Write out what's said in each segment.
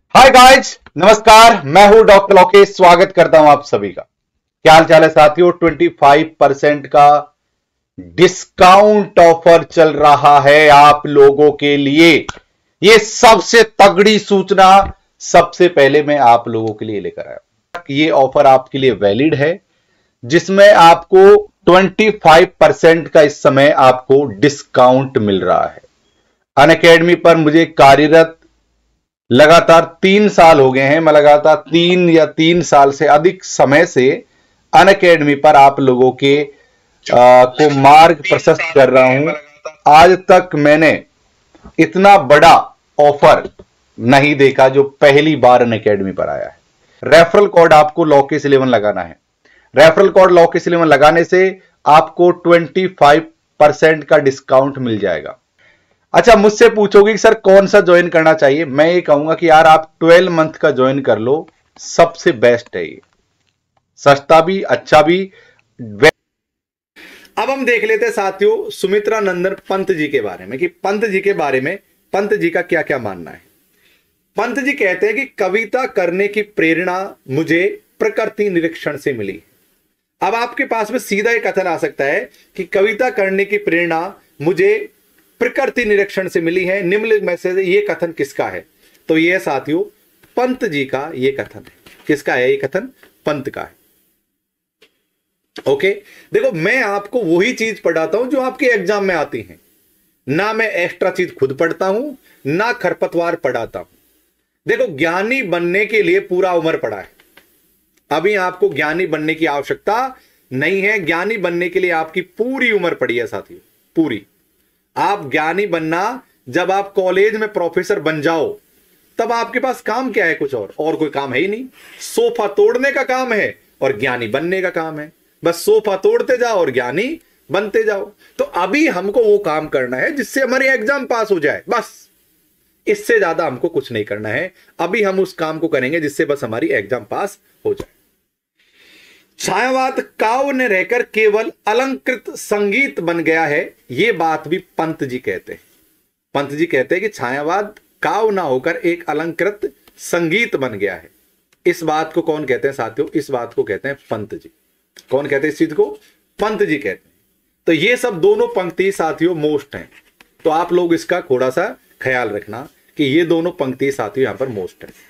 Hi guys, नमस्कार। मैं हूं डॉक्टर लोकेश। स्वागत करता हूं आप सभी का। क्या हाल चाल है साथियों। 25% का डिस्काउंट ऑफर चल रहा है आप लोगों के लिए। ये सबसे तगड़ी सूचना सबसे पहले मैं आप लोगों के लिए लेकर आया। ये ऑफर आपके लिए वैलिड है, जिसमें आपको 25% का इस समय आपको डिस्काउंट मिल रहा है। अनअकैडमी पर मुझे कार्यरत लगातार 3 साल हो गए हैं। मैं लगातार 3 से अधिक समय से अनअकैडमी पर आप लोगों के को मार्ग प्रशस्त कर रहा हूं। आज तक मैंने इतना बड़ा ऑफर नहीं देखा जो पहली बार अनअकैडमी पर आया है। रेफरल कोड आपको लॉकेश11 लगाना है। रेफरल कोड लॉकेश11 लगाने से आपको 25% का डिस्काउंट मिल जाएगा। अच्छा, मुझसे पूछोगे कि सर कौन सा ज्वाइन करना चाहिए। मैं ये कहूंगा कि यार आप 12 मंथ का ज्वाइन कर लो, सबसे बेस्ट है ये। सस्ता भी, अच्छा भी। अब हम देख लेते हैं साथियों सुमित्रा नंदन पंत जी के बारे में कि पंत जी के बारे में पंत जी का क्या क्या मानना है। पंत जी कहते हैं कि कविता करने की प्रेरणा मुझे प्रकृति निरीक्षण से मिली। अब आपके पास में सीधा एक कथन आ सकता है कि कविता करने की प्रेरणा मुझे प्रकृति निरीक्षण से मिली है। निम्नलिखित में से ये कथन किसका है? तो ये साथियों पंत जी का ये कथन है। किसका है ये कथन? पंत का है। ओके, देखो मैं आपको वही चीज पढ़ाता हूं जो आपके एग्जाम में आती है। ना मैं एक्स्ट्रा चीज खुद पढ़ता हूं, ना खरपतवार पढ़ाता हूं। देखो, ज्ञानी बनने के लिए पूरा उम्र पड़ा है। अभी आपको ज्ञानी बनने की आवश्यकता नहीं है। ज्ञानी बनने के लिए आपकी पूरी उम्र पड़ी है साथियों, पूरी। आप ज्ञानी बनना जब आप कॉलेज में प्रोफेसर बन जाओ, तब आपके पास काम क्या है? कुछ और कोई काम है ही नहीं। सोफा तोड़ने का काम है और ज्ञानी बनने का काम है। बस सोफा तोड़ते जाओ और ज्ञानी बनते जाओ। तो अभी हमको वो काम करना है जिससे हमारी एग्जाम पास हो जाए, बस। इससे ज्यादा हमको कुछ नहीं करना है। अभी हम उस काम को करेंगे जिससे बस हमारी एग्जाम पास हो जाए। छायावाद काव्य ने रहकर केवल अलंकृत संगीत बन गया है, यह बात भी पंत जी कहते हैं। पंत जी कहते हैं कि छायावाद काव्य ना होकर एक अलंकृत संगीत बन गया है। इस बात को कौन कहते हैं साथियों? इस बात को कहते हैं पंत जी। कौन कहते हैं इस चीज को? पंत जी कहते हैं। तो ये सब दोनों पंक्ति साथियों मोस्ट हैं। तो आप लोग इसका थोड़ा सा ख्याल रखना कि ये दोनों पंक्ति साथियों यहां पर मोस्ट है।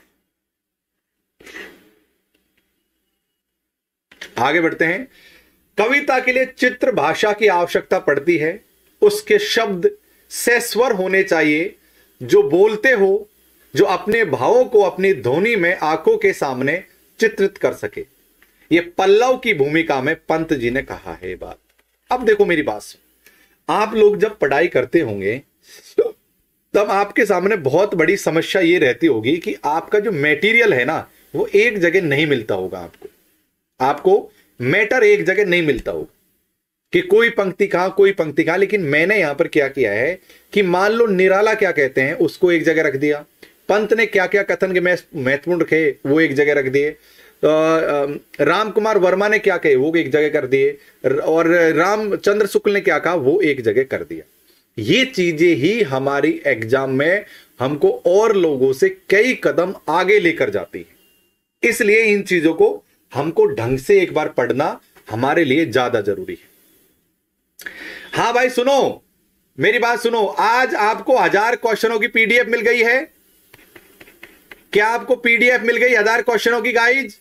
आगे बढ़ते हैं। कविता के लिए चित्र भाषा की आवश्यकता पड़ती है। उसके शब्द से स्वर होने चाहिए जो बोलते हो, जो अपने भावों को अपनी ध्वनि में आंखों के सामने चित्रित कर सके। यह पल्लव की भूमिका में पंत जी ने कहा है बात। अब देखो मेरी बात, आप लोग जब पढ़ाई करते होंगे तब आपके सामने बहुत बड़ी समस्या यह रहती होगी कि आपका जो मेटीरियल है ना, वो एक जगह नहीं मिलता होगा। आपको मैटर एक जगह नहीं मिलता होगा कि कोई पंक्ति कहां, कोई पंक्ति कहां। लेकिन मैंने यहां पर क्या किया है कि मान लो निराला क्या कहते हैं उसको एक जगह रख दिया। पंत ने क्या क्या कथन के महत्वपूर्ण रखे वो एक जगह रख दिए। राम कुमार वर्मा ने क्या कहे वो एक जगह कर दिए। और रामचंद्र शुक्ल ने क्या कहा वो एक जगह कर दिया। ये चीजें ही हमारी एग्जाम में हमको और लोगों से कई कदम आगे लेकर जाती है। इसलिए इन चीजों को हमको ढंग से एक बार पढ़ना हमारे लिए ज्यादा जरूरी है। हां भाई सुनो, मेरी बात सुनो। आज आपको 1000 क्वेश्चनों की पीडीएफ मिल गई है। क्या आपको पीडीएफ मिल गई 1000 क्वेश्चनों की गाइज?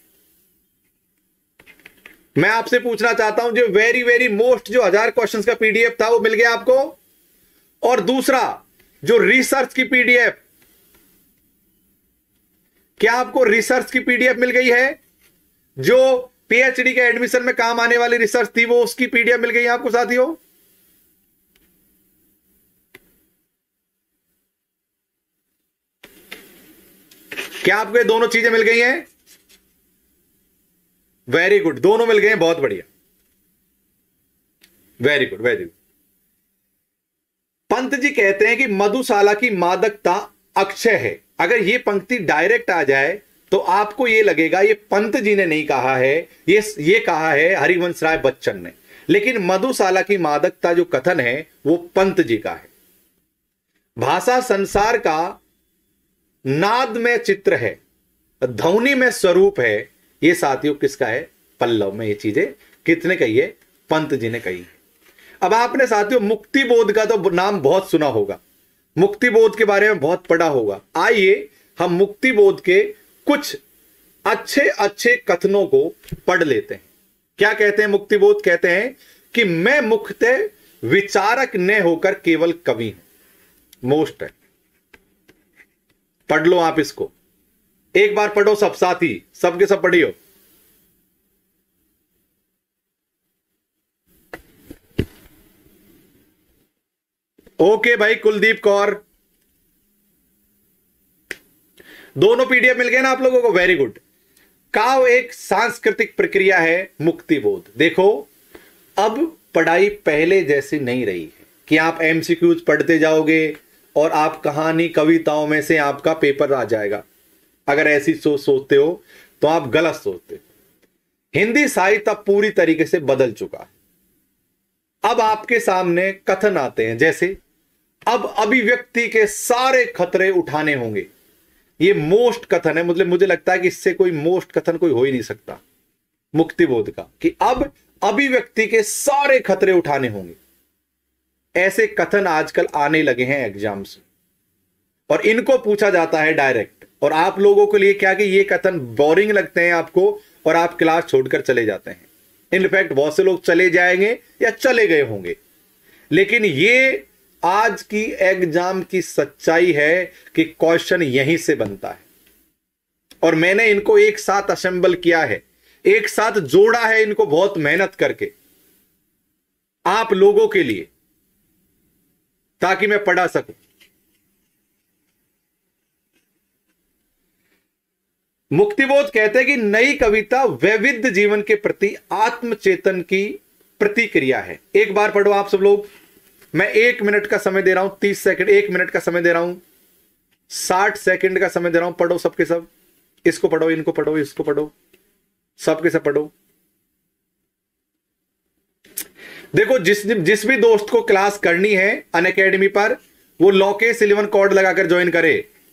मैं आपसे पूछना चाहता हूं, जो वेरी वेरी मोस्ट जो 1000 क्वेश्चंस का पीडीएफ था वो मिल गया आपको? और दूसरा जो रिसर्च की पीडीएफ, क्या आपको रिसर्च की पीडीएफ मिल गई है? जो पीएचडी के एडमिशन में काम आने वाली रिसर्च थी वो उसकी पीडीएफ मिल गई है आपको साथियों? क्या आपको ये दोनों चीजें मिल गई हैं? वेरी गुड, दोनों मिल गए हैं, बहुत बढ़िया, very good very good. Pant ji कहते हैं कि मधुशाला की मादकता अक्षय है। अगर ये पंक्ति डायरेक्ट आ जाए तो आपको ये लगेगा ये पंत जी ने नहीं कहा है, ये कहा है हरिवंश राय बच्चन ने। लेकिन मधुशाला की मादकता जो कथन है वो पंत जी का है। भाषा संसार का नाद में चित्र है, ध्वनि में स्वरूप है। ये साथियों किसका है? पल्लव में। ये चीजें कितने कही है? पंत जी ने कही। अब आपने साथियों मुक्ति बोध का तो नाम बहुत सुना होगा, मुक्ति बोध के बारे में बहुत पढ़ा होगा। आइए हम मुक्ति बोध के कुछ अच्छे अच्छे कथनों को पढ़ लेते हैं। क्या कहते हैं मुक्ति बोध? कहते हैं कि मैं मुख्यतः विचारक न होकर केवल कवि हूं। मोस्ट है, पढ़ लो आप इसको एक बार, पढ़ो सब साथी, सबके सब पढ़ियो। ओके भाई, कुलदीप कौर, दोनों पीडीएफ मिल गए ना आप लोगों को? Very good. काव्य एक सांस्कृतिक प्रक्रिया है, मुक्ति बोध। देखो अब पढ़ाई पहले जैसी नहीं रही है कि आप एमसीक्यूज पढ़ते जाओगे और आप कहानी कविताओं में से आपका पेपर आ जाएगा। अगर ऐसी सोचते हो तो आप गलत सोचते हो। हिंदी साहित्य अब पूरी तरीके से बदल चुका है। अब आपके सामने कथन आते हैं, जैसे अब अभिव्यक्ति के सारे खतरे उठाने होंगे। ये मोस्ट कथन है, मतलब मुझे लगता है कि इससे कोई मोस्ट कथन कोई हो ही नहीं सकता मुक्ति बोध का, कि अब अभिव्यक्ति के सारे खतरे उठाने होंगे। ऐसे कथन आजकल आने लगे हैं एग्जाम्स में और इनको पूछा जाता है डायरेक्ट। और आप लोगों के लिए क्या कि ये कथन बोरिंग लगते हैं आपको और आप क्लास छोड़कर चले जाते हैं। इनफैक्ट बहुत से लोग चले जाएंगे या चले गए होंगे, लेकिन ये आज की एग्जाम की सच्चाई है कि क्वेश्चन यहीं से बनता है। और मैंने इनको एक साथ असेंबल किया है, एक साथ जोड़ा है इनको बहुत मेहनत करके आप लोगों के लिए, ताकि मैं पढ़ा सकूं। मुक्तिबोध कहते हैं कि नई कविता वैविध्य जीवन के प्रति आत्मचेतन की प्रतिक्रिया है। एक बार पढ़ो आप सब लोग। मैं 1 मिनट का समय दे रहा हूं, 30 सेकंड, 1 मिनट का समय दे रहा हूं, 60 सेकंड का समय दे रहा हूं। पढ़ो सबके सब, इसको पढ़ो, इनको पढ़ो, इसको पढ़ो, सबके सब पढ़ो। देखो जिस भी दोस्त को क्लास करनी है अनअकैडमी पर, वो लोकेश 11 कोड लगाकर ज्वाइन करे।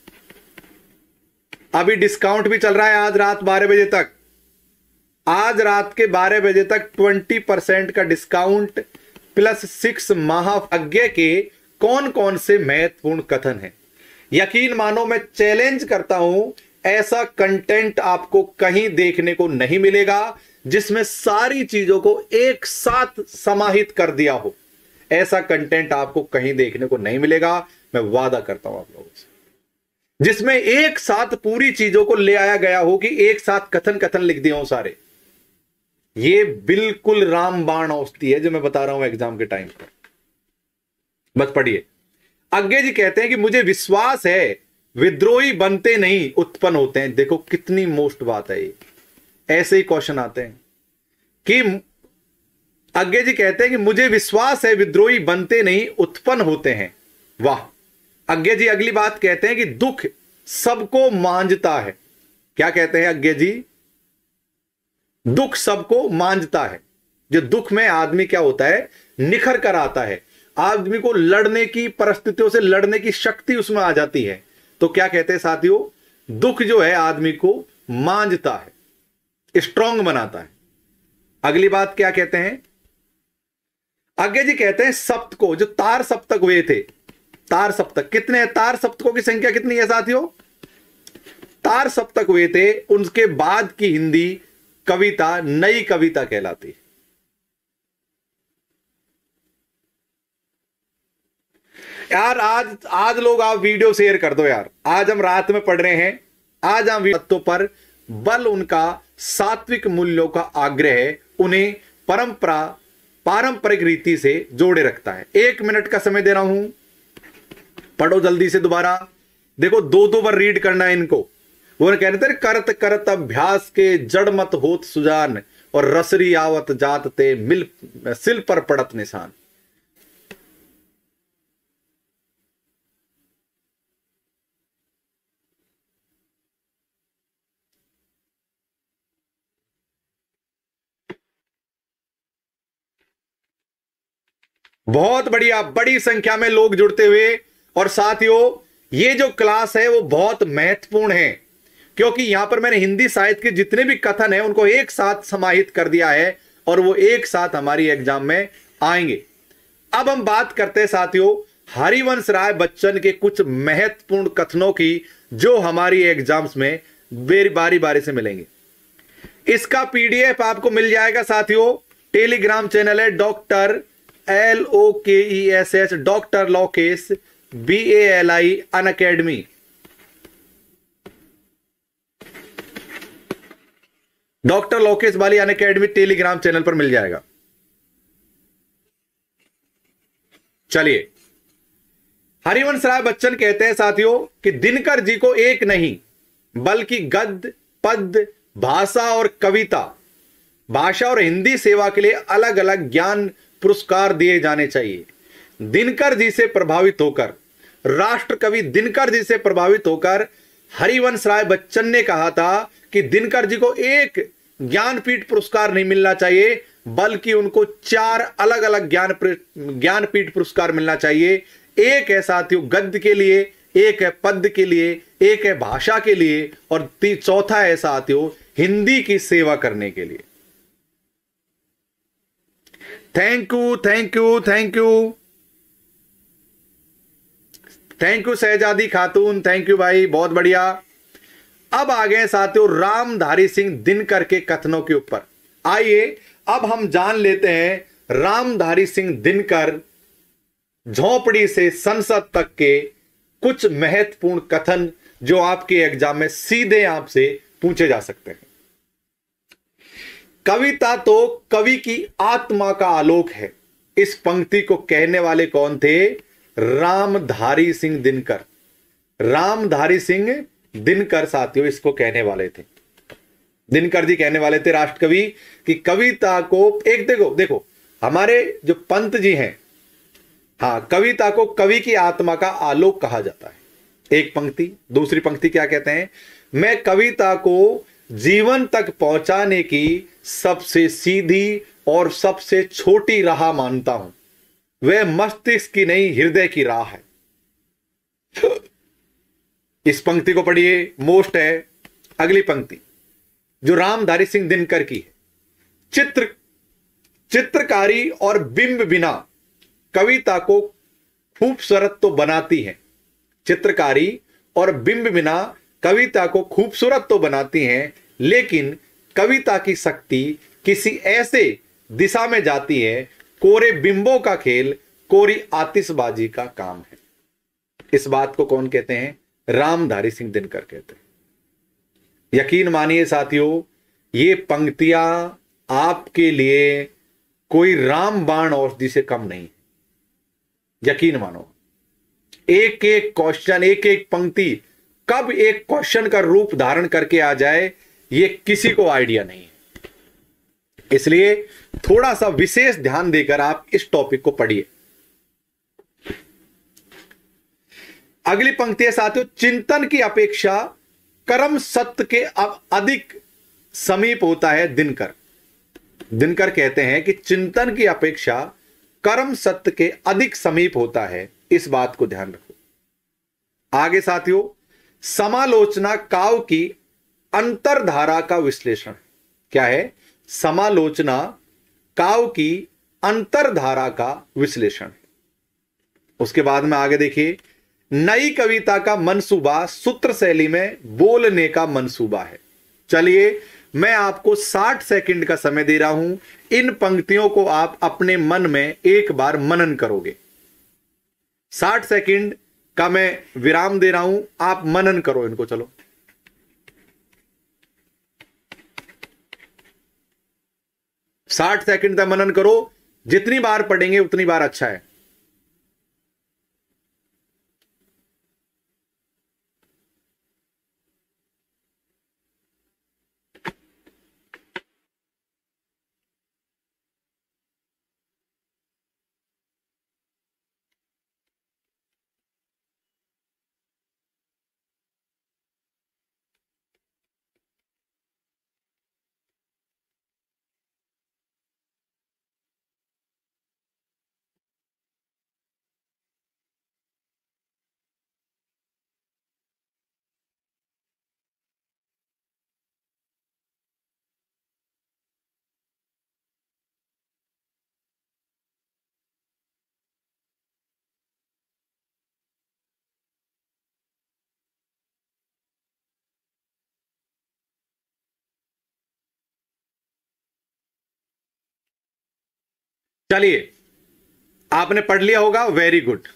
अभी डिस्काउंट भी चल रहा है आज रात 12 बजे तक। आज रात के 12 बजे तक 20% का डिस्काउंट प्लस 6 महाभाग्य के कौन कौन से महत्वपूर्ण कथन हैं। यकीन मानो मैं चैलेंज करता हूं, ऐसा कंटेंट आपको कहीं देखने को नहीं मिलेगा जिसमें सारी चीजों को एक साथ समाहित कर दिया हो। ऐसा कंटेंट आपको कहीं देखने को नहीं मिलेगा, मैं वादा करता हूं आप लोगों से, जिसमें एक साथ पूरी चीजों को ले आया गया हो कि एक साथ कथन कथन लिख दिए हो सारे। ये बिल्कुल रामबाण औषधि है जो मैं बता रहा हूं एग्जाम के टाइम पर। बस पढ़िए। आगे जी कहते हैं कि मुझे विश्वास है विद्रोही बनते नहीं उत्पन्न होते हैं। देखो कितनी मोस्ट बात है ये, ऐसे ही क्वेश्चन आते हैं कि आगे जी कहते हैं कि मुझे विश्वास है विद्रोही बनते नहीं उत्पन्न होते हैं। वाह। आगे जी अगली बात कहते हैं कि दुख सबको मांझता है। क्या कहते हैं आगे जी? दुख सबको मांझता है। जो दुख में आदमी क्या होता है, निखर कर आता है, आदमी को लड़ने की परिस्थितियों से लड़ने की शक्ति उसमें आ जाती है। तो क्या कहते हैं साथियों, दुख जो है आदमी को मांझता है, स्ट्रांग बनाता है। अगली बात क्या कहते हैं आगे जी? कहते हैं सप्त को, जो तार सप्तक हुए थे, तार सप्तक कितने हैं? तार सप्तकों की संख्या कितनी है साथियों? तार सप्तक हुए थे, उनके बाद की हिंदी कविता नई कविता कहलाती। यार आज लोग आप वीडियो शेयर कर दो यार। आज हम रात में पढ़ रहे हैं, आज हम तत्वों पर बल उनका सात्विक मूल्यों का आग्रह है, उन्हें पारंपरिक रीति से जोड़े रखता है। 1 मिनट का समय दे रहा हूं, पढ़ो जल्दी से दोबारा। देखो 2-2 बार रीड करना है इनको। वो कह रहे थे करत करत अभ्यास के जड़ मत होत सुजान, और रसरी आवत जात ते मिल सिल पर पड़त निशान। बहुत बढ़िया, बड़ी संख्या में लोग जुड़ते हुए। और साथियों ये जो क्लास है वो बहुत महत्वपूर्ण है, क्योंकि यहां पर मैंने हिंदी साहित्य के जितने भी कथन है उनको एक साथ समाहित कर दिया है और वो एक साथ हमारी एग्जाम में आएंगे। अब हम बात करते हैं साथियों हरिवंश राय बच्चन के कुछ महत्वपूर्ण कथनों की, जो हमारी एग्जाम्स में बारी बारी से मिलेंगे। इसका पीडीएफ आपको मिल जाएगा साथियों, टेलीग्राम चैनल है LOKESH doctor Lokesh BALI Unacademy. Doctor Lokesh Bali Unacademy Telegram channel पर मिल जाएगा। चलिए, हरिवंश राय बच्चन कहते हैं साथियों कि दिनकर जी को एक नहीं बल्कि गद्य, पद्य, भाषा और कविता, भाषा और हिंदी सेवा के लिए अलग अलग ज्ञान पुरस्कार दिए जाने चाहिए। दिनकर जी से प्रभावित होकर, राष्ट्रकवि दिनकर जी से प्रभावित होकर हरिवंश राय बच्चन ने कहा था कि दिनकर जी को एक ज्ञानपीठ पुरस्कार नहीं मिलना चाहिए बल्कि उनको 4 अलग अलग ज्ञानपीठ पुरस्कार मिलना चाहिए। एक है साथियों गद्य के लिए, एक है पद्य के लिए, एक है भाषा के लिए और चौथा है साथियों हिंदी की सेवा करने के लिए। Thank you thank you thank you thank you Shahzadi Khatoon, thank you भाई, बहुत बढ़िया। अब आ गए साथियों रामधारी सिंह दिनकर के कथनों के ऊपर। आइए अब हम जान लेते हैं रामधारी सिंह दिनकर झोपड़ी से संसद तक के कुछ महत्वपूर्ण कथन जो आपके एग्जाम में सीधे आपसे पूछे जा सकते हैं। कविता तो कवि की आत्मा का आलोक है, इस पंक्ति को कहने वाले कौन थे? रामधारी सिंह दिनकर। रामधारी सिंह दिनकर साथियों इसको कहने वाले थे। दिनकर जी कहने वाले थे राष्ट्रकवि कि कविता को एक देखो हमारे जो पंत जी हैं, हाँ, कविता को कवि की आत्मा का आलोक कहा जाता है। एक पंक्ति, दूसरी पंक्ति क्या कहते हैं? मैं कविता को जीवन तक पहुंचाने की सबसे सीधी और सबसे छोटी राह मानता हूं, वह मस्तिष्क की नहीं हृदय की राह है। इस पंक्ति को पढ़िए, मोस्ट है। अगली पंक्ति जो रामधारी सिंह दिनकर की है, चित्रकारी और बिंब बिना कविता को खूबसूरत तो बनाती है। चित्रकारी और बिंब बिना कविता को खूबसूरत तो बनाती हैं, लेकिन कविता की शक्ति किसी ऐसे दिशा में जाती है, कोरे बिंबों का खेल, कोरी आतिशबाजी का काम है। इस बात को कौन कहते हैं? रामधारी सिंह दिनकर कहते हैं। यकीन मानिए साथियों, ये पंक्तियां आपके लिए कोई रामबाण औषधि से कम नहीं। यकीन मानो, एक एक क्वेश्चन, एक एक पंक्ति कब एक क्वेश्चन का रूप धारण करके आ जाए, ये किसी को आइडिया नहीं है। इसलिए थोड़ा सा विशेष ध्यान देकर आप इस टॉपिक को पढ़िए। अगली पंक्ति है साथियों, चिंतन की अपेक्षा कर्म सत्य के अब अधिक समीप होता है दिनकर। दिनकर कहते हैं कि चिंतन की अपेक्षा कर्म सत्य के अधिक समीप होता है, इस बात को ध्यान रखो। आगे साथियों, समालोचना काव्य की अंतरधारा का विश्लेषण। क्या है? समालोचना काव्य की अंतरधारा का विश्लेषण। उसके बाद में आगे देखिए, नई कविता का मंसूबा सूत्र शैली में बोलने का मंसूबा है। चलिए, मैं आपको 60 सेकंड का समय दे रहा हूं, इन पंक्तियों को आप अपने मन में एक बार मनन करोगे। 60 सेकंड का मैं विराम दे रहा हूं, आप मनन करो इनको। चलो, साठ सेकंड तक मनन करो। जितनी बार पढ़ेंगे उतनी बार अच्छा है। चलिए, आपने पढ़ लिया होगा, वेरी गुड।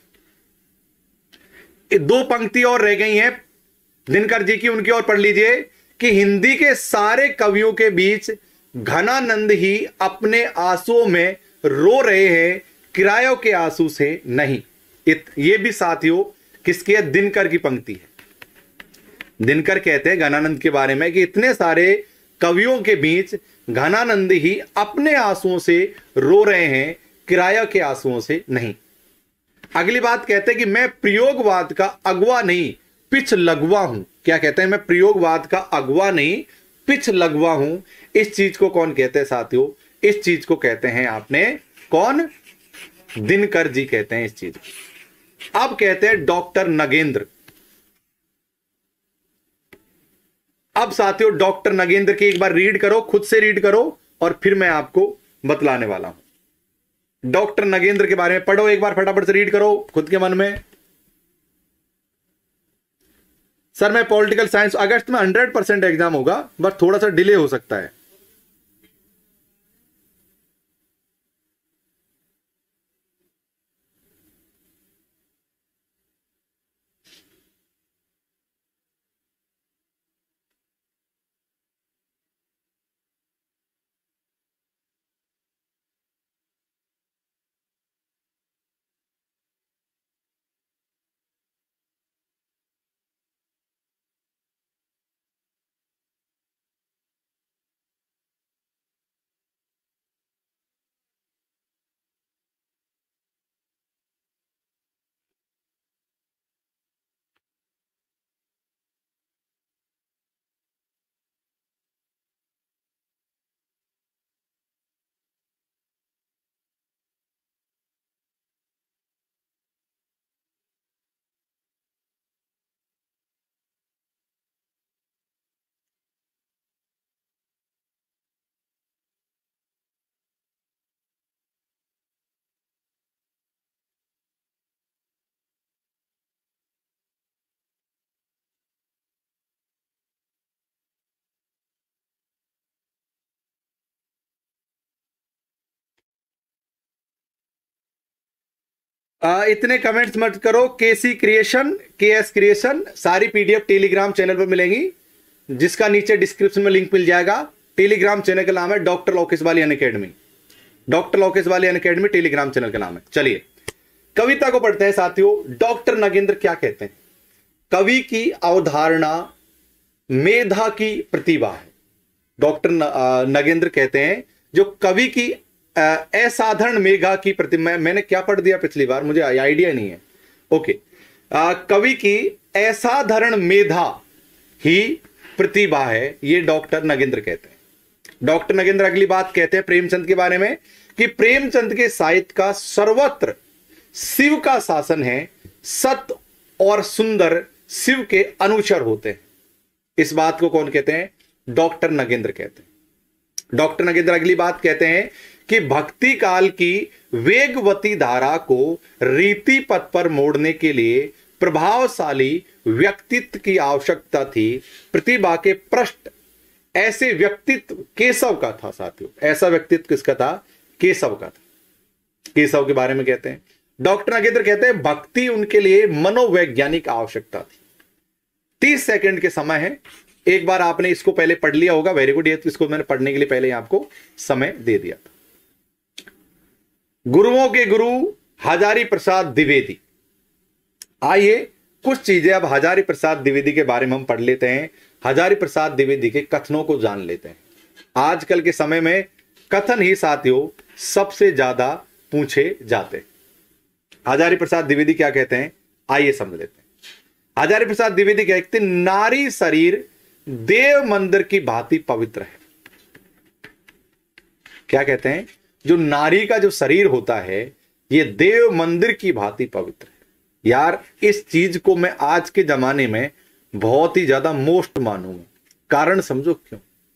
दो पंक्ति और रह गई हैं दिनकर जी की, उनकी और पढ़ लीजिए कि हिंदी के सारे कवियों के बीच घनानंद ही अपने आंसुओं में रो रहे हैं, किरायों के आंसू से नहीं। ये भी साथियों किसकी है? दिनकर की पंक्ति है। दिनकर कहते हैं घनानंद के बारे में कि इतने सारे कवियों के बीच घनानंद ही अपने आंसुओं से रो रहे हैं, किराया के आंसुओं से नहीं। अगली बात कहते हैं कि मैं प्रयोगवाद का अगवा नहीं, पिछ लगवा हूं। क्या कहते हैं? मैं प्रयोगवाद का अगवा नहीं, पिछ लगवा हूं। इस चीज को कौन कहते हैं साथियों? इस चीज को कहते हैं आपने कौन? दिनकर जी कहते हैं इस चीज को। अब कहते हैं डॉक्टर नगेंद्र। अब साथियों डॉक्टर नगेंद्र की एक बार रीड करो, खुद से रीड करो, और फिर मैं आपको बतलाने वाला हूं। डॉक्टर नगेंद्र के बारे में पढ़ो एक बार, फटाफट से रीड करो खुद के मन में। सर मैं पॉलिटिकल साइंस, अगस्त में 100% एग्जाम होगा, बस थोड़ा सा डिले हो सकता है। इतने कमेंट्स मत करो। केसी क्रिएशन, केएस क्रिएशन, सारी पीडीएफ टेलीग्राम चैनल पर मिलेंगी, जिसका नीचे डिस्क्रिप्शन में लिंक मिल जाएगा। टेलीग्राम चैनल का नाम है doctor Lokesh Bali Unacademy. Doctor Lokesh Bali Unacademy Telegram channel का नाम है। चलिए कविता को पढ़ते हैं साथियों। डॉक्टर नगेंद्र क्या कहते हैं? कवि की अवधारणा मेधा की प्रतिभा है। डॉक्टर नगेंद्र कहते हैं जो कवि की असाधारण मेघा की प्रतिभा, मैंने क्या पढ़ दिया पिछली बार, मुझे आइडिया नहीं है। ओके, कवि की असाधारण मेधा ही प्रतिभा है, ये डॉक्टर नगेंद्र कहते हैं। डॉक्टर नगेंद्र अगली बात कहते हैं प्रेमचंद के बारे में कि प्रेमचंद के साहित्य का सर्वत्र शिव का शासन है, सत्य और सुंदर शिव के अनुचर होते हैं। इस बात को कौन कहते हैं? डॉक्टर नगेंद्र कहते हैं। डॉक्टर नगेंद्र अगली बात कहते हैं कि भक्ति काल की वेगवती धारा को रीति पथ पर मोड़ने के लिए प्रभावशाली व्यक्तित्व की आवश्यकता थी। प्रतिभा के पृष्ठ ऐसे व्यक्तित्व केशव का था साथियों। ऐसा व्यक्तित्व किसका था? केशव का था। केशव के बारे में कहते हैं डॉक्टर नगेंद्र कहते हैं भक्ति उनके लिए मनोवैज्ञानिक आवश्यकता थी। 30 सेकंड के समय है, एक बार आपने इसको पहले पढ़ लिया होगा। वेरी गुड, इसको मैंने पढ़ने के लिए पहले आपको समय दे दिया था। गुरुओं के गुरु हजारी प्रसाद द्विवेदी। आइए कुछ चीजें अब हजारी प्रसाद द्विवेदी के बारे में हम पढ़ लेते हैं। हजारी प्रसाद द्विवेदी के कथनों को जान लेते हैं। आजकल के समय में कथन ही साथियों सबसे ज्यादा पूछे जाते। हजारी प्रसाद द्विवेदी क्या कहते हैं, आइए समझ लेते हैं। हजारी प्रसाद द्विवेदी कहते हैं नारी शरीर देव मंदिर की भांति पवित्र है। क्या कहते हैं? जो नारी का जो शरीर होता है ये देव मंदिर की भांति पवित्र है। यार इस चीज को मैं आज के जमाने में बहुत ही ज्यादा मोस्ट मानूंगा। कारण समझो क्यों?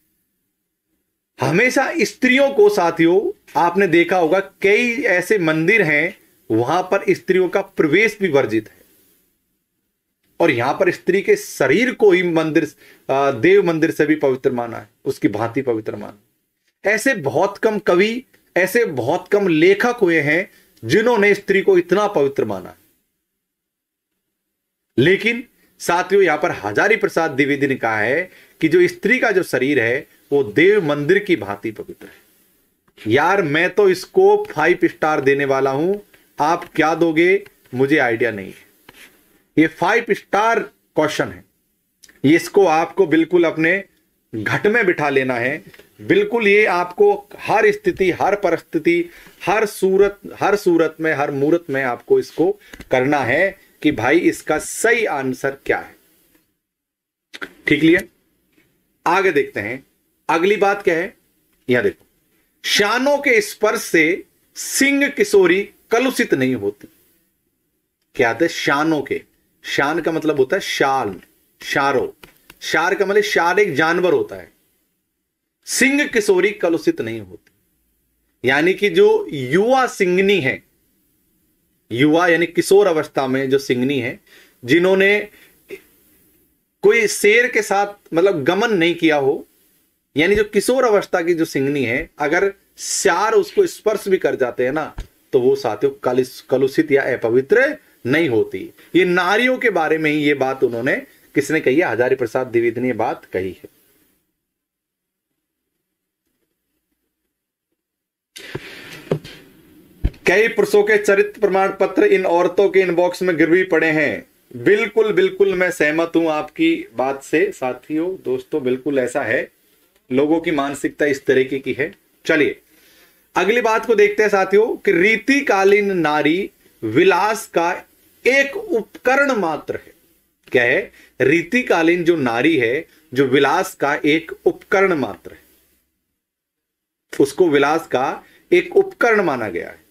हमेशा स्त्रियों को साथियों आपने देखा होगा कई ऐसे मंदिर हैं वहां पर स्त्रियों का प्रवेश भी वर्जित है, और यहां पर स्त्री के शरीर को ही मंदिर देव मंदिर से भी पवित्र माना है, उसकी भांति पवित्र माना। ऐसे बहुत कम कवि ऐसे बहुत कम लेखक हुए हैं जिन्होंने स्त्री को इतना पवित्र माना। लेकिन साथियों, यहां पर हजारी प्रसाद द्विवेदी ने कहा है कि जो स्त्री का जो शरीर है वो देव मंदिर की भांति पवित्र है। यार मैं तो इसको 5 स्टार देने वाला हूं, आप क्या दोगे मुझे आइडिया नहीं है। ये 5 स्टार क्वेश्चन है, इसको आपको बिल्कुल अपने घट में बिठा लेना है। बिल्कुल ये आपको हर स्थिति, हर परिस्थिति, हर सूरत में, हर मुहूर्त में आपको इसको करना है कि भाई इसका सही आंसर क्या है। ठीक लिया, आगे देखते हैं। अगली बात क्या है, यहां देखो, शानों के स्पर्श से सिंह किशोरी कलुषित नहीं होती। क्या आते? शानों के, शान का मतलब होता है शाल, शारो, शार का मतलब शार एक जानवर होता है। सिंह किशोरी कलुषित नहीं होती, यानी कि जो युवा सिंगनी है, युवा यानी किशोर अवस्था में जो सिंगनी है, जिन्होंने कोई शेर के साथ मतलब गमन नहीं किया हो, यानी जो किशोर अवस्था की जो सिंगनी है, अगर शार उसको स्पर्श भी कर जाते हैं ना, तो वो साथियों कलुषित या अपवित्र नहीं होती। ये नारियों के बारे में ही ये बात उन्होंने, किसने कही है? हजारी प्रसाद द्विवेदी ने बात कही है। कई पुरुषों के चरित्र प्रमाण पत्र इन औरतों के इनबॉक्स में गिरवी पड़े हैं। बिल्कुल बिल्कुल मैं सहमत हूं आपकी बात से साथियों, दोस्तों, बिल्कुल ऐसा है, लोगों की मानसिकता इस तरीके की है। चलिए अगली बात को देखते हैं साथियों कि रीतिकालीन नारी विलास का एक उपकरण मात्र है। क्या है? रीतिकालीन जो नारी है, जो विलास का एक उपकरण मात्र है, उसको विलास का एक उपकरण माना गया है।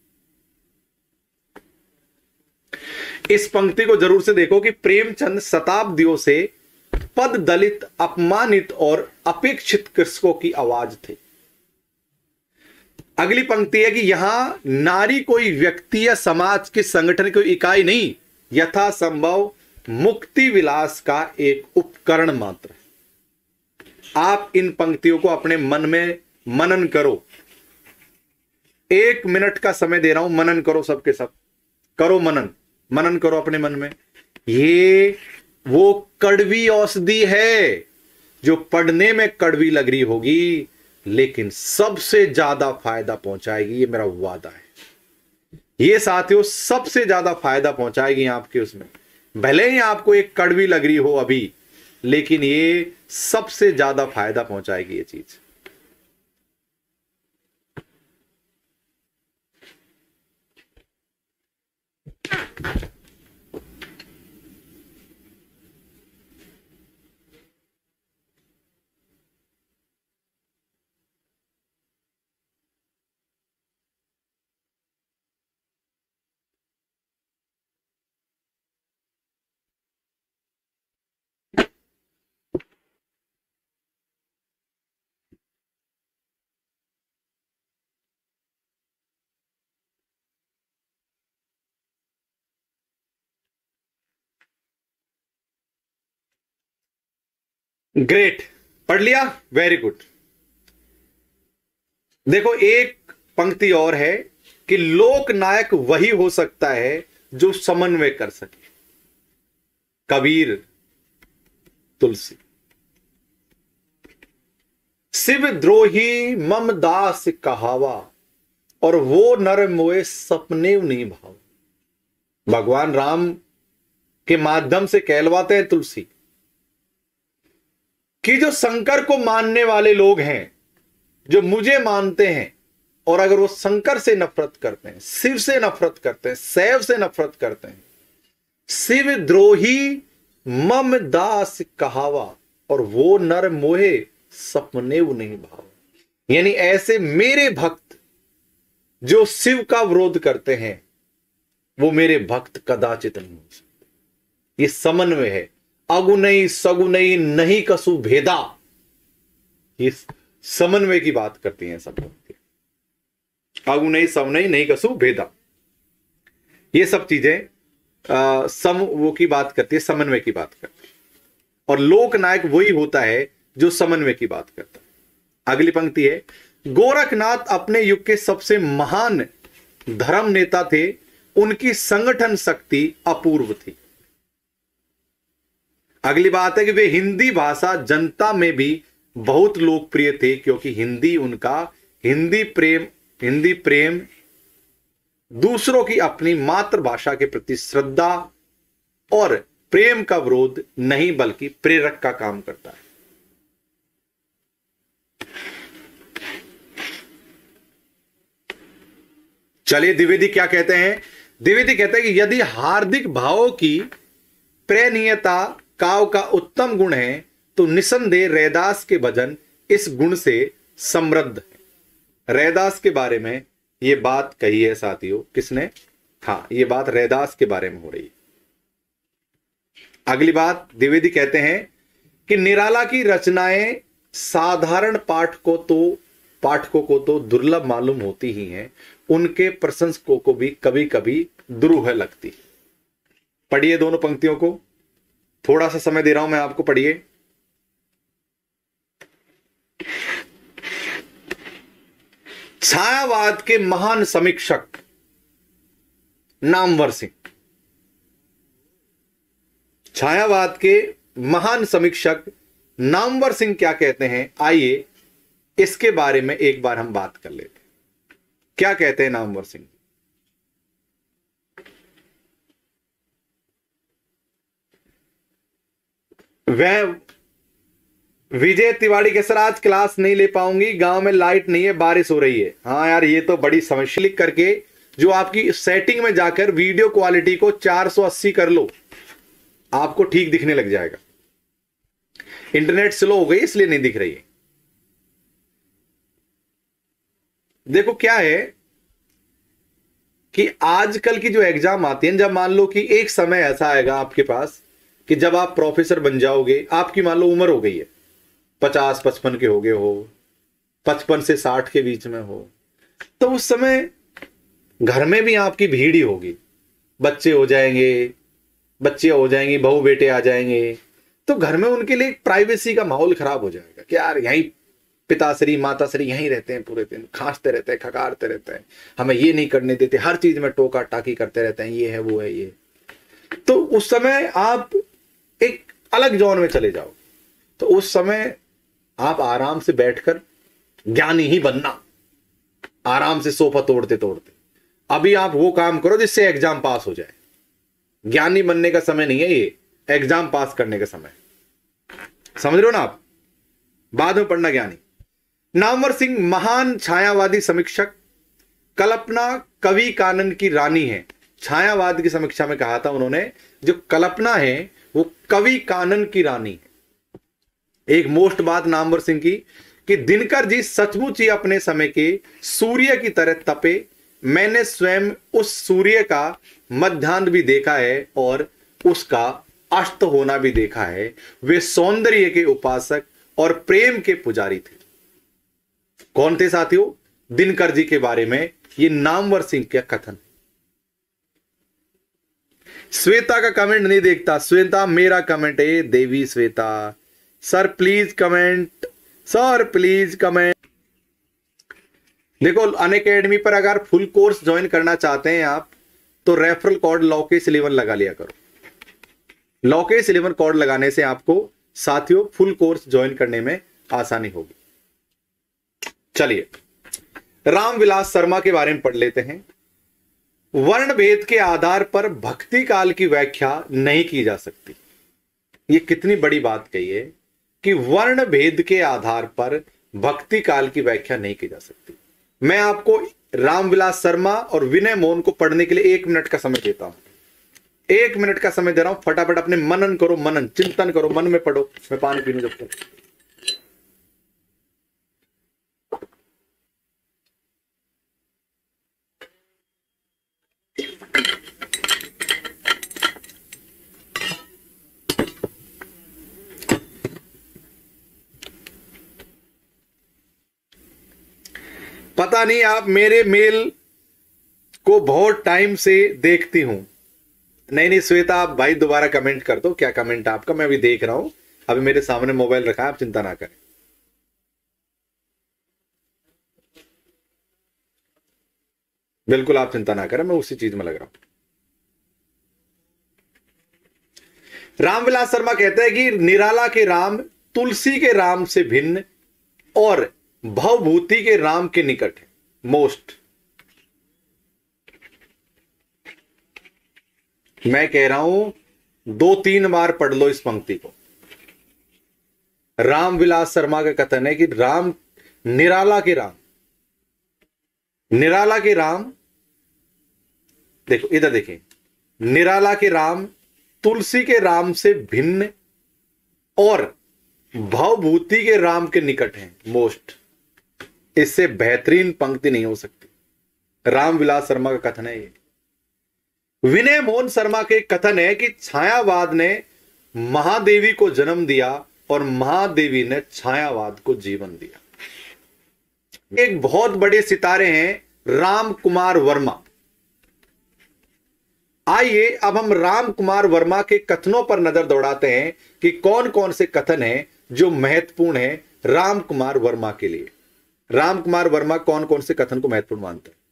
इस पंक्ति को जरूर से देखो कि प्रेमचंद शताब्दियों से पद दलित, अपमानित और अपेक्षित कृषकों की आवाज थे। अगली पंक्ति है कि यहां नारी कोई व्यक्ति या समाज के संगठन की इकाई नहीं, यथासंभव मुक्ति विलास का एक उपकरण मात्र है। आप इन पंक्तियों को अपने मन में मनन करो। 1 मिनट का समय दे रहा हूं, मनन करो, सबके सब करो मनन करो अपने मन में। ये वो कड़वी औषधि है जो पढ़ने में कड़वी लग रही होगी, लेकिन सबसे ज्यादा फायदा पहुंचाएगी, ये मेरा वादा है। ये साथियों सबसे ज्यादा फायदा पहुंचाएगी आपके उसमें, भले ही आपको एक कड़वी लग रही हो अभी, लेकिन ये सबसे ज्यादा फायदा पहुंचाएगी ये चीज। ग्रेट, पढ़ लिया, वेरी गुड। देखो एक पंक्ति और है कि लोकनायक वही हो सकता है जो समन्वय कर सके। कबीर, तुलसी। शिव द्रोही मम दास कहावा, और वो नर मोए सपने नहीं भाव। भगवान राम के माध्यम से कहलवाते हैं तुलसी कि जो शंकर को मानने वाले लोग हैं, जो मुझे मानते हैं, और अगर वो शंकर से नफरत करते हैं, शिव से नफरत करते हैं, शैव से नफरत करते हैं, शिव द्रोही मम दास कहावा, और वो नर मोहे सपने नहीं भाव। यानी ऐसे मेरे भक्त जो शिव का विरोध करते हैं, वो मेरे भक्त कदाचित नहीं हो सकते। ये समन्वय है। अगुनई सगुनई नहीं कसु भेदा, ये समन्वय की बात करती हैं सब। अगुनई सगुनई नहीं कसु भेदा, ये सब चीजें सम वो की बात करती है, समन्वय की बात करती है। और लोकनायक वही होता है जो समन्वय की बात करता है। अगली पंक्ति है, गोरखनाथ अपने युग के सबसे महान धर्म नेता थे, उनकी संगठन शक्ति अपूर्व थी। अगली बात है कि वे हिंदी भाषा जनता में भी बहुत लोकप्रिय थे, क्योंकि हिंदी उनका हिंदी प्रेम दूसरों की अपनी मातृभाषा के प्रति श्रद्धा और प्रेम का विरोध नहीं बल्कि प्रेरक का काम करता है। चलिए द्विवेदी क्या कहते हैं। द्विवेदी कहते हैं कि यदि हार्दिक भावों की प्रेरणीयता काव्य का उत्तम गुण है तो निसंदेह रैदास के भजन इस गुण से समृद्ध है। रैदास के बारे में यह बात कही है साथियों, किसने? हाँ, यह बात रैदास के बारे में हो रही है। अगली बात द्विवेदी कहते हैं कि निराला की रचनाएं साधारण पाठकों को तो दुर्लभ मालूम होती ही हैं, उनके प्रशंसकों को भी कभी कभी दुरूह लगती। पढ़िए दोनों पंक्तियों को, थोड़ा सा समय दे रहा हूं मैं आपको, पढ़िए। छायावाद के महान समीक्षक नामवर सिंह, छायावाद के महान समीक्षक नामवर सिंह क्या कहते हैं, आइए इसके बारे में एक बार हम बात कर लेते हैं। क्या कहते हैं नामवर सिंह? वह विजय तिवारी के सर आज क्लास नहीं ले पाऊंगी, गांव में लाइट नहीं है, बारिश हो रही है। हाँ यार, ये तो बड़ी समस्या। क्लिक करके जो आपकी सेटिंग में जाकर वीडियो क्वालिटी को 480 कर लो, आपको ठीक दिखने लग जाएगा। इंटरनेट स्लो हो गई इसलिए नहीं दिख रही है। देखो क्या है कि आजकल की जो एग्जाम आती है, जब मान लो कि एक समय ऐसा आएगा आपके पास कि जब आप प्रोफेसर बन जाओगे, आपकी मान लो उम्र हो गई है 50-55 के हो गए हो, 55 से 60 के बीच में हो, तो उस समय घर में भी आपकी भीड़ ही होगी। बच्चे हो जाएंगे, बहू बेटे आ जाएंगे, तो घर में उनके लिए प्राइवेसी का माहौल खराब हो जाएगा कि यार यहीं पिताश्री माताश्री यहीं रहते हैं, पूरे दिन खांसते रहते हैं, खकारते रहते हैं, हमें ये नहीं करने देते, हर चीज में टोका टाकी करते रहते हैं, ये है वो है ये। तो उस समय आप एक अलग जोन में चले जाओ, तो उस समय आप आराम से बैठकर ज्ञानी ही बनना, आराम से सोफा तोड़ते तोड़ते। अभी आप वो काम करो जिससे एग्जाम पास हो जाए। ज्ञानी बनने का समय नहीं है ये, एग्जाम पास करने का समय। समझ रहे हो ना आप? बाद में पढ़ना ज्ञानी। नामवर सिंह महान छायावादी समीक्षक, कल्पना कवि कानन की रानी है। छायावाद की समीक्षा में कहा था उन्होंने, जो कल्पना है वो कवि कानन की रानी है। एक मोस्ट बात नामवर सिंह की कि दिनकर जी सचमुच ही अपने समय के सूर्य की तरह तपे। मैंने स्वयं उस सूर्य का मध्याह्न भी देखा है और उसका अस्त होना भी देखा है। वे सौंदर्य के उपासक और प्रेम के पुजारी थे। कौन थे साथियों? दिनकर जी के बारे में ये नामवर सिंह का कथन। श्वेता का कमेंट नहीं देखता। श्वेता मेरा कमेंट है। Devi Shweta, sir please comment, sir please comment. देखो अनअकैडमी पर अगर फुल कोर्स ज्वाइन करना चाहते हैं आप, तो रेफरल कोड लॉकेश 11 लगा लिया करो। लॉकेश 11 कोड लगाने से आपको साथियों फुल कोर्स ज्वाइन करने में आसानी होगी। चलिए रामविलास शर्मा के बारे में पढ़ लेते हैं। वर्ण भेद के आधार पर भक्ति काल की व्याख्या नहीं की जा सकती। ये कितनी बड़ी बात कही है कि वर्ण भेद के आधार पर भक्ति काल की व्याख्या नहीं की जा सकती। मैं आपको रामविलास शर्मा और विनय मोहन को पढ़ने के लिए 1 मिनट का समय देता हूं। 1 मिनट का समय दे रहा हूं, फटाफट अपने मनन करो, मनन चिंतन करो, मन में पढ़ो। मैं पानी पीने जब तक। पता नहीं आप मेरे मेल को बहुत टाइम से देखती हूं। नहीं श्वेता, आप भाई दोबारा कमेंट कर दो। क्या कमेंट आपका? मैं अभी देख रहा हूं, अभी मेरे सामने मोबाइल रखा है, आप चिंता ना करें। बिल्कुल आप चिंता ना करें, मैं उसी चीज में लग रहा हूं। रामविलास शर्मा कहते हैं कि निराला के राम तुलसी के राम से भिन्न और भवभूति के राम के निकट है। मोस्ट, मैं कह रहा हूं 2-3 बार पढ़ लो इस पंक्ति को। रामविलास शर्मा का कथन है कि राम निराला के राम, निराला के राम, देखो इधर देखिए, निराला के राम तुलसी के राम से भिन्न और भवभूति के राम के निकट हैं। मोस्ट, इससे बेहतरीन पंक्ति नहीं हो सकती। रामविलास शर्मा का कथन है ये। विनय मोहन शर्मा के कथन है कि छायावाद ने महादेवी को जन्म दिया और महादेवी ने छायावाद को जीवन दिया। एक बहुत बड़े सितारे हैं राम कुमार वर्मा। आइए अब हम राम कुमार वर्मा के कथनों पर नजर दौड़ाते हैं कि कौन कौन से कथन हैं जो महत्वपूर्ण है राम कुमार वर्मा के लिए। राम कुमार वर्मा कौन कौन से कथन को महत्वपूर्ण मानते हैं?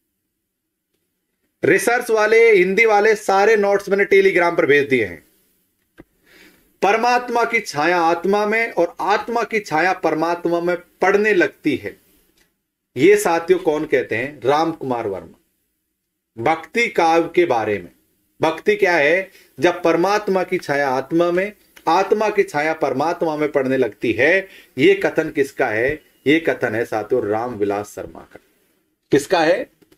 रिसर्च वाले, हिंदी वाले सारे नोट्स मैंने टेलीग्राम पर भेज दिए हैं। परमात्मा की छाया आत्मा में और आत्मा की छाया परमात्मा में पड़ने लगती है, ये साथियों कौन कहते हैं? राम कुमार वर्मा। भक्ति काव्य के बारे में। भक्ति क्या है? जब परमात्मा की छाया आत्मा में, आत्मा की छाया परमात्मा में पड़ने लगती है। ये कथन किसका है? ये कथन है साथियों रामविलास शर्मा का। किसका है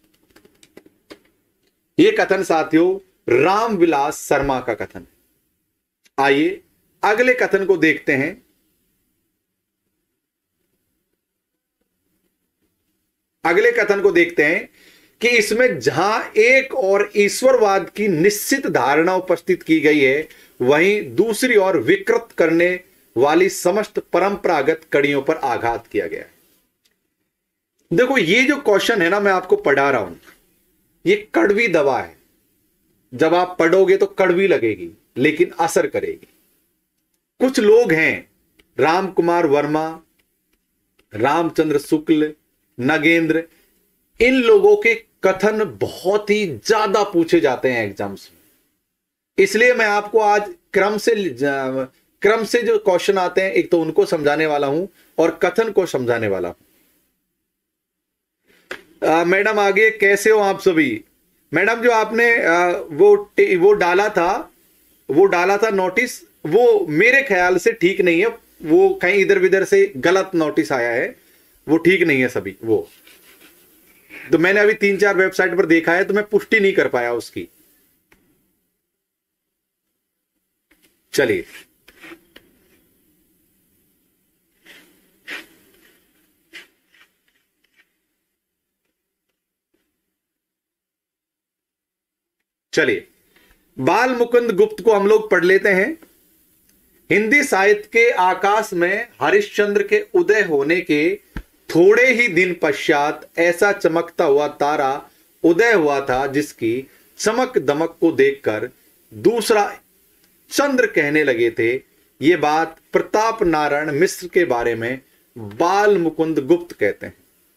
ये कथन? साथियों रामविलास शर्मा का कथन। आइए अगले कथन को देखते हैं। अगले कथन को देखते हैं कि इसमें जहां एक और ईश्वरवाद की निश्चित धारणा उपस्थित की गई है, वहीं दूसरी ओर विकृत करने वाली समस्त परंपरागत कड़ियों पर आघात किया गया है। देखो ये जो क्वेश्चन है ना, मैं आपको पढ़ा रहा हूं, ये कड़वी दवा है। जब आप पढ़ोगे तो कड़वी लगेगी लेकिन असर करेगी। कुछ लोग हैं, राम कुमार वर्मा, रामचंद्र शुक्ल, नगेंद्र, इन लोगों के कथन बहुत ही ज्यादा पूछे जाते हैं एग्जाम्स में। इसलिए मैं आपको आज क्रम से जो क्वेश्चन आते हैं, एक तो उनको समझाने वाला हूं और कथन को समझाने वाला हूं। मैडम आगे कैसे हो आप सभी? मैडम जो आपने वो डाला था नोटिस, वो मेरे ख्याल से ठीक नहीं है। वो कहीं इधर विधर से गलत नोटिस आया है, वो ठीक नहीं है सभी। वो तो मैंने अभी 3-4 वेबसाइट पर देखा है, तो मैं पुष्टि नहीं कर पाया उसकी। चलिए बाल मुकुंद गुप्त को हम लोग पढ़ लेते हैं। हिंदी साहित्य के आकाश में हरिश्चंद्र के उदय होने के थोड़े ही दिन पश्चात ऐसा चमकता हुआ तारा उदय हुआ था जिसकी चमक दमक को देखकर दूसरा चंद्र कहने लगे थे। ये बात प्रताप नारायण मिश्र के बारे में बाल मुकुंद गुप्त कहते हैं।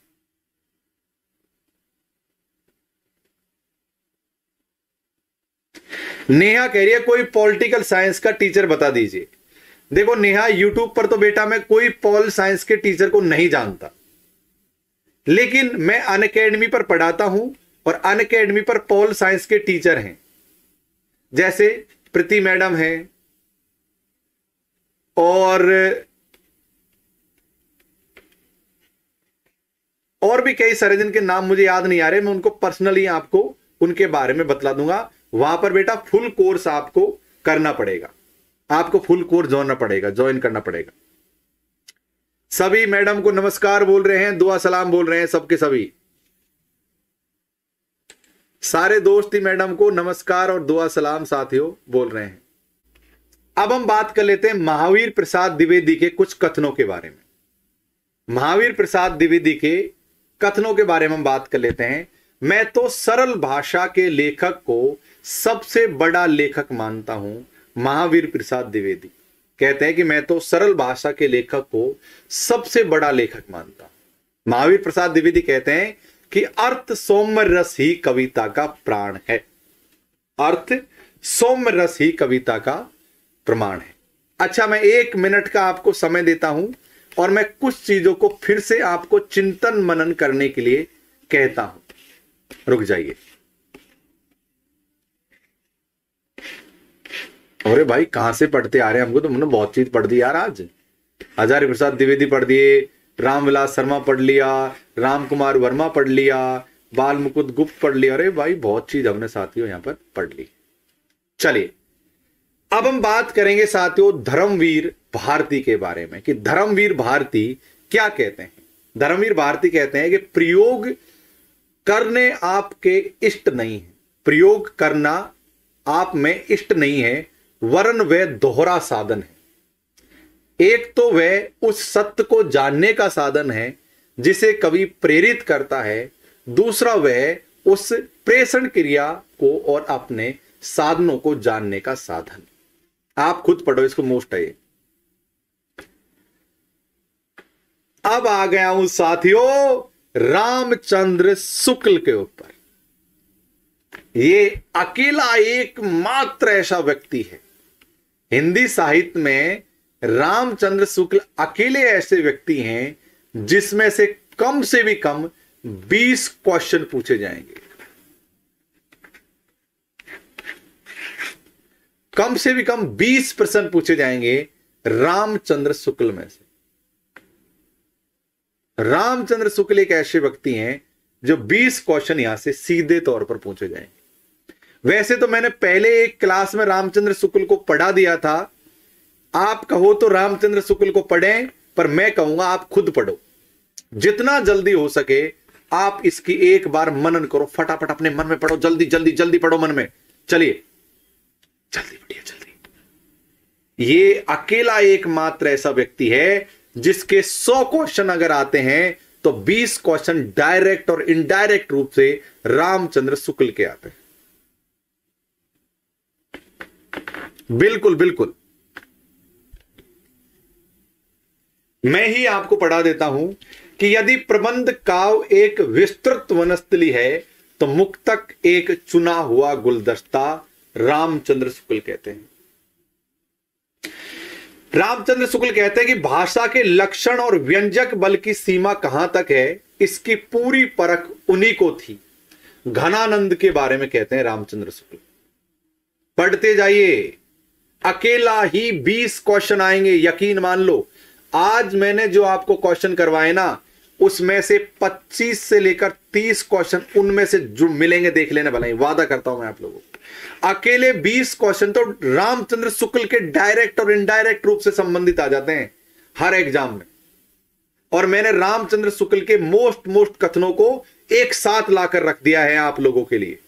नेहा कह रही है कोई पॉलिटिकल साइंस का टीचर बता दीजिए। देखो नेहा, यूट्यूब पर तो बेटा मैं कोई पॉल साइंस के टीचर को नहीं जानता, लेकिन मैं अनअकैडमी पर पढ़ाता हूं और अनअकैडमी पर पॉल साइंस के टीचर हैं, जैसे प्रीति मैडम हैं और भी कई सारे जिनके नाम मुझे याद नहीं आ रहे। मैं उनको पर्सनली आपको उनके बारे में बतला दूंगा। वहां पर बेटा फुल कोर्स आपको करना पड़ेगा, आपको फुल कोर्स ज्वाइन करना पड़ेगा। सभी मैडम को नमस्कार बोल रहे हैं, दुआ सलाम बोल रहे हैं सबके सभी। सारे दोस्त ही मैडम को नमस्कार और दुआ सलाम साथियों बोल रहे हैं। अब हम बात कर लेते हैं महावीर प्रसाद द्विवेदी के कुछ कथनों के बारे में। महावीर प्रसाद द्विवेदी के कथनों के बारे में हम बात कर लेते हैं। मैं तो सरल भाषा के लेखक को सबसे बड़ा लेखक मानता हूं। महावीर प्रसाद द्विवेदी कहते हैं कि मैं तो सरल भाषा के लेखक को सबसे बड़ा लेखक मानता हूं। महावीर प्रसाद द्विवेदी कहते हैं कि अर्थ सौम्य रस ही कविता का प्राण है। अर्थ सौम्य रस ही कविता का प्रमाण है। अच्छा, मैं 1 मिनट का आपको समय देता हूं और मैं कुछ चीजों को फिर से आपको चिंतन मनन करने के लिए कहता हूं। रुक जाइए। अरे भाई, कहां से पढ़ते आ रहे हैं? हमको तो मैंने बहुत चीज पढ़ दी यार। आज हजारी प्रसाद द्विवेदी पढ़ दिए, रामविलास शर्मा पढ़ लिया, राम कुमार वर्मा पढ़ लिया, बाल मुकुंद गुप्त पढ़ लिया। अरे भाई, बहुत चीज हमने साथियों यहां पर पढ़ ली। चलिए, अब हम बात करेंगे साथियों धर्मवीर भारती के बारे में कि धर्मवीर भारती क्या कहते हैं। धर्मवीर भारती कहते हैं कि प्रयोग करने आपके इष्ट नहीं है, प्रयोग करना आप में इष्ट नहीं है, वरन वह दोहरा साधन है। एक तो वह उस सत्य को जानने का साधन है जिसे कवि प्रेरित करता है, दूसरा वह उस प्रेषण क्रिया को और अपने साधनों को जानने का साधन। आप खुद पढ़ो इसको, मोस्ट है। अब आ गया हूं साथियों रामचंद्र शुक्ल के ऊपर। ये अकेला एकमात्र ऐसा व्यक्ति है हिंदी साहित्य में, रामचंद्र शुक्ल अकेले ऐसे व्यक्ति हैं जिसमें से भी कम 20 क्वेश्चन पूछे जाएंगे। कम से भी कम 20 प्रश्न पूछे जाएंगे रामचंद्र शुक्ल में से। रामचंद्र शुक्ल एक ऐसे व्यक्ति हैं जो 20 क्वेश्चन यहां से सीधे तौर पर पूछे जाएंगे। वैसे तो मैंने पहले एक क्लास में रामचंद्र शुक्ल को पढ़ा दिया था। आप कहो तो रामचंद्र शुक्ल को पढ़ें, पर मैं कहूंगा आप खुद पढ़ो। जितना जल्दी हो सके आप इसकी एक बार मनन करो, फटाफट अपने मन में पढ़ो, जल्दी जल्दी जल्दी पढ़ो मन में। चलिए जल्दी पढ़िए, जल्दी। ये अकेला एकमात्र ऐसा व्यक्ति है जिसके 100 क्वेश्चन अगर आते हैं तो 20 क्वेश्चन डायरेक्ट और इनडायरेक्ट रूप से रामचंद्र शुक्ल के आते हैं। बिल्कुल बिल्कुल। मैं ही आपको पढ़ा देता हूं कि यदि प्रबंध काव्य एक विस्तृत वनस्थली है तो मुक्तक एक चुना हुआ गुलदस्ता रामचंद्र शुक्ल कहते हैं। रामचंद्र शुक्ल कहते हैं कि भाषा के लक्षण और व्यंजक बल की सीमा कहां तक है, इसकी पूरी परख उन्हीं को थी। घनानंद के बारे में कहते हैं रामचंद्र शुक्ल। पढ़ते जाइए, अकेला ही 20 क्वेश्चन आएंगे, यकीन मान लो। आज मैंने जो आपको क्वेश्चन करवाए ना, उसमें से 25 से लेकर 30 क्वेश्चन उनमें से जो मिलेंगे देख लेना भला ही, वादा करता हूं मैं आप लोगों को। अकेले 20 क्वेश्चन तो रामचंद्र शुक्ल के डायरेक्ट और इनडायरेक्ट रूप से संबंधित आ जाते हैं हर एग्जाम में। और मैंने रामचंद्र शुक्ल के मोस्ट कथनों को एक साथ लाकर रख दिया है आप लोगों के लिए।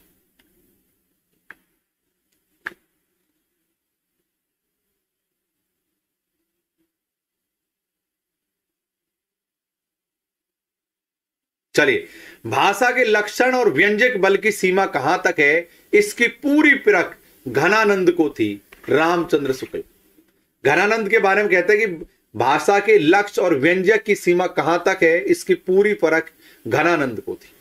चलिए, भाषा के लक्षण और व्यंजक बल की सीमा कहां तक है, इसकी पूरी परख घनानंद को थी। रामचंद्र शुक्ल घनानंद के बारे में कहते हैं कि भाषा के लक्ष्य और व्यंजक की सीमा कहां तक है, इसकी पूरी परख घनानंद को थी।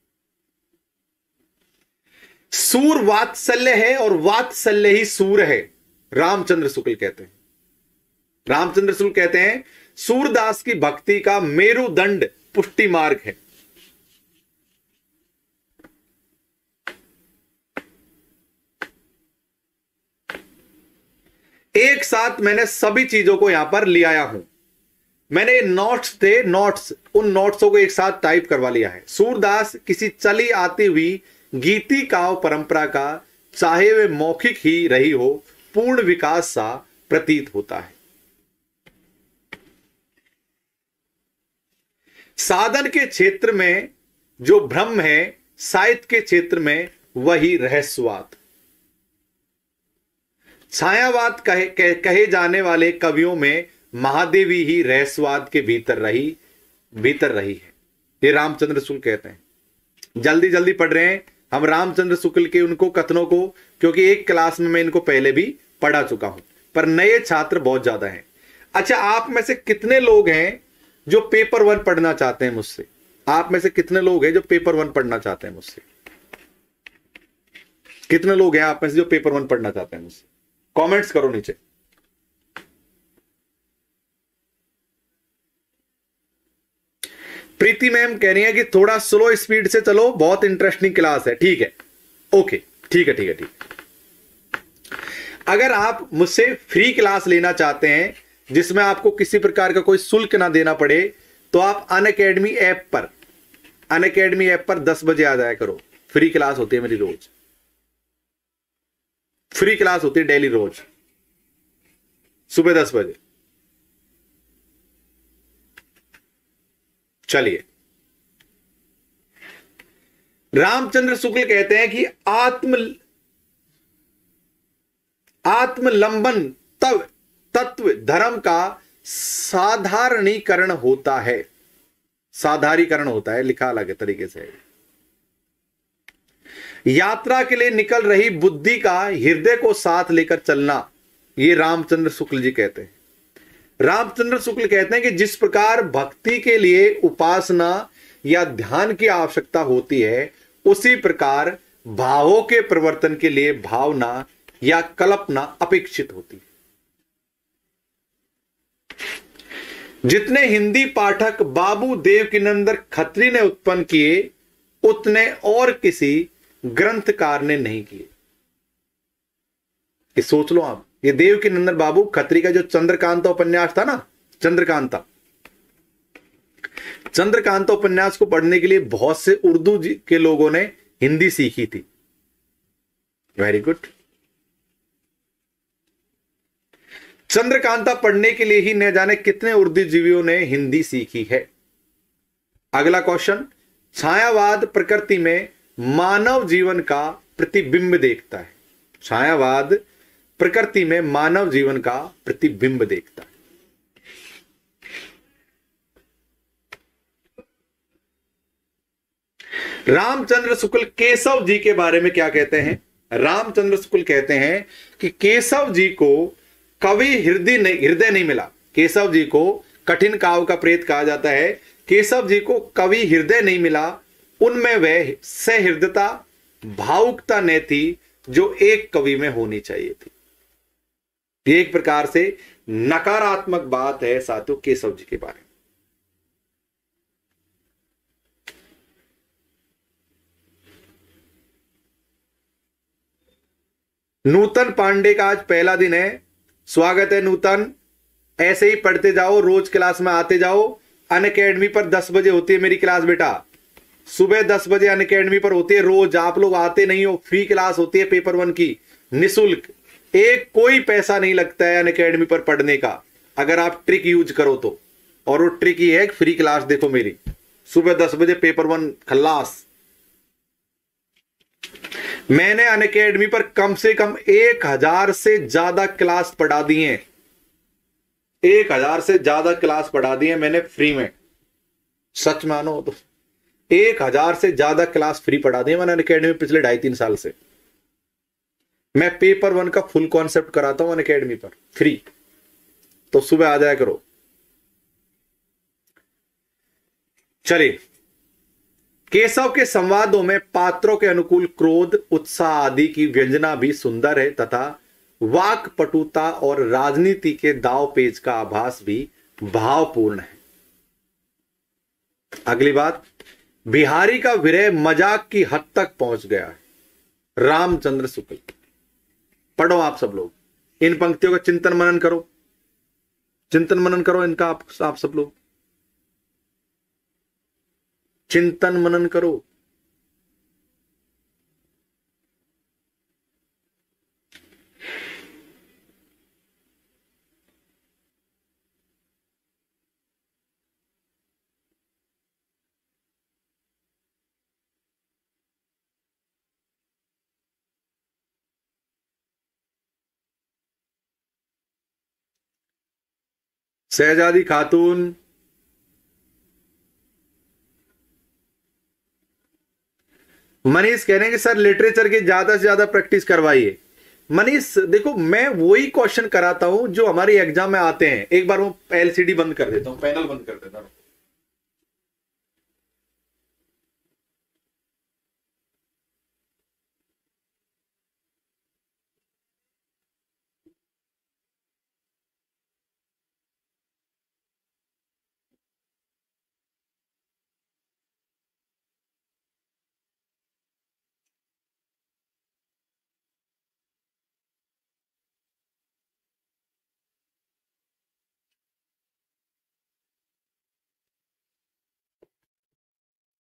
सूर वात्सल्य है और वात्सल्य ही सूर है, रामचंद्र शुक्ल कहते हैं। रामचंद्र शुक्ल कहते हैं सूरदास की भक्ति का मेरुदंड पुष्टि मार्ग है। एक साथ मैंने सभी चीजों को यहां पर ले आया हूं। मैंने नोट्स थे, उन नोट्सों को एक साथ टाइप करवा लिया है। सूरदास किसी चली आती हुई गीति काव्य परंपरा का, चाहे वे मौखिक ही रही हो, पूर्ण विकास सा प्रतीत होता है। साधन के क्षेत्र में जो भ्रम है, साहित्य के क्षेत्र में वही रहस्यवाद। छायावाद कहे जाने वाले कवियों में महादेवी ही रहस्यवाद के भीतर रही है। ये रामचंद्र शुक्ल कहते हैं। जल्दी जल्दी पढ़ रहे हैं हम रामचंद्र शुक्ल के उनको कथनों को, क्योंकि एक क्लास में मैं इनको पहले भी पढ़ा चुका हूं, पर नए छात्र बहुत ज्यादा हैं। अच्छा, आप में से कितने लोग हैं जो पेपर 1 पढ़ना चाहते हैं मुझसे? आप में से कितने लोग हैं जो पेपर 1 पढ़ना चाहते हैं मुझसे? कितने लोग हैं आप में से जो पेपर 1 पढ़ना चाहते हैं मुझसे? कमेंट्स करो नीचे। प्रीति मैम कह रही है कि थोड़ा स्लो स्पीड से चलो, बहुत इंटरेस्टिंग क्लास है। ठीक है, ओके, ठीक है, ठीक है, ठीक। अगर आप मुझसे फ्री क्लास लेना चाहते हैं जिसमें आपको किसी प्रकार का कोई शुल्क ना देना पड़े, तो आप अनअकैडमी ऐप पर 10 बजे आ जाया करो। फ्री क्लास होती है मेरी रोज, फ्री क्लास होती है डेली, रोज सुबह 10 बजे। चलिए, रामचंद्र शुक्ल कहते हैं कि आत्मलंबन तत्व धर्म का साधारणीकरण होता है। साधारीकरण होता है, लिखा अलग तरीके से। यात्रा के लिए निकल रही बुद्धि का हृदय को साथ लेकर चलना, ये रामचंद्र शुक्ल जी कहते हैं। रामचंद्र शुक्ल कहते हैं कि जिस प्रकार भक्ति के लिए उपासना या ध्यान की आवश्यकता होती है, उसी प्रकार भावों के परिवर्तन के लिए भावना या कल्पना अपेक्षित होती है। जितने हिंदी पाठक बाबू देवकीनंदन खत्री ने उत्पन्न किए, उतने और किसी ग्रंथकार ने नहीं किए। ये सोच लो आप, ये देवकीनंदन बाबू खत्री का जो चंद्रकांता उपन्यास था ना, चंद्रकांता उपन्यास को पढ़ने के लिए बहुत से उर्दू के लोगों ने हिंदी सीखी थी। Very good. चंद्रकांता पढ़ने के लिए ही न जाने कितने उर्दू जीवियों ने हिंदी सीखी है। अगला क्वेश्चन, छायावाद प्रकृति में मानव जीवन का प्रतिबिंब देखता है। छायावाद प्रकृति में मानव जीवन का प्रतिबिंब देखता है। रामचंद्र शुक्ल केशव जी के बारे में क्या कहते हैं? रामचंद्र शुक्ल कहते हैं कि केशव जी को कवि हृदय नहीं मिला। केशव जी को कठिन काव्य का प्रेत कहा जाता है। केशव जी को कवि हृदय नहीं मिला, उनमें वह सहृदयता, भावुकता नहीं थी जो एक कवि में होनी चाहिए थी। ये एक प्रकार से नकारात्मक बात है साथियों केशव जी के बारे में। नूतन पांडे का आज पहला दिन है, स्वागत है नूतन। ऐसे ही पढ़ते जाओ, रोज क्लास में आते जाओ। अनअकैडमी पर 10 बजे होती है मेरी क्लास बेटा, सुबह 10 बजे अनअकैडमी पर होती है रोज। आप लोग आते नहीं हो। फ्री क्लास होती है पेपर 1 की, निःशुल्क, एक कोई पैसा नहीं लगता है अनअकैडमी पर पढ़ने का, अगर आप ट्रिक यूज करो तो। और वो ट्रिक ही है फ्री क्लास देखो मेरी, सुबह 10 बजे पेपर 1 खल्लास। मैंने अनअकैडमी पर कम से कम 1000 से ज्यादा क्लास पढ़ा दी हैं। 1000 से ज्यादा क्लास पढ़ा दी है मैंने फ्री में, सच मानो तो 1000 से ज्यादा क्लास फ्री पढ़ा दी है मैंने अनअकैडमी पिछले 2.5-3 साल से। मैं पेपर 1 का फुल कॉन्सेप्ट कराता हूं अनअकैडमी पर फ्री, तो सुबह आ जाया करो। चलिए, केशव के संवादों में पात्रों के अनुकूल क्रोध, उत्साह आदि की व्यंजना भी सुंदर है तथा वाक पटुता और राजनीति के दाव पेच का आभास भी भावपूर्ण है। अगली बात, बिहारी का विरह मजाक की हद तक पहुंच गया है। रामचंद्र शुक्ल। पढ़ो आप सब लोग, इन पंक्तियों का चिंतन मनन करो, चिंतन मनन करो इनका। आप सब लोग चिंतन मनन करो। शहजादी खातून, मनीष कह रहे हैं कि सर लिटरेचर की ज्यादा से ज्यादा प्रैक्टिस करवाइए। मनीष देखो, मैं वही क्वेश्चन कराता हूं जो हमारे एग्जाम में आते हैं। एक बार वो एलसीडी बंद कर देता हूं, पैनल बंद कर देता हूं।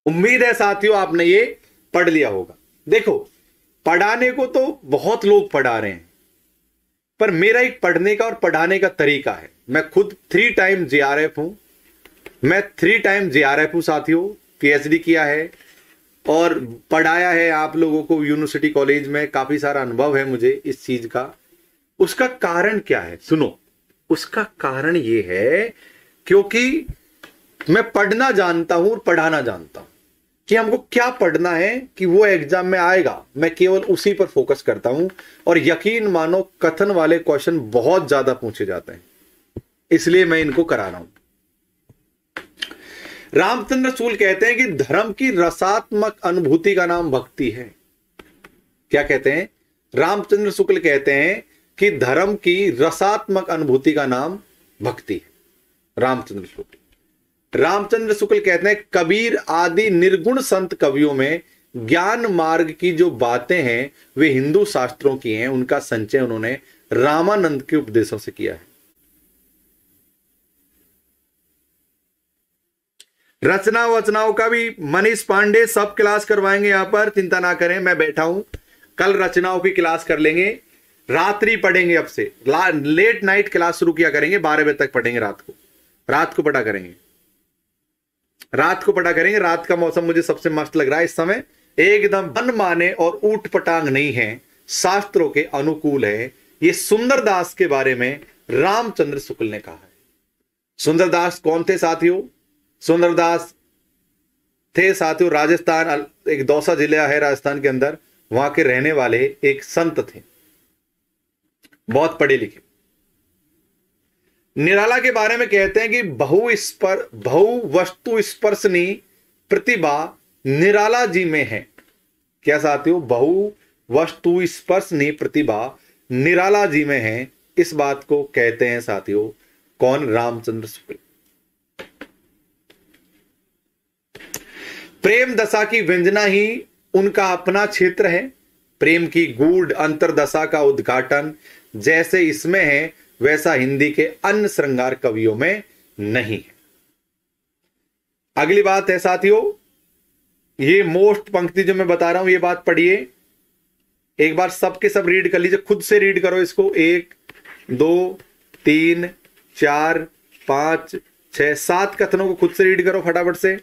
उम्मीद है साथियों आपने ये पढ़ लिया होगा। देखो, पढ़ाने को तो बहुत लोग पढ़ा रहे हैं, पर मेरा एक पढ़ने का और पढ़ाने का तरीका है। मैं खुद 3 टाइम JRF हूं, मैं 3 टाइम JRF हूं साथियों, PhD किया है और पढ़ाया है आप लोगों को यूनिवर्सिटी कॉलेज में, काफी सारा अनुभव है मुझे इस चीज का। उसका कारण क्या है सुनो, उसका कारण ये है क्योंकि मैं पढ़ना जानता हूं और पढ़ाना जानता हूं कि हमको क्या पढ़ना है कि वो एग्जाम में आएगा। मैं केवल उसी पर फोकस करता हूं और यकीन मानो कथन वाले क्वेश्चन बहुत ज्यादा पूछे जाते हैं, इसलिए मैं इनको करा रहा हूं। रामचंद्र सूल कहते हैं कि धर्म की रसात्मक अनुभूति का नाम भक्ति है। क्या कहते हैं? रामचंद्र शुक्ल कहते हैं कि धर्म की रसात्मक अनुभूति का नाम भक्ति है। रामचंद्र शुक्ल कहते हैं कबीर आदि निर्गुण संत कवियों में ज्ञान मार्ग की जो बातें हैं वे हिंदू शास्त्रों की हैं, उनका संचय उन्होंने रामानंद के उपदेशों से किया है। रचना वचनाओं का भी मनीष पांडे सब क्लास करवाएंगे, यहां पर चिंता ना करें, मैं बैठा हूं। कल रचनाओं की क्लास कर लेंगे, रात्रि पढ़ेंगे, अब से लेट नाइट क्लास शुरू किया करेंगे, 12 बजे तक पढ़ेंगे, रात को पढ़ा करेंगे, रात का मौसम मुझे सबसे मस्त लग रहा है इस समय, एकदम मन माने और ऊट पटांग नहीं है, शास्त्रों के अनुकूल है। ये सुंदरदास के बारे में रामचंद्र शुक्ल ने कहा है। सुंदरदास कौन थे साथियों? सुंदरदास थे साथियों राजस्थान, एक दौसा जिला है राजस्थान के अंदर, वहां के रहने वाले एक संत थे, बहुत पढ़े लिखे। निराला के बारे में कहते हैं कि बहु वस्तु स्पर्शनी प्रतिभा निराला जी में है। क्या साथियों? बहु वस्तु स्पर्शनी प्रतिभा निराला जी में है। इस बात को कहते हैं साथियों कौन? रामचंद्र शुक्ल। प्रेम दशा की व्यंजना ही उनका अपना क्षेत्र है। प्रेम की गूढ़ अंतरदशा का उद्घाटन जैसे इसमें है वैसा हिंदी के अन्य श्रृंगार कवियों में नहीं है। अगली बात है साथियों, ये मोस्ट पंक्ति जो मैं बता रहा हूं, ये बात पढ़िए एक बार, सबके सब रीड कर लीजिए, खुद से रीड करो इसको। 1 2 3 4 5 6 7 कथनों को खुद से रीड करो फटाफट से।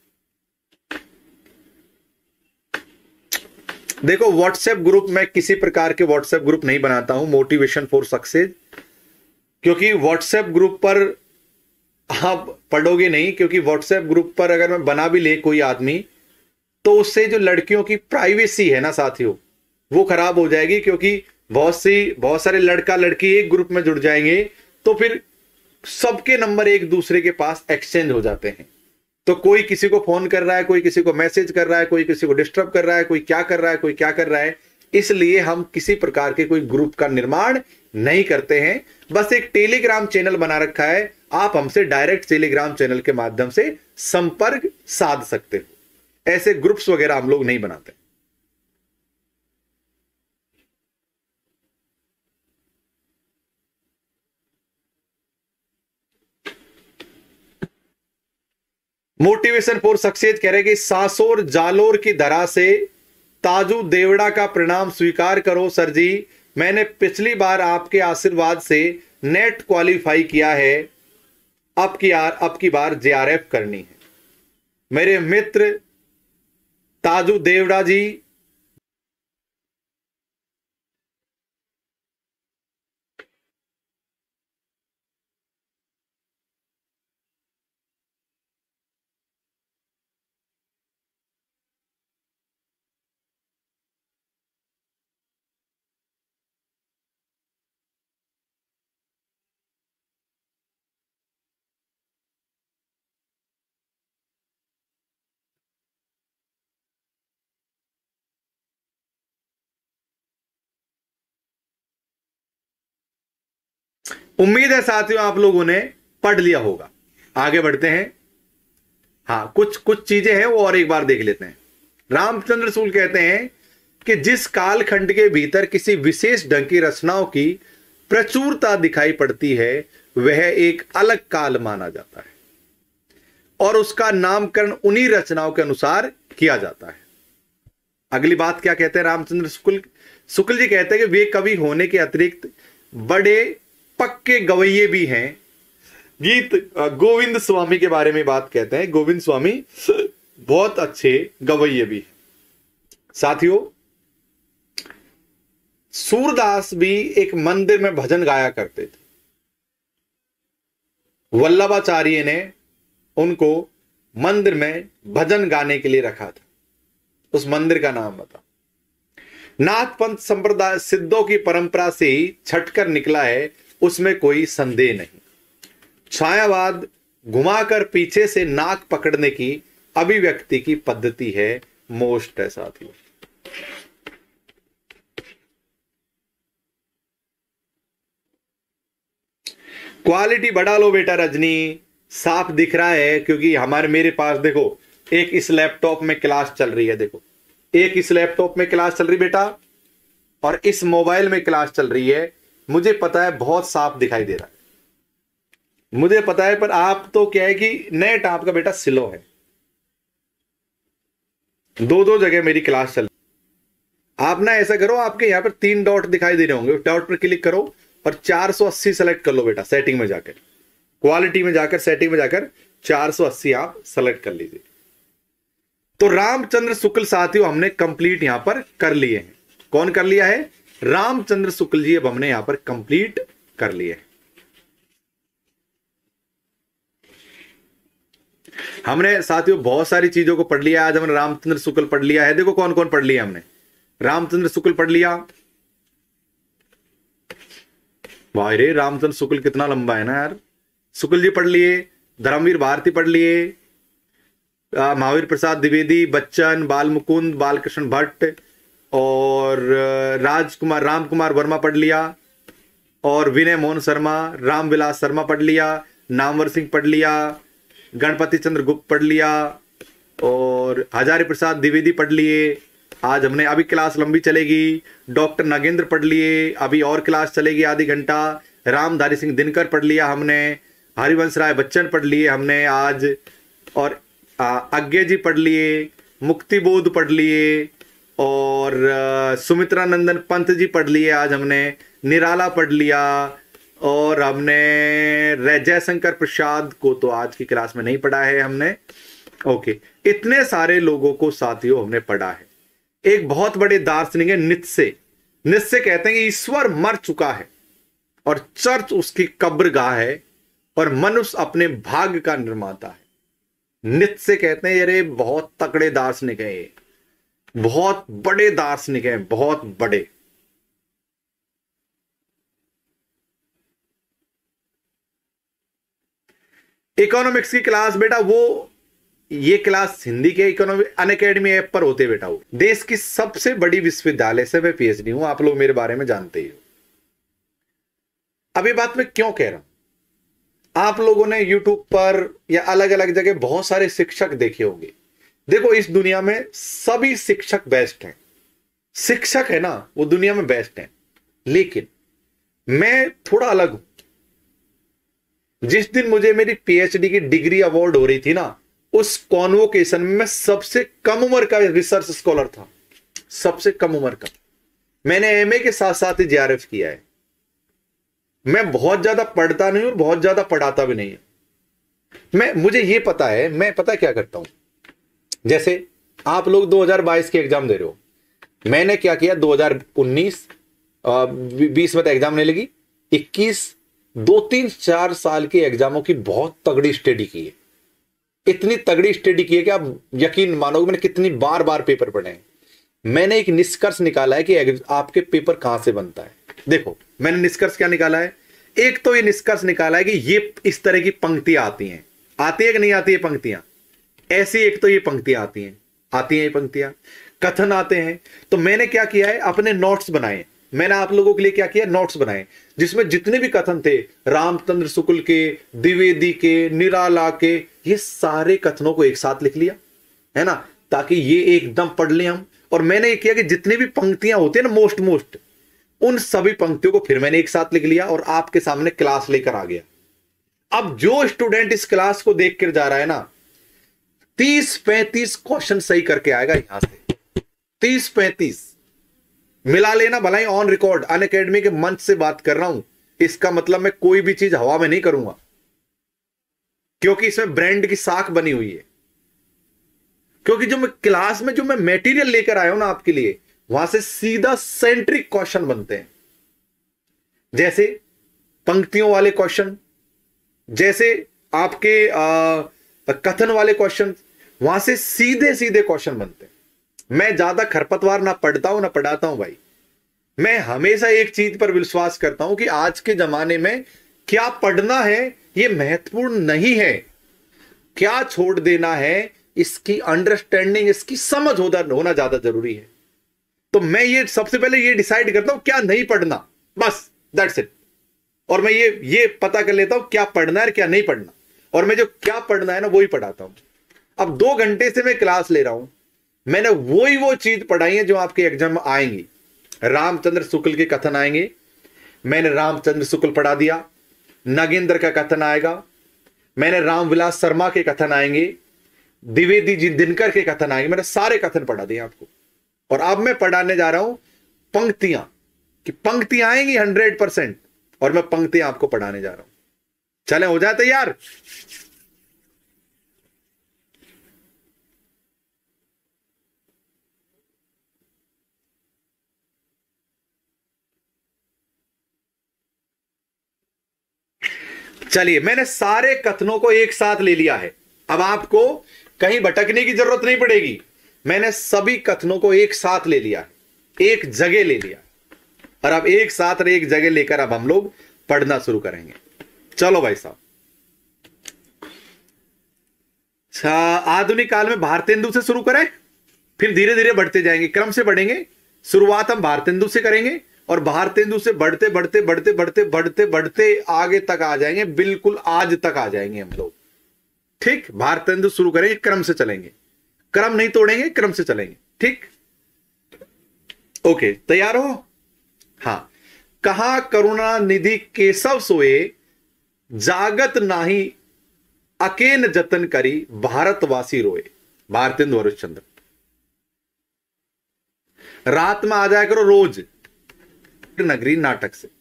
देखो, व्हाट्सएप ग्रुप, मैं किसी प्रकार के व्हाट्सएप ग्रुप नहीं बनाता हूं मोटिवेशन फॉर सक्सेस, क्योंकि व्हाट्सएप ग्रुप पर आप पढ़ोगे नहीं, क्योंकि व्हाट्सएप ग्रुप पर अगर मैं बना भी ले कोई आदमी, तो उससे जो लड़कियों की प्राइवेसी है ना साथियों, वो खराब हो जाएगी, क्योंकि बहुत सारे लड़का लड़की एक ग्रुप में जुड़ जाएंगे, तो फिर सबके नंबर एक दूसरे के पास एक्सचेंज हो जाते हैं। तो कोई किसी को फोन कर रहा है, कोई किसी को मैसेज कर रहा है, कोई किसी को डिस्टर्ब कर रहा है, कोई क्या कर रहा है, कोई क्या कर रहा है। इसलिए हम किसी प्रकार के कोई ग्रुप का निर्माण नहीं करते हैं, बस एक टेलीग्राम चैनल बना रखा है। आप हमसे डायरेक्ट टेलीग्राम चैनल के माध्यम से संपर्क साध सकते हो। ऐसे ग्रुप्स वगैरह हम लोग नहीं बनाते। मोटिवेशन फॉर सक्सेस कह रहे कि सासोर जालोर की धरा से ताजू देवड़ा का प्रणाम स्वीकार करो सर जी। मैंने पिछली बार आपके आशीर्वाद से नेट क्वालिफाई किया है, अब की बार JRF करनी है। मेरे मित्र ताजू देवड़ा जी, उम्मीद है साथियों आप लोगों ने पढ़ लिया होगा। आगे बढ़ते हैं। हाँ, कुछ चीजें हैं वो और एक बार देख लेते हैं। रामचंद्र सूल कहते हैं कि जिस कालखंड के भीतर किसी विशेष ढंग की रचनाओं की प्रचुरता दिखाई पड़ती है वह एक अलग काल माना जाता है। और उसका नामकरण उन्हीं रचनाओं के अनुसार किया जाता है। अगली बात क्या कहते हैं रामचंद्र शुक्ल जी कहते हैं कि वे कवि होने के अतिरिक्त बड़े पक्के गवैये भी हैं। गीत गोविंद स्वामी के बारे में बात कहते हैं, गोविंद स्वामी बहुत अच्छे गवैये भी हैं। साथियों, सूरदास भी एक मंदिर में भजन गाया करते थे। वल्लभाचार्य ने उनको मंदिर में भजन गाने के लिए रखा था। उस मंदिर का नाम बता। नाथ पंथ संप्रदाय सिद्धों की परंपरा से ही छटकर निकला है, उसमें कोई संदेह नहीं। छायावाद घुमाकर पीछे से नाक पकड़ने की अभिव्यक्ति की पद्धति है, मोस्ट है साथियों। क्वालिटी बढ़ा लो बेटा रजनी, साफ दिख रहा है क्योंकि मेरे पास देखो एक इस लैपटॉप में क्लास चल रही है, देखो एक इस लैपटॉप में क्लास चल रही बेटा और इस मोबाइल में क्लास चल रही है। मुझे पता है बहुत साफ दिखाई दे रहा है, मुझे पता है, पर आप तो क्या है कि नेट आपका बेटा स्लो है। दो जगह मेरी क्लास चल रही। आप ना ऐसा करो, आपके यहां पर 3 डॉट दिखाई दे रहे होंगे, डॉट पर क्लिक करो और 480 सेलेक्ट कर लो बेटा। सेटिंग में जाकर, क्वालिटी में जाकर, सेटिंग में जाकर 480 आप सेलेक्ट कर लीजिए। तो रामचंद्र शुक्ल साथियों हमने कंप्लीट यहां पर कर लिए हैं। कौन कर लिया है? रामचंद्र शुक्ल जी अब हमने यहां पर कंप्लीट कर लिए हैं। हमने साथियों बहुत सारी चीजों को पढ़ लिया। आज हमने रामचंद्र शुक्ल पढ़ लिया है। देखो कौन कौन पढ़ लिया हमने। रामचंद्र शुक्ल पढ़ लिया। वाह रे, रामचंद्र शुक्ल कितना लंबा है ना यार। शुक्ल जी पढ़ लिए, धर्मवीर भारती पढ़ लिए, महावीर प्रसाद द्विवेदी, बच्चन, बाल मुकुंद, बालकृष्ण भट्ट और राम कुमार वर्मा पढ़ लिया, और विनय मोहन शर्मा, रामविलास शर्मा पढ़ लिया, नामवर सिंह पढ़ लिया, गणपति चंद्र गुप्त पढ़ लिया और हजारी प्रसाद द्विवेदी पढ़ लिए। आज हमने, अभी क्लास लंबी चलेगी। डॉक्टर नागेंद्र पढ़ लिए, अभी और क्लास चलेगी आधी घंटा। रामधारी सिंह दिनकर पढ़ लिया हमने, हरिवंश राय बच्चन पढ़ लिए हमने आज, और अज्ञे जी पढ़ लिए, मुक्तिबोध पढ़ लिए, और सुमित्रा नंदन पंत जी पढ़ लिए आज हमने, निराला पढ़ लिया, और हमने जयशंकर प्रसाद को तो आज की क्लास में नहीं पढ़ा है हमने। ओके, इतने सारे लोगों को साथियों हमने पढ़ा है। एक बहुत बड़े दार्शनिक है नित्से। नित्से कहते हैं कि ईश्वर मर चुका है और चर्च उसकी कब्रगाह है और मनुष्य अपने भाग्य का निर्माता है। नित्से कहते हैं, अरे बहुत तगड़े दार्शनिक है ये, बहुत बड़े दार्शनिक हैं, बहुत बड़े। इकोनॉमिक्स की क्लास बेटा, वो ये क्लास हिंदी के इकोनॉमिक अनअकैडमी ऐप पर होते बेटा। वो देश की सबसे बड़ी विश्वविद्यालय से मैं पीएचडी हूं, आप लोग मेरे बारे में जानते ही हो। अब ये बात मैं क्यों कह रहा हूं, आप लोगों ने यूट्यूब पर या अलग अलग जगह बहुत सारे शिक्षक देखे होंगे। देखो इस दुनिया में सभी शिक्षक बेस्ट हैं, शिक्षक है ना वो दुनिया में बेस्ट हैं, लेकिन मैं थोड़ा अलग हूं। जिस दिन मुझे मेरी पीएचडी की डिग्री अवार्ड हो रही थी ना, उस कॉन्वोकेशन में मैं सबसे कम उम्र का रिसर्च स्कॉलर था, सबसे कम उम्र का। मैंने एमए के साथ साथ ही जेआरएफ किया है। मैं बहुत ज्यादा पढ़ता नहीं और बहुत ज्यादा पढ़ाता भी नहीं है। मुझे ये पता है, मैं पता क्या करता हूं। जैसे आप लोग 2022 के एग्जाम दे रहे हो, मैंने क्या किया 2019 20 में तो एग्जाम नहीं लगी, 21 2-3-4 साल के एग्जामों की बहुत तगड़ी स्टडी की है। इतनी तगड़ी स्टडी की है कि आप यकीन मानोगे मैंने कितनी बार बार पेपर पढ़े हैं। मैंने एक निष्कर्ष निकाला है कि आपके पेपर कहां से बनता है। देखो मैंने निष्कर्ष क्या निकाला है। एक तो ये निष्कर्ष निकाला है कि ये इस तरह की पंक्तियां आती हैं कि नहीं आती है पंक्तियां ऐसी। एक तो ये पंक्तियां आती हैं ये पंक्तियां, कथन आते हैं। तो मैंने क्या किया है, अपने नोट्स बनाए। मैंने आप लोगों के लिए क्या किया, नोट्स बनाए, जिसमें जितने भी कथन थे रामचंद्र शुक्ल के, द्विवेदी के, निराला के, ये सारे कथनों को एक साथ लिख लिया है ना, ताकि ये एकदम पढ़ लें हम। और मैंने ये किया कि जितनी भी पंक्तियां होती है ना मोस्ट उन सभी पंक्तियों को फिर मैंने एक साथ लिख लिया और आपके सामने क्लास लेकर आ गया। अब जो स्टूडेंट इस क्लास को देख कर जा रहा है ना, 30-35 क्वेश्चन सही करके आएगा यहां से। 30-35 मिला लेना, भला ही ऑन रिकॉर्ड अनअकैडमी के मंच से बात कर रहा हूं, इसका मतलब मैं कोई भी चीज हवा में नहीं करूंगा, क्योंकि इसमें ब्रांड की साख बनी हुई है। क्योंकि जो मैं क्लास में जो मैं मटेरियल लेकर आया हूं ना आपके लिए, वहां से सीधा सेंट्रिक क्वेश्चन बनते हैं, जैसे पंक्तियों वाले क्वेश्चन, जैसे आपके कथन वाले क्वेश्चन, वहां से सीधे सीधे क्वेश्चन बनते हैं। मैं ज्यादा खरपतवार ना पढ़ता हूं ना पढ़ाता हूं भाई। मैं हमेशा एक चीज पर विश्वास करता हूं कि आज के जमाने में क्या पढ़ना है यह महत्वपूर्ण नहीं है, क्या छोड़ देना है इसकी अंडरस्टैंडिंग, इसकी समझ होना ज्यादा जरूरी है। तो मैं ये सबसे पहले ये डिसाइड करता हूं क्या नहीं पढ़ना, बस दैट्स इट। और मैं ये पता कर लेता हूं क्या पढ़ना है क्या नहीं पढ़ना, और मैं जो क्या पढ़ना है ना वही पढ़ाता हूं। अब 2 घंटे से मैं क्लास ले रहा हूं, मैंने वो चीज पढ़ाई है जो आपके एग्जाम में आएंगी। रामचंद्र शुक्ल के कथन आएंगे, मैंने रामचंद्र शुक्ल पढ़ा दिया। नागेंद्र का कथन आएगा, मैंने रामविलास शर्मा के कथन आएंगे, द्विवेदी जी दिनकर के कथन आएंगे, मैंने सारे कथन पढ़ा दिए आपको। और अब मैं पढ़ाने जा रहा हूं पंक्तियां, कि पंक्तियां आएंगी 100%, और मैं पंक्तियां आपको पढ़ाने जा रहा हूं। चले, हो जाए तैयार? चलिए, मैंने सारे कथनों को एक साथ ले लिया है, अब आपको कहीं भटकने की जरूरत नहीं पड़ेगी। मैंने सभी कथनों को एक साथ ले लिया है, एक जगह ले लिया, और अब एक साथ एक जगह लेकर अब हम लोग पढ़ना शुरू करेंगे। चलो भाई साहब, आधुनिक काल में भारतेंदु से शुरू करें, फिर धीरे धीरे बढ़ते जाएंगे, क्रम से बढ़ेंगे। शुरुआत हम भारतेंदु से करेंगे, और भारतेंदु से बढ़ते बढ़ते बढ़ते बढ़ते बढ़ते बढ़ते आगे तक आ जाएंगे, बिल्कुल आज तक आ जाएंगे हम लोग। ठीक, भारतेंदु शुरू करेंगे, क्रम से चलेंगे, क्रम नहीं तोड़ेंगे, क्रम से चलेंगे। ठीक, ओके, तैयार हो? हां। कहा करुणा निधि केशव सोए, जागत नाही अकेन जतन करी, भारतवासी रोए। भारतेंदु हरिश्चंद्र। रात में आ जाया करो रोज नगरी नाटक से।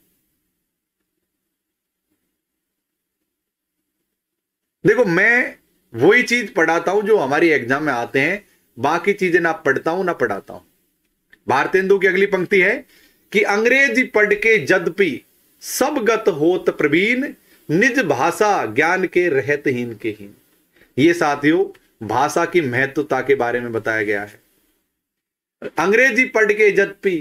देखो, मैं वही चीज पढ़ाता हूं जो हमारी एग्जाम में आते हैं, बाकी चीजें ना पढ़ता हूं ना पढ़ाता हूं। भारतेंदु की अगली पंक्ति है कि अंग्रेजी पढ़ के जदपि सब गत होत प्रवीण, निज भाषा ज्ञान के रहत हीन के हीन। ये साथियों भाषा की महत्वता के बारे में बताया गया है। अंग्रेजी पढ़ के यद्यपि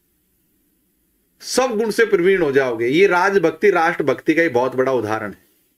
सब गुण से प्रवीण हो जाओगे, ये राजभक्ति राष्ट्रभक्ति का ही बहुत बड़ा उदाहरण है।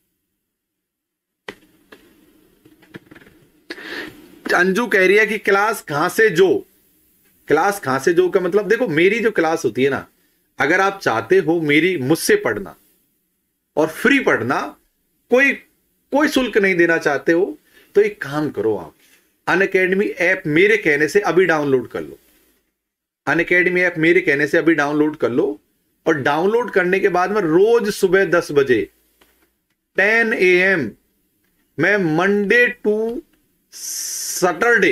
अंजू कह रही है कि क्लास कहां से जो, क्लास कहां से जो का मतलब, देखो मेरी जो क्लास होती है ना, अगर आप चाहते हो मेरी मुझसे पढ़ना और फ्री पढ़ना, कोई शुल्क नहीं देना चाहते हो, तो एक काम करो, आप अनअकैडमी ऐप मेरे कहने से अभी डाउनलोड कर लो। अनअकैडमी ऐप मेरे कहने से अभी डाउनलोड कर लो, और डाउनलोड करने के बाद में रोज सुबह 10 बजे 10 AM मैं मंडे टू सैटरडे,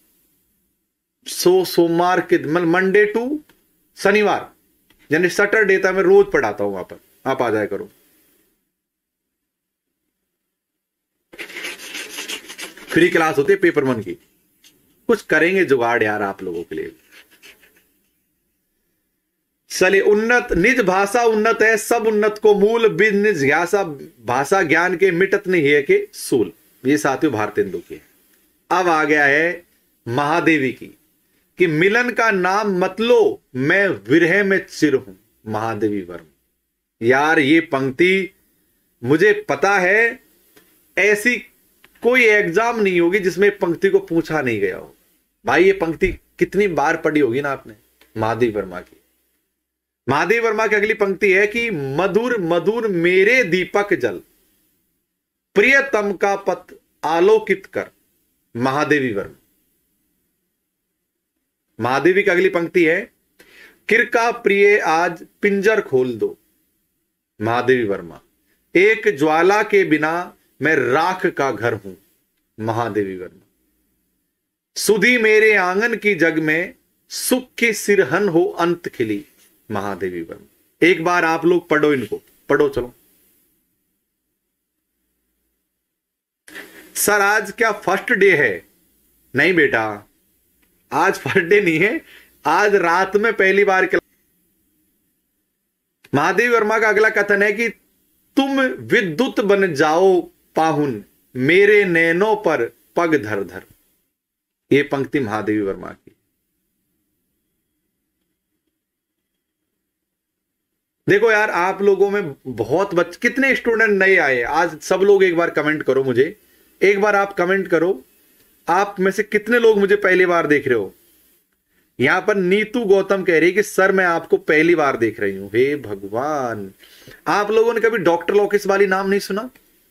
सोमवार के मतलब मंडे टू शनिवार यानी सैटरडे तक मैं रोज पढ़ाता हूं वहां पर, आप आ जाया करो। फ्री क्लास होती है पेपर 1 की, कुछ करेंगे जुगाड़ यार आप लोगों के लिए। चलिए, उन्नत निज भाषा उन्नत है, सब उन्नत को मूल, बिन निज जिज्ञासा भाषा ज्ञान के मिटत नहीं है के सूल। ये साथियों भारतेंदु के। अब आ गया है महादेवी की, कि मिलन का नाम मत लो, मैं विरह में चिर हूं। महादेवी वर्मा। यार ये पंक्ति मुझे पता है ऐसी कोई एग्जाम नहीं होगी जिसमें पंक्ति को पूछा नहीं गया हो। भाई ये पंक्ति कितनी बार पढ़ी होगी ना आपने, महादेवी वर्मा की। महादेवी वर्मा की अगली पंक्ति है कि मधुर मधुर मेरे दीपक जल, प्रियतम का पथ आलोकित कर। महादेवी वर्मा। महादेवी की अगली पंक्ति है, किरका प्रिय आज पिंजर खोल दो। महादेवी वर्मा। एक ज्वाला के बिना मैं राख का घर हूं। महादेवी वर्मा। सुधी मेरे आंगन की जग में, सुख की सिरहन हो अंत खिली। महादेवी वर्मा। एक बार आप लोग पढ़ो, इनको पढ़ो चलो। सर आज क्या फर्स्ट डे है? नहीं बेटा, आज फर्स्ट डे नहीं है, आज रात में पहली बार क्लास। महादेवी वर्मा का अगला कथन है कि तुम विद्युत बन जाओ पाहुन, मेरे नैनों पर पग धर धर। ये पंक्ति महादेवी वर्मा की। देखो यार, आप लोगों में बहुत कितने स्टूडेंट नए आए आज? सब लोग एक बार कमेंट करो मुझे, एक बार आप कमेंट करो, आप में से कितने लोग मुझे पहली बार देख रहे हो? यहां पर नीतू गौतम कह रही है कि सर मैं आपको पहली बार देख रही हूं। हे भगवान, आप लोगों ने कभी डॉक्टर लोकेश वाली नाम नहीं सुना?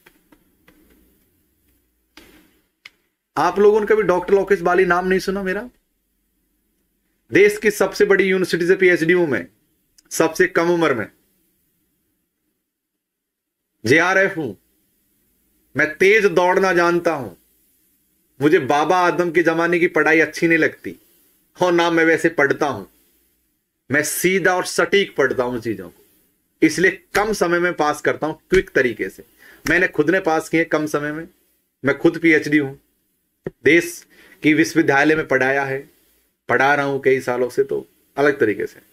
आप लोगों ने कभी डॉक्टर लोकेश वाली नाम नहीं सुना मेरा? देश की सबसे बड़ी यूनिवर्सिटी से पीएचडी हूं मैं, सबसे कम उम्र में। जेआरएफ हूं मैं, तेज दौड़ना जानता हूं। मुझे बाबा आदम के जमाने की पढ़ाई अच्छी नहीं लगती, और ना मैं वैसे पढ़ता हूं। मैं सीधा और सटीक पढ़ता हूं चीजों को, इसलिए कम समय में पास करता हूं, क्विक तरीके से। मैंने खुद ने पास किए कम समय में। मैं खुद पीएचडी हूं, देश की विश्वविद्यालय में पढ़ाया है, पढ़ा रहा हूं कई सालों से, तो अलग तरीके से।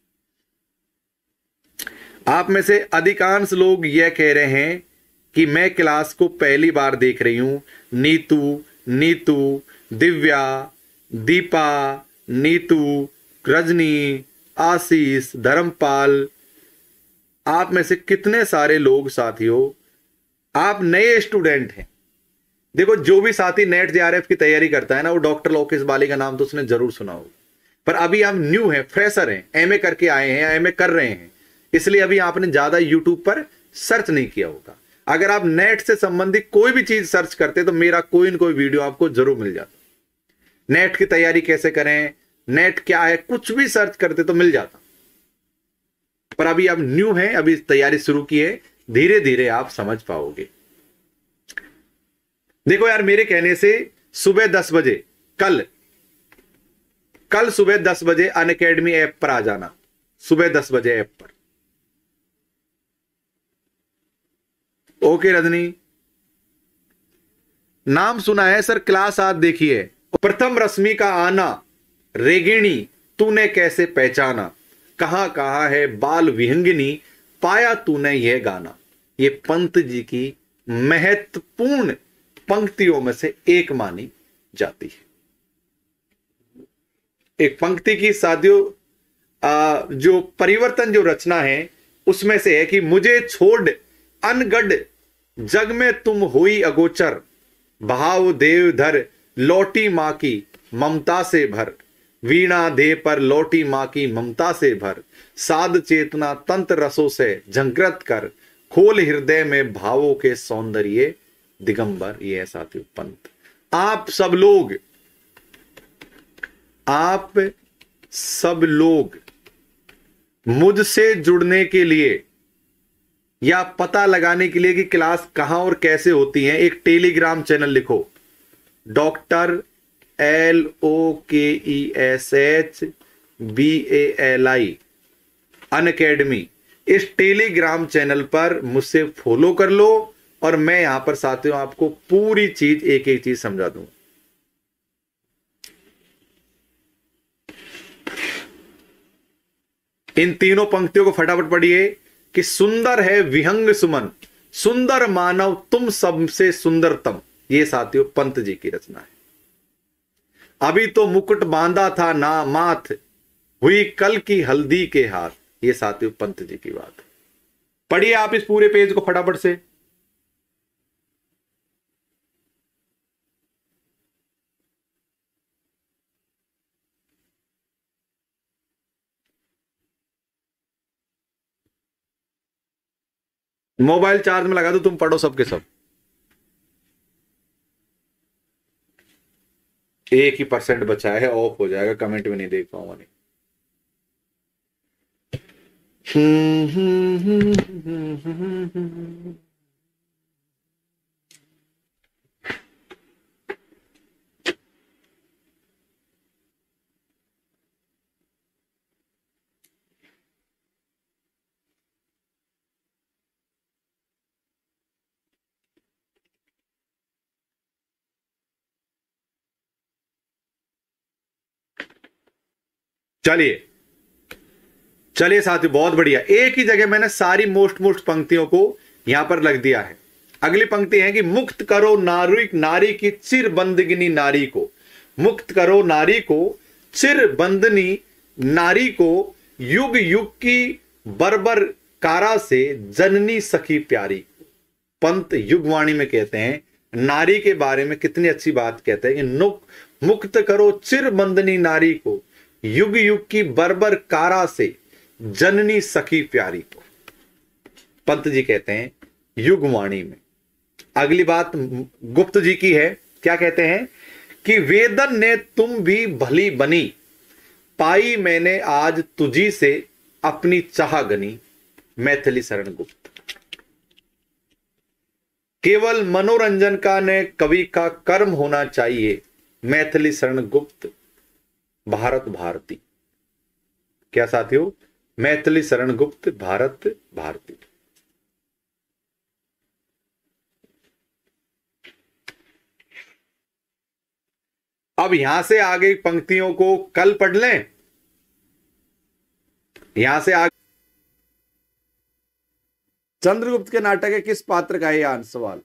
आप में से अधिकांश लोग यह कह रहे हैं कि मैं क्लास को पहली बार देख रही हूं। नीतू, नीतू, दिव्या, दीपा, नीतू, रजनी, आशीष, धर्मपाल, आप में से कितने सारे लोग साथियों, आप नए स्टूडेंट हैं। देखो, जो भी साथी नेट जेआरएफ की तैयारी करता है ना, वो डॉक्टर लोकेश बाली का नाम तो उसने जरूर सुना होगा। पर अभी हम न्यू हैं, फ्रेशर हैं, एमए करके आए हैं, एमए कर रहे हैं, इसलिए अभी आपने ज्यादा यूट्यूब पर सर्च नहीं किया होगा। अगर आप नेट से संबंधित कोई भी चीज सर्च करते तो मेरा कोई न कोई वीडियो आपको जरूर मिल जाता। नेट की तैयारी कैसे करें, नेट क्या है, कुछ भी सर्च करते तो मिल जाता। पर अभी आप न्यू हैं, अभी तैयारी शुरू की है, धीरे धीरे आप समझ पाओगे। देखो यार, मेरे कहने से सुबह 10 बजे कल सुबह 10 बजे अनअकैडमी ऐप पर आ जाना, सुबह 10 बजे ऐप पर। ओके रजनी, नाम सुना है सर, क्लास आज देखिए। प्रथम रश्मि का आना, रेगिणी तूने कैसे पहचाना, कहां कहां है बाल विहंगिनी, पाया तूने यह गाना। ये पंत जी की महत्वपूर्ण पंक्तियों में से एक मानी जाती है। एक पंक्ति की साथियों जो परिवर्तन, जो रचना है, उसमें से है कि मुझे छोड़ अनगढ़ जग में तुम हुई अगोचर, भाव देव धर लौटी मां की ममता से भर, वीणा दे पर लौटी मां की ममता से भर, साध चेतना तंत्र रसों से झंकृत कर, खोल हृदय में भावों के सौंदर्य दिगंबर। ये है साथियों पंत। आप सब लोग मुझसे जुड़ने के लिए या पता लगाने के लिए कि क्लास कहां और कैसे होती है, एक टेलीग्राम चैनल लिखो, डॉक्टर LOKESHBALI अनअकैडमी। इस टेलीग्राम चैनल पर मुझसे फॉलो कर लो, और मैं यहां पर साथियों आपको पूरी चीज, एक एक चीज समझा दूं। इन तीनों पंक्तियों को फटाफट पढ़िए कि सुंदर है विहंग सुमन, सुंदर मानव तुम सबसे सुंदरतम। ये साथियों पंत जी की रचना है। अभी तो मुकुट बांधा था ना माथ, हुई कल की हल्दी के हाथ। ये साथियों पंत जी की बात है। पढ़िए आप इस पूरे पेज को फटाफट से। मोबाइल चार्ज में लगा दो, तुम पढ़ो सबके सब। 1% बचा है, ऑफ हो जाएगा, कमेंट में नहीं देख पाऊंगा। नहीं चलिए चलिए साथियों, बहुत बढ़िया। एक ही जगह मैंने सारी मोस्ट पंक्तियों को यहां पर लग दिया है। अगली पंक्ति है कि मुक्त करो नारी नारी की चिर बंदगिनी नारी को, मुक्त करो नारी को चिर बंदनी नारी को, युग युग की बर्बर कारा से जननी सखी प्यारी। पंत युगवाणी में कहते हैं, नारी के बारे में कितनी अच्छी बात कहते हैं कि मुक्त करो चिर बंदनी नारी को, युग युग की बर्बर कारा से जननी सखी प्यारी को। पंत जी कहते हैं युगवाणी में। अगली बात गुप्त जी की है, क्या कहते हैं कि वेदन ने तुम भी भली बनी, पाई मैंने आज तुझी से अपनी चाह गनी। मैथिली शरण गुप्त। केवल मनोरंजन का न कवि का कर्म होना चाहिए। मैथिली शरण गुप्त भारत भारती। क्या साथियों, मैथिली शरण गुप्त भारत भारती। अब यहां से आगे पंक्तियों को कल पढ़ लें। यहां से आगे चंद्रगुप्त के नाटक है किस पात्र का है यह सवाल।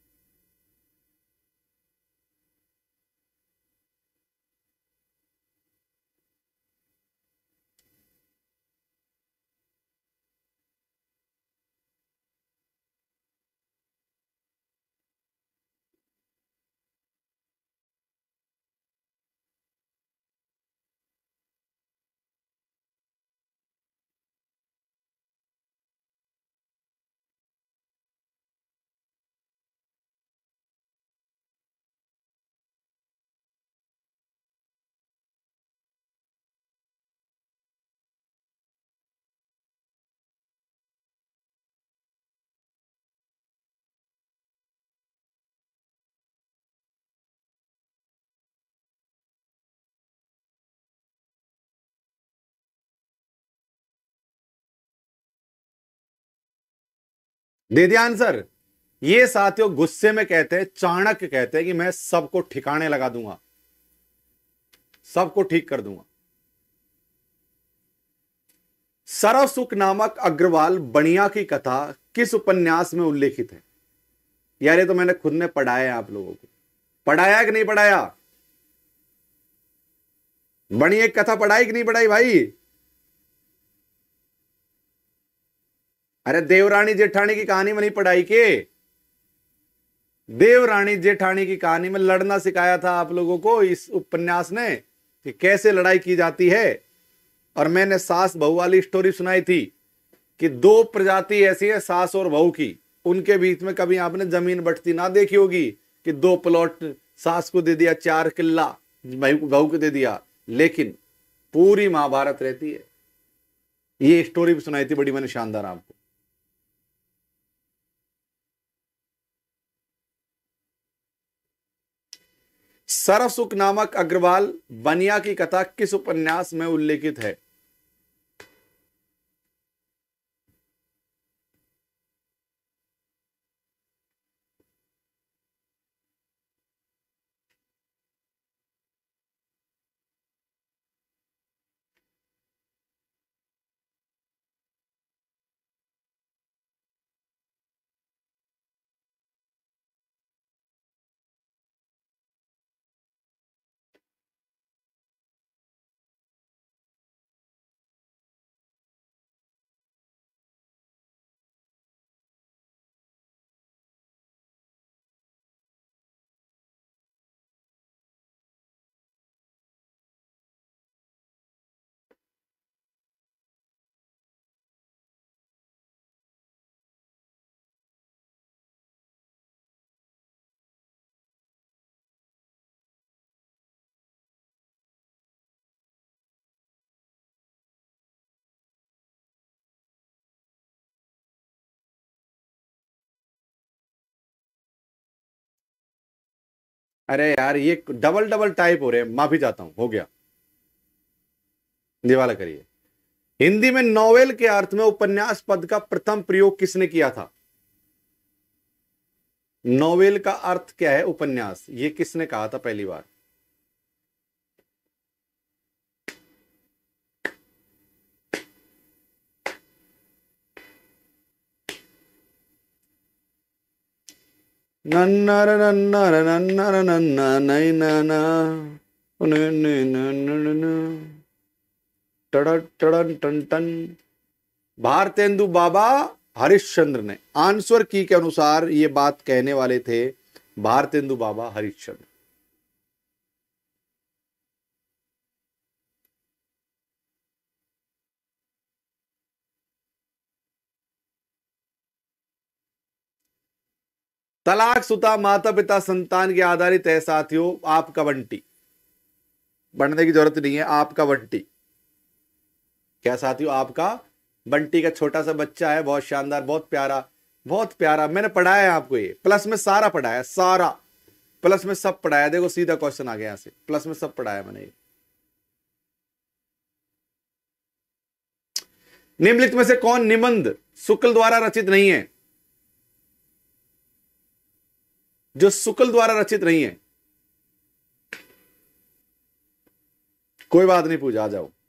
दे दिया आंसर। ये साथियों गुस्से में कहते हैं, चाणक्य कहते हैं कि मैं सबको ठिकाने लगा दूंगा, सबको ठीक कर दूंगा। सरवसुख नामक अग्रवाल बनिया की कथा किस उपन्यास में उल्लेखित है। यार ये तो मैंने खुद ने पढ़ाया है, आप लोगों को पढ़ाया कि नहीं पढ़ाया? बनिया की कथा पढ़ाई कि नहीं पढ़ाई भाई? अरे देवरानी जेठानी की कहानी में नहीं पढ़ाई के? देवरानी जेठानी की कहानी में लड़ना सिखाया था आप लोगों को इस उपन्यास ने कि कैसे लड़ाई की जाती है। और मैंने सास बहू वाली स्टोरी सुनाई थी कि दो प्रजाति ऐसी है सास और बहू की, उनके बीच में कभी आपने जमीन बंटती ना देखी होगी कि 2 प्लॉट सास को दे दिया, 4 किल्ला बहू को दे दिया, लेकिन पूरी महाभारत रहती है। ये स्टोरी भी सुनाई थी बड़ी मैंने शानदार आपको। सरवसुख नामक अग्रवाल बनिया की कथा किस उपन्यास में उल्लेखित है? अरे यार ये डबल डबल टाइप हो रहे हैं, माफी चाहता हूं, हो गया। दिवाला करिए। हिंदी में नॉवेल के अर्थ में उपन्यास पद का प्रथम प्रयोग किसने किया था? नॉवेल का अर्थ क्या है उपन्यास, ये किसने कहा था पहली बार? नन्नर नन्नर नन्नर नन्ना नई नाना टड़न टन टन। भारतेंदु बाबा हरिश्चंद्र ने, आंसर की के अनुसार ये बात कहने वाले थे भारतेंदु बाबा हरिश्चंद्र। तलाक सुता माता पिता संतान के आधारित है साथियों आपका बंटी, बढ़ने की जरूरत नहीं है, आपका बंटी। क्या साथियों, आपका बंटी का छोटा सा बच्चा है, बहुत शानदार, बहुत प्यारा, बहुत प्यारा। मैंने पढ़ाया है आपको, ये प्लस में सारा पढ़ाया, सारा प्लस में सब पढ़ाया। देखो सीधा क्वेश्चन आ गया, यहां से प्लस में सब पढ़ाया मैंने। निम्नलिखित में से कौन निबंध शुक्ल द्वारा रचित नहीं है? जो शुक्ल द्वारा रचित नहीं है, कोई बात नहीं, पूछा, आ जाओ।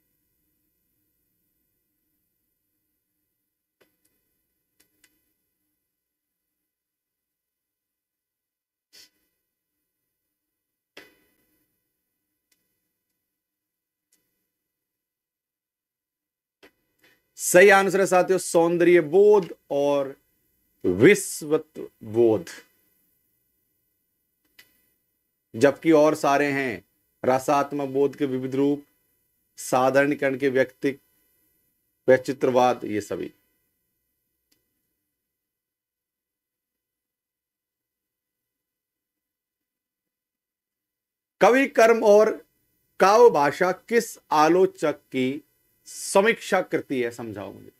सही आंसर है साथियों सौंदर्य बोध और विश्वत्व बोध, जबकि और सारे हैं रसात्मक बोध के विविध रूप, साधारणीकरण के व्यक्तिक, वैचित्रवाद, ये सभी। कवि कर्म और काव्य भाषा किस आलोचक की समीक्षा करती है? समझाओ मुझे।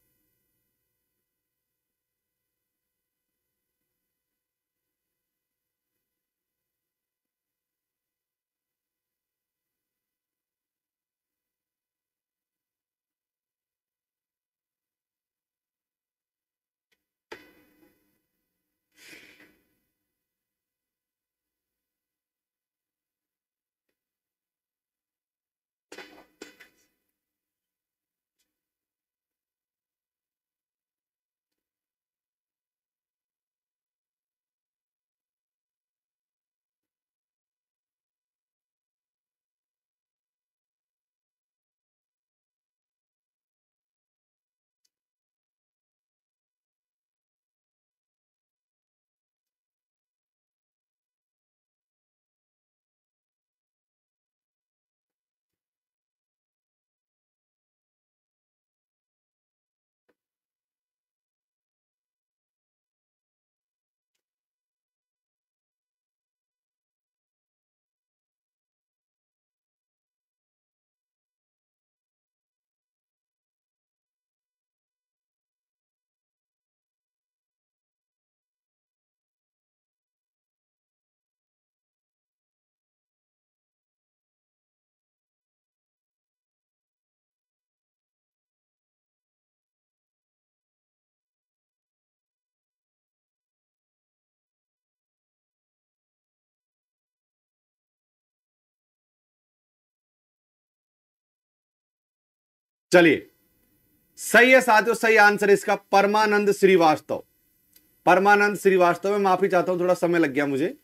चलिए, सही है साथियों, सही आंसर इसका परमानंद श्रीवास्तव। परमानंद श्रीवास्तव, में माफी चाहता हूं, थोड़ा समय लग गया मुझे।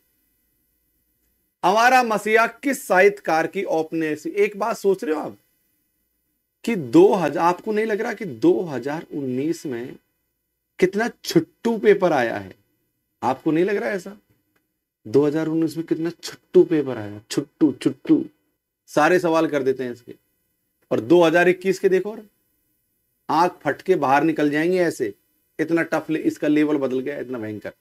हमारा मसीहा किस साहित्यकार की औपन्यासिक? एक बात सोच रहे हो आप कि 2000, आपको नहीं लग रहा कि 2019 में कितना छुट्टू पेपर आया है? आपको नहीं लग रहा ऐसा? 2019 में कितना छुट्टू पेपर आया, छुट्टू छुट्टू, सारे सवाल कर देते हैं इसके। और 2021 के देखो, आंख फट के बाहर निकल जाएंगे ऐसे, इतना टफ इसका लेवल बदल गया, इतना भयंकर।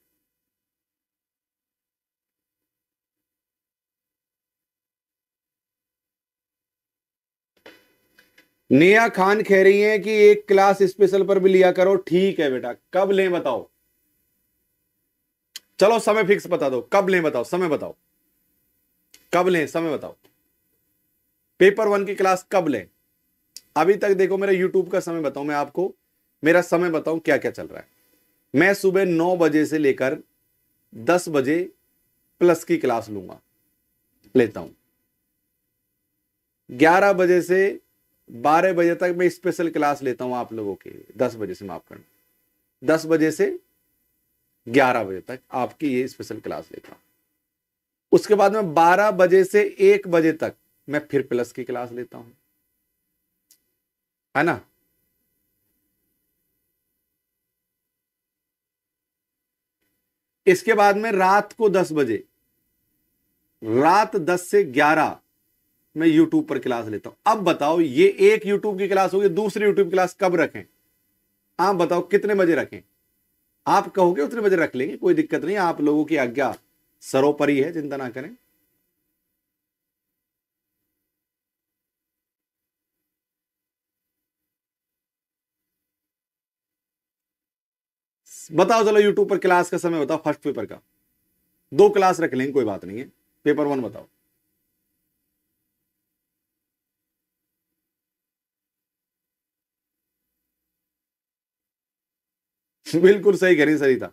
नेहा खान कह रही है कि एक क्लास स्पेशल पर भी लिया करो। ठीक है बेटा, कब लें बताओ? चलो समय फिक्स बता दो, कब लें बताओ, समय बताओ, कब लें, समय बताओ। पेपर 1 की क्लास कब लें? अभी तक देखो मेरा यूट्यूब का समय बताऊं, मैं आपको मेरा समय बताऊं क्या क्या चल रहा है। मैं सुबह 9 बजे से लेकर 10 बजे प्लस की क्लास लूंगा, लेता हूं। 11 बजे से 12 बजे तक मैं स्पेशल क्लास लेता हूं आप लोगों के, 10 बजे से, माफ करना, 10 बजे से 11 बजे तक आपकी ये स्पेशल क्लास लेता हूं। उसके बाद में 12 बजे से 1 बजे तक मैं फिर प्लस की क्लास लेता हूं, है ना। इसके बाद में रात को 10 बजे, रात 10 से 11 मैं यूट्यूब पर क्लास लेता हूं। अब बताओ, ये एक यूट्यूब की क्लास होगी, दूसरी यूट्यूब क्लास कब रखें? आप बताओ कितने बजे रखें? आप कहोगे उतने बजे रख लेंगे, कोई दिक्कत नहीं, आप लोगों की आज्ञा सरोपरि है, चिंता ना करें। बताओ चलो, यूट्यूब पर क्लास का समय बताओ, फर्स्ट पेपर का। 2 क्लास रख लेंगे, कोई बात नहीं है। पेपर 1 बताओ। बिल्कुल सही कह रही सरिता।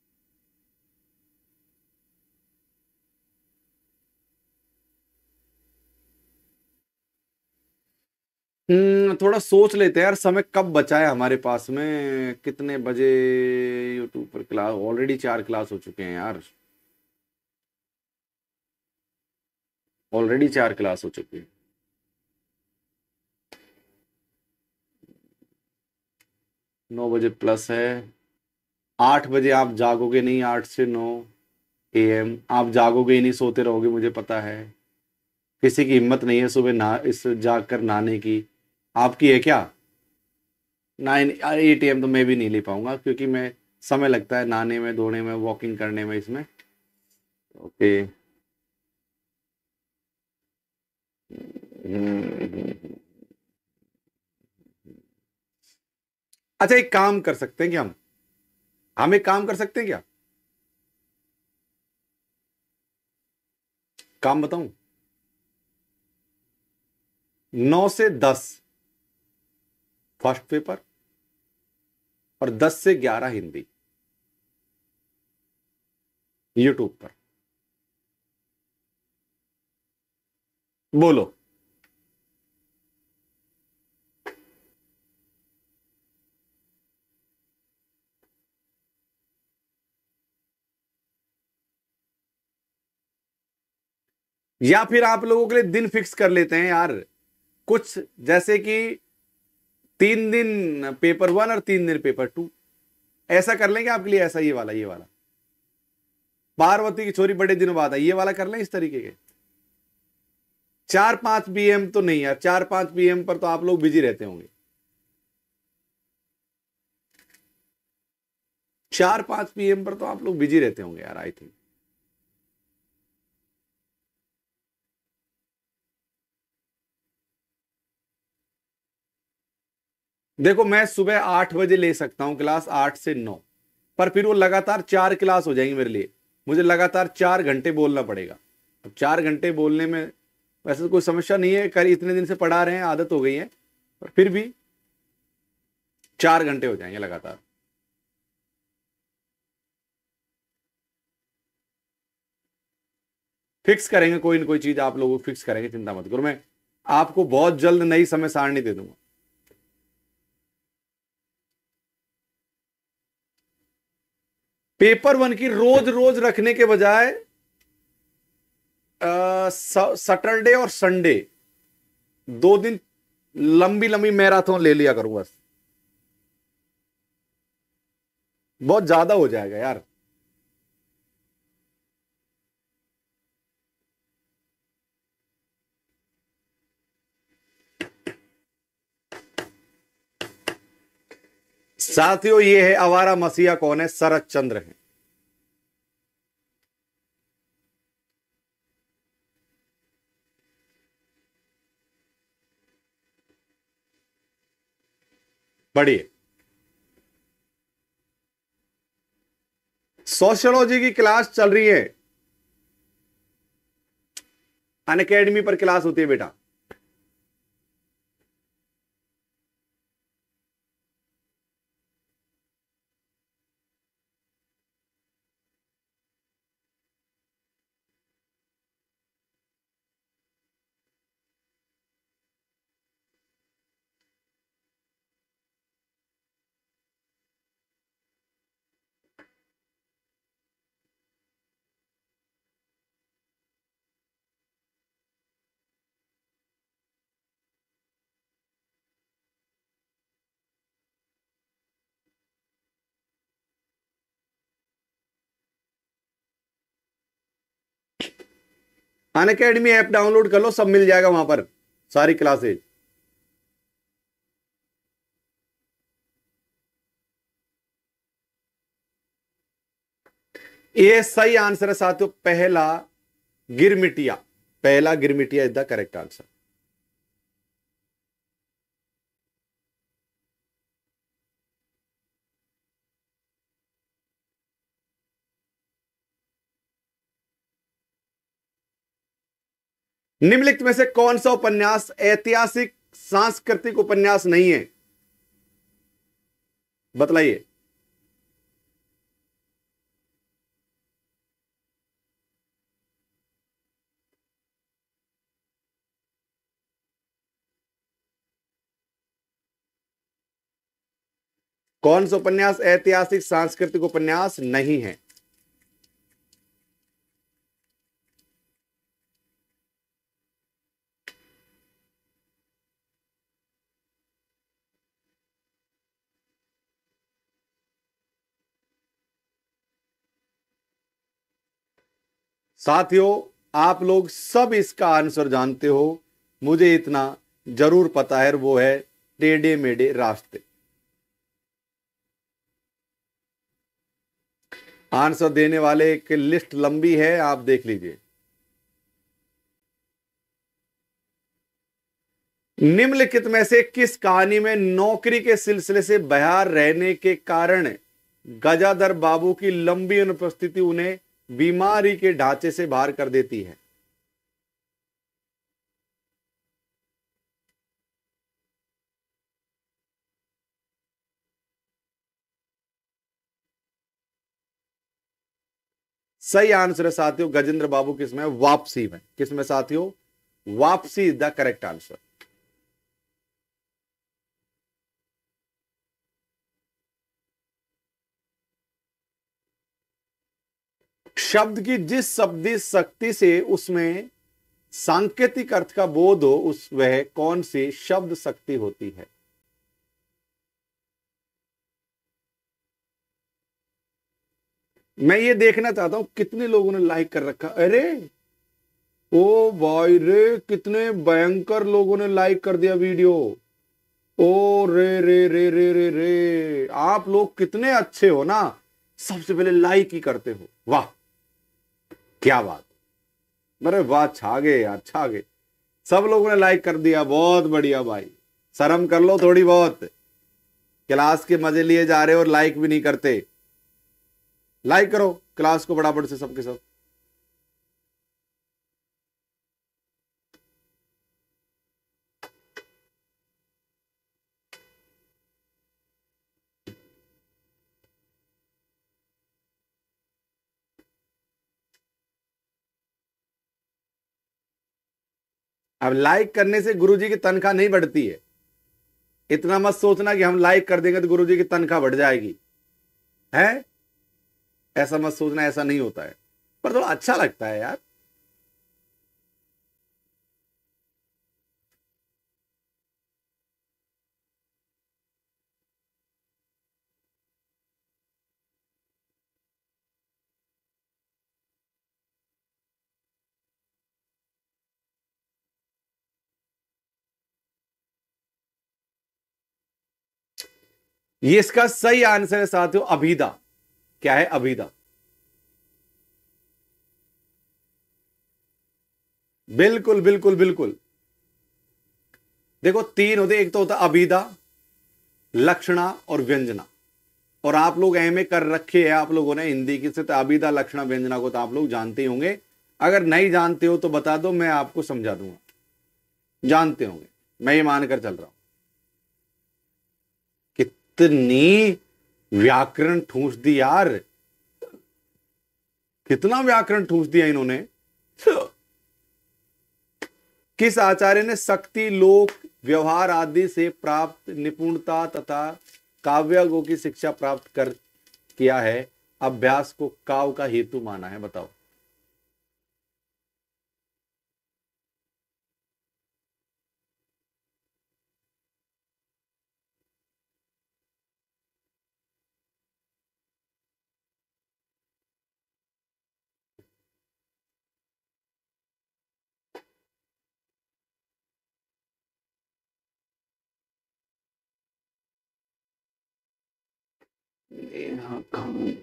थोड़ा सोच लेते हैं यार, समय कब बचा है हमारे पास में, कितने बजे यूट्यूब पर क्लास? ऑलरेडी 4 क्लास हो चुके हैं यार, ऑलरेडी 4 क्लास हो चुकी है। 9 बजे प्लस है। 8 बजे आप जागोगे नहीं, 8 से 9 AM आप जागोगे ही नहीं, सोते रहोगे, मुझे पता है। किसी की हिम्मत नहीं है सुबह ना इस जाग कर नहाने की। आपकी है क्या? 8 AM तो मैं भी नहीं ले पाऊंगा, क्योंकि मैं समय लगता है नहाने में, धोने में, वॉकिंग करने में, इसमें। ओके। अच्छा, एक काम कर सकते हैं कि हम एक काम कर सकते हैं क्या? काम बताऊं? 9 से 10 फर्स्ट पेपर, और 10 से 11 हिंदी, यूट्यूब पर। बोलो। या फिर आप लोगों के लिए दिन फिक्स कर लेते हैं यार, कुछ जैसे कि 3 दिन पेपर 1 और 3 दिन पेपर 2, ऐसा कर लेंगे आपके लिए। ऐसा ये वाला पार्वती की छोरी बड़े दिनों बाद आई, ये वाला कर लें इस तरीके के। 4-5 PM तो नहीं यार, 4-5 PM पर तो आप लोग बिजी रहते होंगे। 4-5 PM पर तो आप लोग बिजी रहते होंगे यार, आई थिंक। देखो, मैं सुबह 8 बजे ले सकता हूं क्लास, 8 से 9, पर फिर वो लगातार 4 क्लास हो जाएंगी मेरे लिए। मुझे लगातार 4 घंटे बोलना पड़ेगा। अब 4 घंटे बोलने में वैसे तो कोई समस्या नहीं है, कर इतने दिन से पढ़ा रहे हैं, आदत हो गई है, पर फिर भी 4 घंटे हो जाएंगे लगातार। फिक्स करेंगे, कोई ना कोई चीज आप लोगों को फिक्स करेंगे, चिंता मत करो। मैं आपको बहुत जल्द नई समय सारणी दे दूंगा। पेपर 1 की रोज रोज रखने के बजाय सैटरडे और संडे 2 दिन लंबी लंबी मैराथन ले लिया करूं बस। बहुत ज्यादा हो जाएगा यार। साथियों, ये है आवारा मसीहा, कौन है? शरद चंद्र है। पढ़िए। सोशियोलॉजी की क्लास चल रही है, अनअकैडमी पर क्लास होती है बेटा। अनअकैडमी ऐप डाउनलोड कर लो, सब मिल जाएगा वहां पर, सारी क्लासेज। ये सही आंसर है साथियों, Pahla Girmitiya. Pahla Girmitiya is the correct answer. निम्नलिखित में से कौन सा उपन्यास ऐतिहासिक सांस्कृतिक उपन्यास नहीं है? बतलाइए। कौन सा उपन्यास ऐतिहासिक सांस्कृतिक उपन्यास नहीं है? साथियों, आप लोग सब इसका आंसर जानते हो, मुझे इतना जरूर पता है, वो है टेढ़े मेढ़े रास्ते। आंसर देने वाले की लिस्ट लंबी है, आप देख लीजिए। निम्नलिखित में से किस कहानी में नौकरी के सिलसिले से बाहर रहने के कारण गजाधर बाबू की लंबी अनुपस्थिति उन्हें बीमारी के ढांचे से बाहर कर देती है? सही आंसर है साथियों, गजेंद्र बाबू किसमें? वापसी में। किसमें साथियों? वापसी इज द करेक्ट आंसर। शब्द की जिस शब्दी शक्ति से उसमें सांकेतिक अर्थ का बोध हो, उस वह कौन सी शब्द शक्ति होती है? मैं ये देखना चाहता हूं कितने लोगों ने लाइक कर रखा। अरे ओ भाई रे, कितने भयंकर लोगों ने लाइक कर दिया वीडियो। ओ रे रे रे रे रे रे, आप लोग कितने अच्छे हो ना, सबसे पहले लाइक ही करते हो। वाह, क्या बात। अरे वाह, छा गए यार, छा गए। सब लोगों ने लाइक कर दिया, बहुत बढ़िया भाई। शर्म कर लो थोड़ी बहुत, क्लास के मजे लिए जा रहे हो और लाइक भी नहीं करते। लाइक करो क्लास को बराबर से सबके सब। अब लाइक करने से गुरुजी की तनख्वाह नहीं बढ़ती है, इतना मत सोचना कि हम लाइक कर देंगे तो गुरुजी की तनख्वाह बढ़ जाएगी, है? ऐसा मत सोचना, ऐसा नहीं होता है, पर थोड़ा अच्छा लगता है यार। ये इसका सही आंसर है साथियों, अभिदा। क्या है? अभिदा। बिल्कुल बिल्कुल बिल्कुल। देखो तीन होते, एक तो होता अभिदा, लक्षणा और व्यंजना। और आप लोग एमए कर रखे है आप लोगों ने हिंदी की, से तो अभिदा लक्षणा व्यंजना को तो आप लोग जानते ही होंगे। अगर नहीं जानते हो तो बता दो, मैं आपको समझा दूंगा। जानते होंगे, मैं ये मानकर चल रहा हूं। कितनी व्याकरण ठूंस दी यार, कितना व्याकरण ठूंस दिया इन्होंने। किस आचार्य ने शक्ति, लोक व्यवहार आदि से प्राप्त निपुणता तथा काव्यों की शिक्षा प्राप्त कर किया है, अभ्यास को काव्य का हेतु माना है? बताओ। नेहा खान।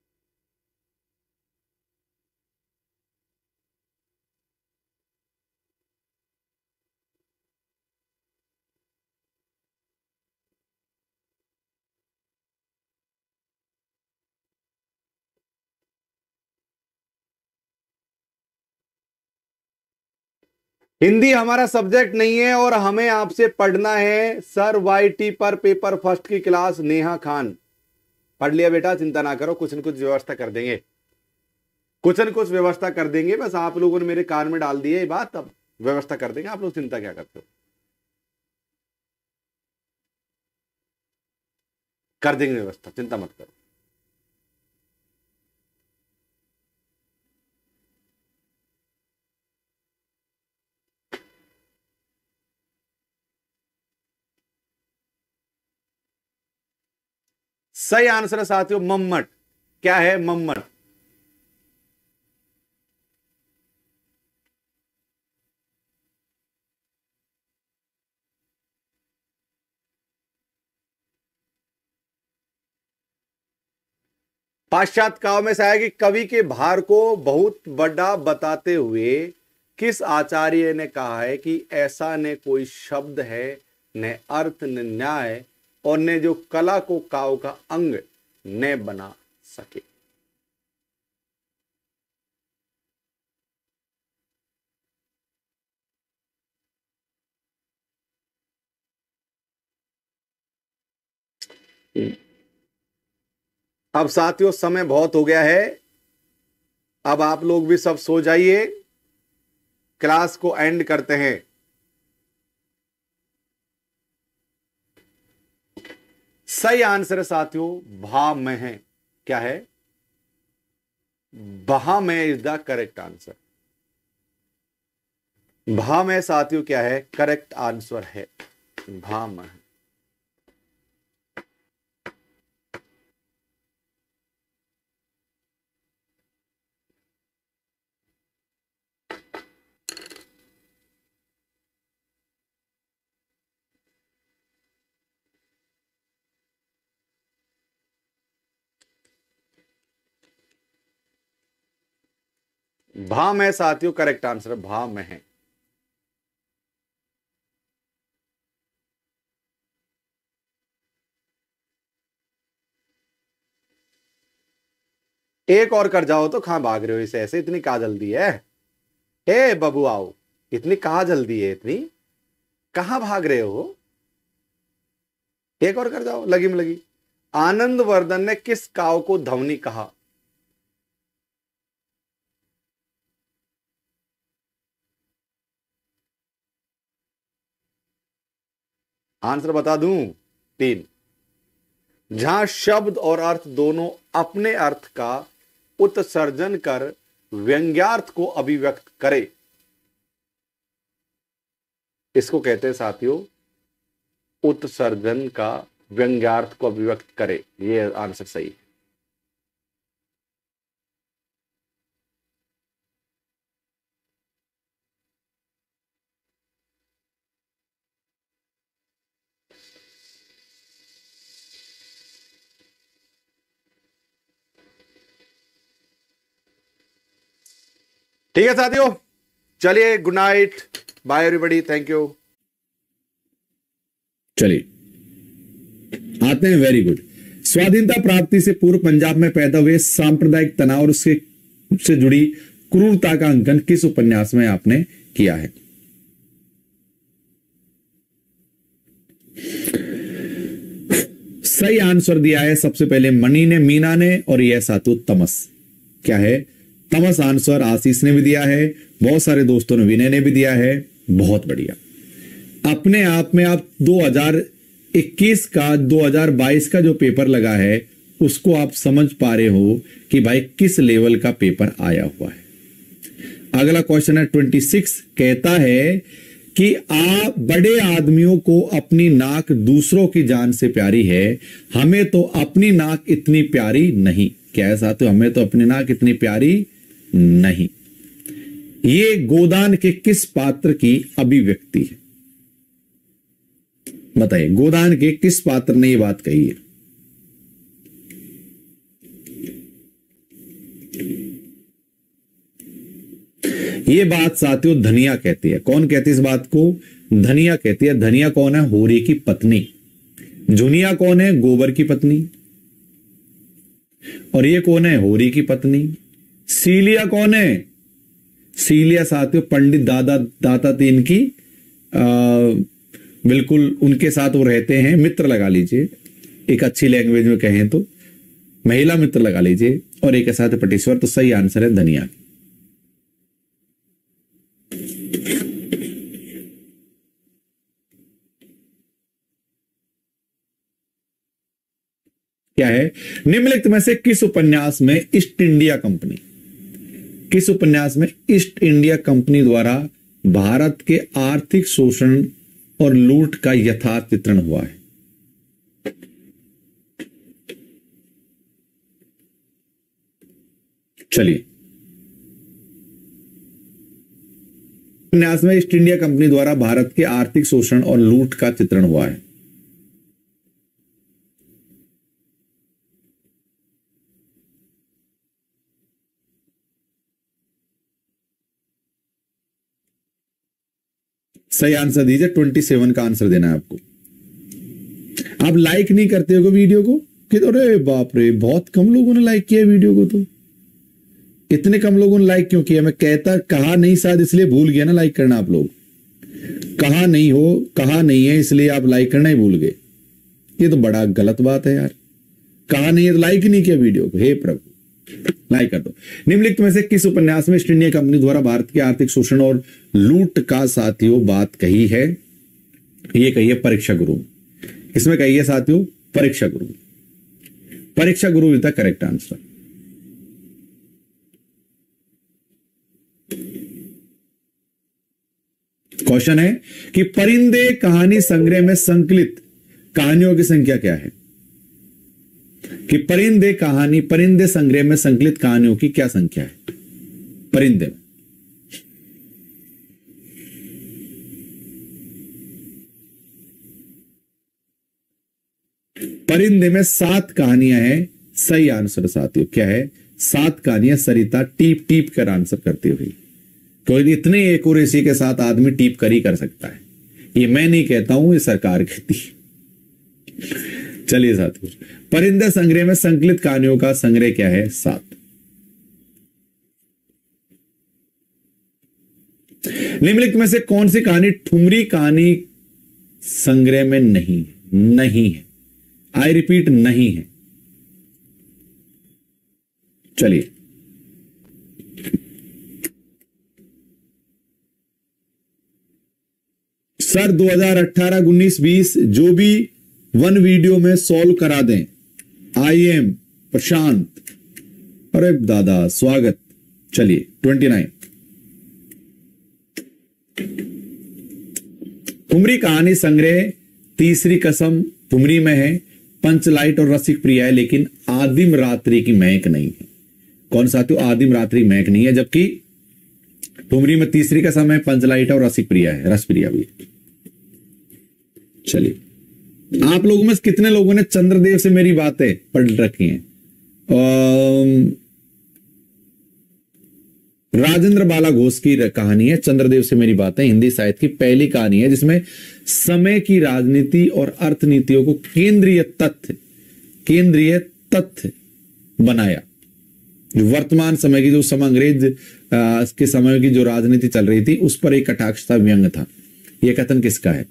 हिंदी हमारा सब्जेक्ट नहीं है और हमें आपसे पढ़ना है सर वाईटी पर पेपर फर्स्ट की क्लास। नेहा खान पढ़ लिया बेटा, चिंता ना करो, कुछ न कुछ व्यवस्था कर देंगे, कुछ न कुछ व्यवस्था कर देंगे। बस आप लोगों ने मेरे कान में डाल दी है ये बात, अब व्यवस्था कर देंगे। आप लोग चिंता क्या करते हो, कर देंगे व्यवस्था, चिंता मत करो। सही आंसर है साथियों मम्मट। क्या है मम्मट? पाश्चात्य काव्य में से है कि कवि के भार को बहुत बड़ा बताते हुए किस आचार्य ने कहा है कि ऐसा न कोई शब्द है, न अर्थ, न न्याय, और ने जो कला को काव्य का अंग न बना सके। अब साथियों समय बहुत हो गया है, अब आप लोग भी सब सो जाइए, क्लास को एंड करते हैं। सही आंसर है साथियों भा में है। क्या है? भा में इज द करेक्ट आंसर। भा में साथियों क्या है? करेक्ट आंसर है भा में। भा में साथियों करेक्ट आंसर भा में है। एक और कर जाओ तो कहां भाग रहे हो इसे ऐसे, इतनी कहां जल्दी है? ए बबू आओ, इतनी कहां जल्दी है, इतनी कहां भाग रहे हो? एक और कर जाओ, लगी में लगी। आनंदवर्धन ने किस काव्य को ध्वनि कहा? आंसर बता दूं? 3। जहां शब्द और अर्थ दोनों अपने अर्थ का उत्सर्जन कर व्यंग्यार्थ को अभिव्यक्त करे, इसको कहते हैं साथियों उत्सर्जन का व्यंग्यार्थ को अभिव्यक्त करे। ये आंसर सही है। ठीक है साथियों, चलिए good night, bye everybody, thank you. चलिए आते हैं, वेरी गुड। स्वाधीनता प्राप्ति से पूर्व पंजाब में पैदा हुए सांप्रदायिक तनाव और उससे जुड़ी क्रूरता का अंकन किस उपन्यास में आपने किया है? सही आंसर दिया है सबसे पहले मणि ने, मीना ने, और यह सातु तमस। क्या है? तमस आंसर आशीष ने भी दिया है, बहुत सारे दोस्तों ने, विनय ने भी दिया है। बहुत बढ़िया। अपने आप में आप 2021 का 2022 का जो पेपर लगा है उसको आप समझ पा रहे हो कि भाई किस लेवल का पेपर आया हुआ है। अगला क्वेश्चन है 26, कहता है कि आप बड़े आदमियों को अपनी नाक दूसरों की जान से प्यारी है, हमें तो अपनी नाक इतनी प्यारी नहीं। क्या है साथियों? हमें तो अपनी नाक इतनी प्यारी नहीं। ये गोदान के किस पात्र की अभिव्यक्ति है? बताइए, गोदान के किस पात्र ने ये बात कही है? ये बात साथियों धनिया कहती है। कौन कहती है इस बात को? धनिया कहती है। धनिया कौन है? होरी की पत्नी। जुनिया कौन है? गोबर की पत्नी। और ये कौन है? होरी की पत्नी। सीलिया कौन है? सीलिया साथियों पंडित दातातीन की बिल्कुल उनके साथ वो रहते हैं, मित्र लगा लीजिए, एक अच्छी लैंग्वेज में कहें तो महिला मित्र लगा लीजिए, और एक साथ पटेश्वर। तो सही आंसर है धनिया। क्या है? निम्नलिखित में से किस उपन्यास में ईस्ट इंडिया कंपनी, किस उपन्यास में ईस्ट इंडिया कंपनी द्वारा भारत के आर्थिक शोषण और लूट का यथार्थ चित्रण हुआ है? चलिए, उपन्यास में ईस्ट इंडिया कंपनी द्वारा भारत के आर्थिक शोषण और लूट का चित्रण हुआ है। सही आंसर दीजिए। 27 का आंसर देना है आपको। आप लाइक नहीं करते हो वीडियो को कि अरे बाप रे, बहुत कम लोगों ने लाइक किया वीडियो को। तो इतने कम लोगों ने लाइक क्यों किया? मैं कहा नहीं, शायद इसलिए भूल गया ना लाइक करना। आप लोग कहा नहीं है इसलिए आप लाइक करना ही भूल गए। ये तो बड़ा गलत बात है यार। कहा नहीं है तो लाइक ही नहीं किया वीडियो को। हे प्रभु, लाइक कर दो। निम्नलिखित में से किस उपन्यास में ईस्ट इंडिया कंपनी द्वारा भारत के आर्थिक शोषण और लूट का साथियों बात कही है? ये कही है परीक्षा गुरु। इसमें कही है साथियों परीक्षा Guru. Pariksha Guru is the correct answer. Question है कि परिंदे कहानी संग्रह में संकलित कहानियों की संख्या क्या है? कि परिंदे संग्रह में संकलित कहानियों की क्या संख्या है? परिंदे में परिंदे में 7 कहानियां हैं। सही आंसर साथियों क्या है? 7 कहानियां। सरिता टीप टीप कर आंसर करती हुई। कोई इतने एक्यूरेसी के साथ आदमी टीप कर सकता है। ये मैं नहीं कहता हूं, ये सरकार कहती है। चलिए साथियों, परिंदे संग्रह में संकलित कहानियों का संग्रह क्या है? 7। निम्नलिखित में से कौन सी कहानी ठुमरी कहानी संग्रह में नहीं है? आई रिपीट, नहीं है। चलिए, सर 2018, 19, 20 जो भी 1 वीडियो में सॉल्व करा दें। I am Prashant. अरे दादा स्वागत। चलिए 29। ठुमरी कहानी संग्रह तीसरी कसम ठुमरी में है, पंचलाइट और रसिक प्रिया है, लेकिन आदिम रात्रि की महक नहीं है। कौन साथियों? आदिम रात्रि महक नहीं है, जबकि ठुमरी में तीसरी कसम है, पंचलाइट और रसिक प्रिया है, रस प्रिया भी है। चलिए, आप लोगों में कितने लोगों ने चंद्रदेव से मेरी बातें पढ़ रखी हैं? राजेंद्र बाला घोष की कहानी है चंद्रदेव से मेरी बातें। हिंदी साहित्य की पहली कहानी है जिसमें समय की राजनीति और अर्थनीतियों को केंद्रीय तथ्य बनाया। जो वर्तमान समय की, जो समय अंग्रेज के समय की जो राजनीति चल रही थी, उस पर एक कटाक्ष था, व्यंग था। यह कथन किसका है?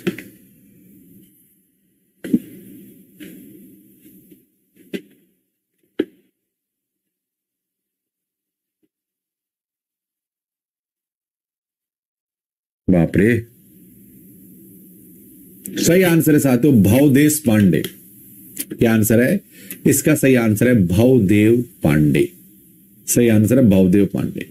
बाप रे, सही आंसर है साथियों भवदेव पांडे। क्या आंसर है इसका? सही आंसर है भवदेव पांडे। सही आंसर है भवदेव पांडे।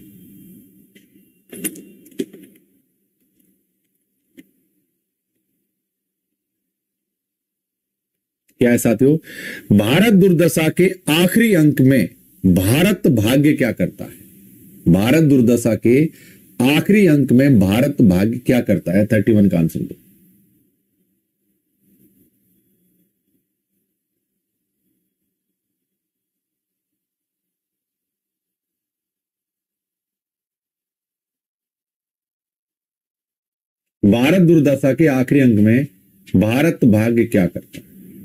क्या है साथियों? भारत दुर्दशा के आखिरी अंक में भारत भाग्य क्या करता है? भारत दुर्दशा के आखिरी अंक में भारत भाग्य क्या करता है? 31 का आंसर दो। भारत दुर्दशा के आखिरी अंक में भारत भाग्य क्या करता है?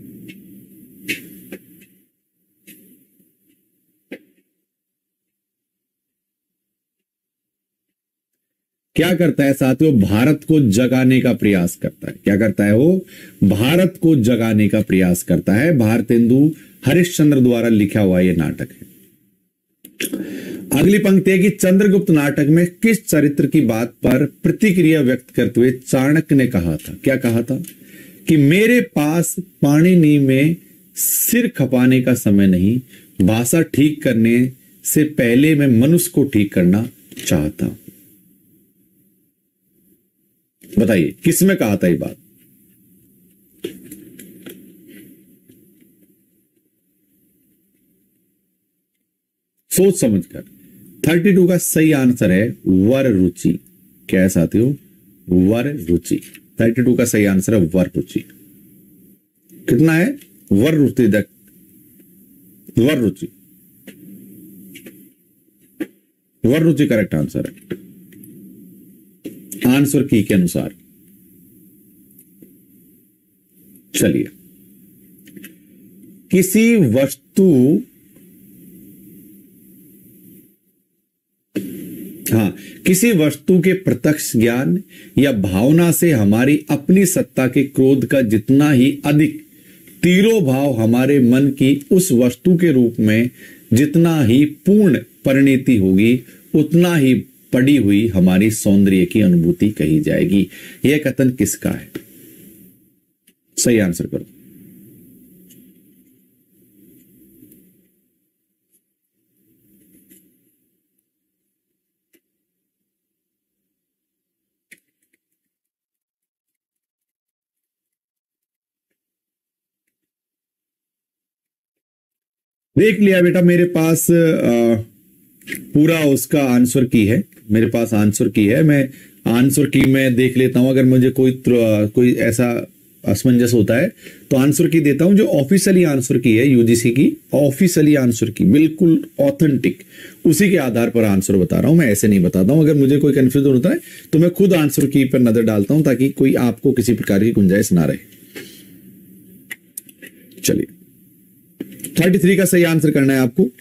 क्या करता है साथियों? भारत को जगाने का प्रयास करता है। क्या करता है वो? भारत को जगाने का प्रयास करता है। भारतेंदु हरिश्चंद्र द्वारा लिखा हुआ यह नाटक है। अगली पंक्ति है कि चंद्रगुप्त नाटक में किस चरित्र की बात पर प्रतिक्रिया व्यक्त करते हुए चाणक्य ने कहा था? क्या कहा था? कि मेरे पास पाणिनि में सिर खपाने का समय नहीं, भाषा ठीक करने से पहले मैं मनुष्य को ठीक करना चाहता हूं। बताइए किसमें कहा था ये बात? सोच समझकर। 32 का सही आंसर है वर रुचि। क्या है साथियों? वर रुचि। 32 का सही आंसर है वर रुचि। कितना है? Vararuchi. Vararuchi. Vararuchi correct answer है आंसर की के अनुसार। चलिए, किसी वस्तु किसी वस्तु के प्रत्यक्ष ज्ञान या भावना से हमारी अपनी सत्ता के क्रोध का जितना ही अधिक तिरोभाव हमारे मन की उस वस्तु के रूप में जितना ही पूर्ण परिणति होगी, उतना ही पड़ी हुई हमारी सौंदर्य की अनुभूति कही जाएगी। यह कथन किसका है? सही आंसर करो। देख लिया बेटा, मेरे पास पूरा उसका आंसर की है। मेरे पास आंसर की है। मैं आंसर की मैं देख लेता हूं। अगर मुझे कोई ऐसा असमंजस होता है तो आंसर की देता हूं। जो ऑफिशियली आंसर की है, यूजीसी की ऑफिशियली आंसर की, बिल्कुल ऑथेंटिक, उसी के आधार पर आंसर बता रहा हूं। मैं ऐसे नहीं बताता हूं। अगर मुझे कोई कंफ्यूजन होता है तो मैं खुद आंसर की पर नजर डालता हूं, ताकि कोई आपको किसी प्रकार की गुंजाइश ना रहे। चलिए, 33 का सही आंसर करना है आपको।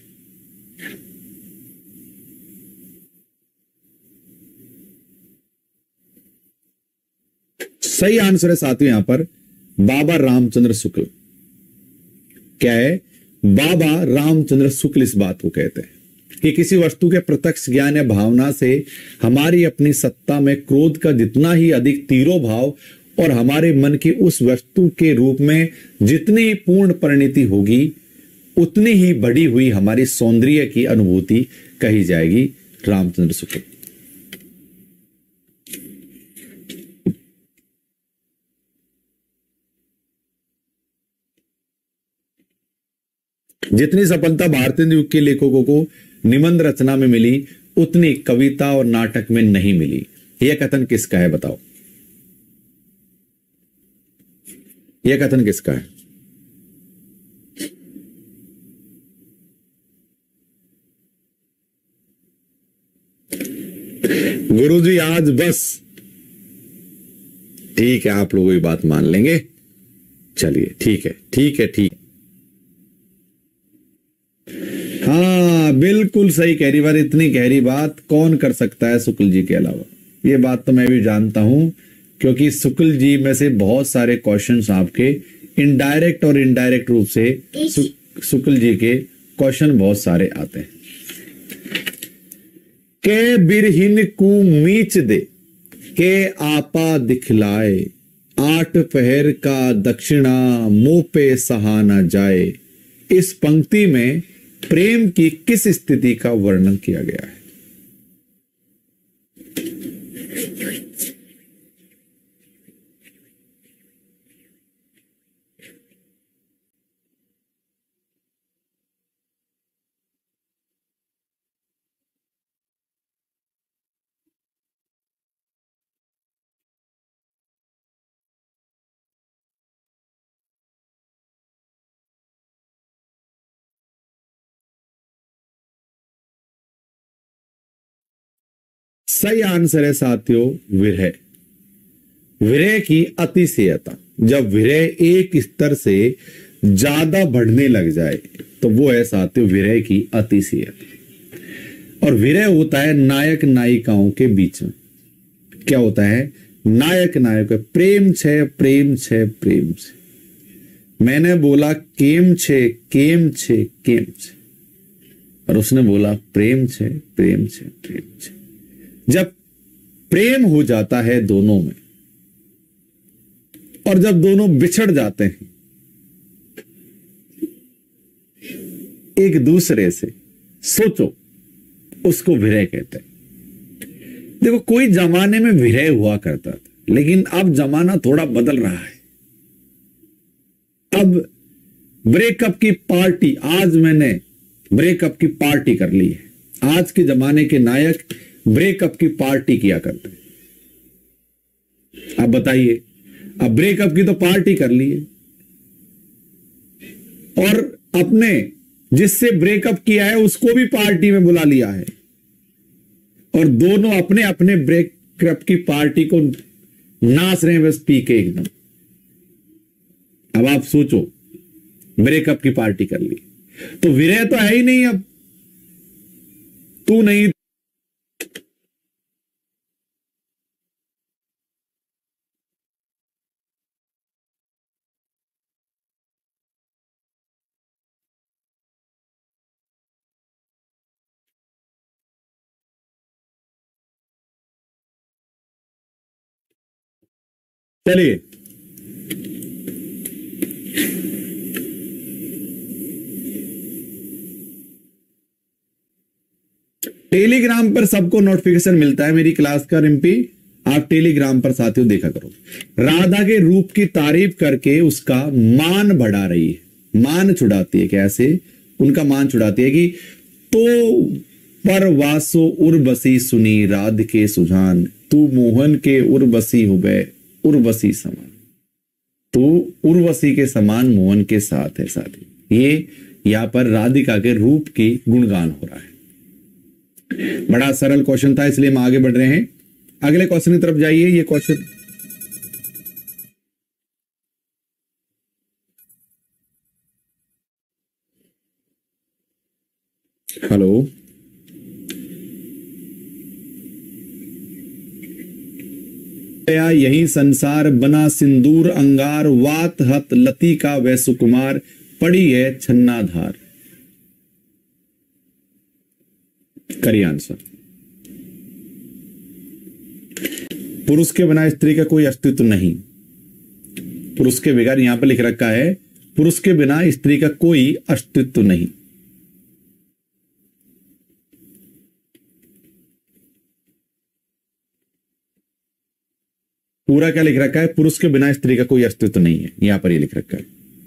सही आंसर है साथियों यहां पर बाबा रामचंद्र शुक्ल। क्या है? बाबा रामचंद्र शुक्ल इस बात को कहते हैं कि किसी वस्तु के प्रत्यक्ष ज्ञान या भावना से हमारी अपनी सत्ता में क्रोध का जितना ही अधिक तिरोभाव और हमारे मन की उस वस्तु के रूप में जितनी पूर्ण परिणति होगी, उतनी ही बढ़ी हुई हमारी सौंदर्य की अनुभूति कही जाएगी। रामचंद्र शुक्ल। जितनी सफलता भारतीय युग के लेखकों को निबंध रचना में मिली, उतनी कविता और नाटक में नहीं मिली। यह कथन किसका है? बताओ, यह कथन किसका है? गुरुजी आज बस ठीक है, आप लोगों की बात मान लेंगे। चलिए ठीक है, ठीक है, ठीक। हाँ बिल्कुल सही कह रही बात। इतनी गहरी बात कौन कर सकता है शुक्ल जी के अलावा? ये बात तो मैं भी जानता हूं, क्योंकि शुक्ल जी में से बहुत सारे क्वेश्चंस आपके इनडायरेक्ट और इनडायरेक्ट रूप से शुक्ल जी के क्वेश्चन बहुत सारे आते हैं। के बिरहिन को मीच दे, के आपा दिखलाए, 8 पहर का दक्षिणा मुंह पे सहा न जाए। इस पंक्ति में प्रेम की किस स्थिति का वर्णन किया गया है? सही आंसर है साथियों विरह। विरह की अतिशयता, जब विरह एक स्तर से ज्यादा बढ़ने लग जाए तो वो है साथियों विरह की अतिशयता। और विरह होता है नायक नायिकाओं के बीच में। क्या होता है? नायक नायक, प्रेम छे प्रेम छे प्रेम छे। मैंने बोला केम छे केम छे केम छे, और उसने बोला प्रेम छे प्रेम छे प्रेम छे। जब प्रेम हो जाता है दोनों में, और जब दोनों बिछड़ जाते हैं एक दूसरे से, सोचो उसको विरह कहते हैं। देखो, कोई जमाने में विरह हुआ करता था, लेकिन अब जमाना थोड़ा बदल रहा है। अब ब्रेकअप की पार्टी, आज मैंने ब्रेकअप की पार्टी कर ली है। आज के जमाने के नायक ब्रेकअप की पार्टी किया करते हैं। अब बताइए, अब ब्रेकअप की तो पार्टी कर ली है, और अपने जिससे ब्रेकअप किया है उसको भी पार्टी में बुला लिया है, और दोनों अपने अपने ब्रेकअप की पार्टी को नाच रहे हैं बस पी के एकदम। अब आप सोचो, ब्रेकअप की पार्टी कर ली तो विरह तो है ही नहीं। अब तू नहीं, चलिए टेलीग्राम पर सबको नोटिफिकेशन मिलता है मेरी क्लास का। रिम्पी, आप टेलीग्राम पर साथियों देखा करो। राधा के रूप की तारीफ करके उसका मान बढ़ा रही है, मान छुड़ाती है। कैसे उनका मान छुड़ाती है कि तो परवासो उर्वशी सुनी राध के सुजान, तू मोहन के उर्वशी हुए उर्वशी समान। तो उर्वशी के समान मोहन के साथ है साथी। ये यहां पर राधिका के रूप की गुणगान हो रहा है। बड़ा सरल क्वेश्चन था, इसलिए हम आगे बढ़ रहे हैं। अगले क्वेश्चन की तरफ जाइए। ये क्वेश्चन, हेलो, यही संसार बना सिंदूर अंगार, वात हत लतिका वै सुकुमार, पड़ी है छन्नाधार। करिए आंसर। पुरुष के बिना स्त्री का कोई अस्तित्व नहीं। पुरुष के बगैर, यहां पर लिख रखा है पुरुष के बिना स्त्री का कोई अस्तित्व नहीं। पूरा क्या लिख रखा है? पुरुष के बिना स्त्री का कोई अस्तित्व नहीं है। यहां पर ये लिख रखा है।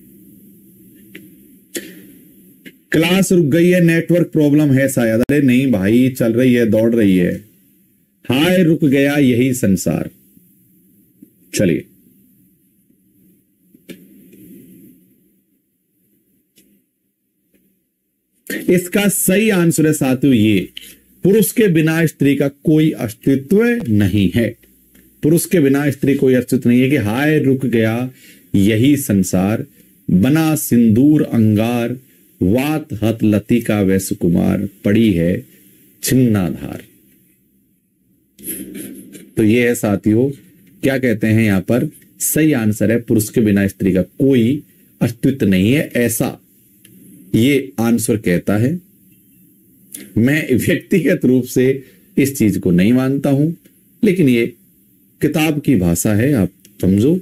क्लास रुक गई है, नेटवर्क प्रॉब्लम है शायद। अरे नहीं भाई, चल रही है, दौड़ रही है। हाय रुक गया यही संसार। चलिए, इसका सही आंसर है साथियों ये, पुरुष के बिना स्त्री का कोई अस्तित्व नहीं है। पुरुष के बिना स्त्री कोई अस्तित्व नहीं है। कि हाय रुक गया यही संसार, बना सिंदूर अंगार, वात हत लतिका वै सुकुमार, पड़ी है छिन्नाधार। तो ये है साथियों, क्या कहते हैं यहां पर? सही आंसर है पुरुष के बिना स्त्री का कोई अस्तित्व नहीं है, ऐसा ये आंसर कहता है। मैं व्यक्तिगत रूप से इस चीज को नहीं मानता हूं, लेकिन ये किताब की भाषा है, आप समझो।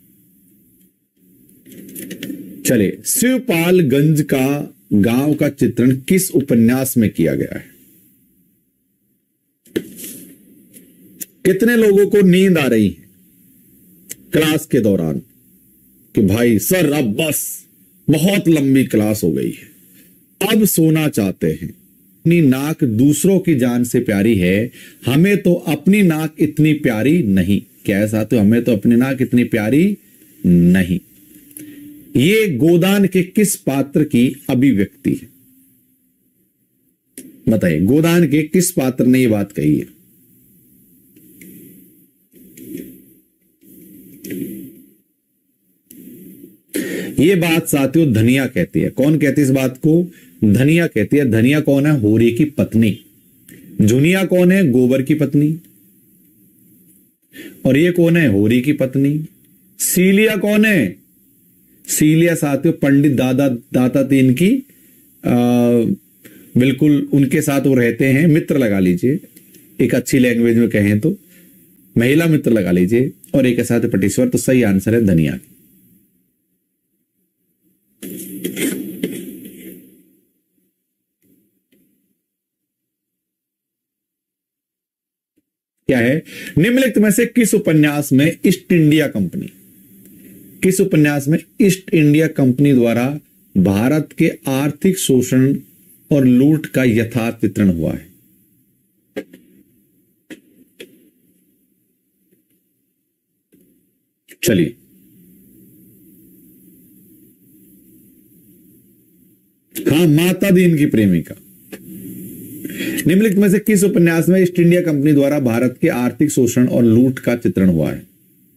चले, शिवपालगंज का गांव का चित्रण किस उपन्यास में किया गया है? कितने लोगों को नींद आ रही है क्लास के दौरान कि भाई सर अब बस बहुत लंबी क्लास हो गई है, अब सोना चाहते हैं? अपनी नाक दूसरों की जान से प्यारी है, हमें तो अपनी नाक इतनी प्यारी नहीं। क्या है साथियों? हमें तो अपनी नाक इतनी प्यारी नहीं। ये गोदान के किस पात्र की अभिव्यक्ति है? बताइए, गोदान के किस पात्र ने ये बात कही है? ये बात साथियों धनिया कहती है। कौन कहती है इस बात को? धनिया कहती है। धनिया कौन है? होरी की पत्नी। जुनिया कौन है? गोबर की पत्नी। और ये कौन है? होरी की पत्नी। सीलिया कौन है? सीलिया साथियों पंडित दाता तीन की बिल्कुल उनके साथ वो रहते हैं, मित्र लगा लीजिए, एक अच्छी लैंग्वेज में कहें तो महिला मित्र लगा लीजिए, और एक साथ पटीश्वर। तो सही आंसर है धनिया। क्या है? निम्नलिखित में से किस उपन्यास में ईस्ट इंडिया कंपनी द्वारा भारत के आर्थिक शोषण और लूट का यथार्थ चित्रण हुआ है? चलिए, हाँ, माता दीन की प्रेमिका। निम्नलिखित में से किस उपन्यास में ईस्ट इंडिया कंपनी द्वारा भारत के आर्थिक शोषण और लूट का चित्रण हुआ है?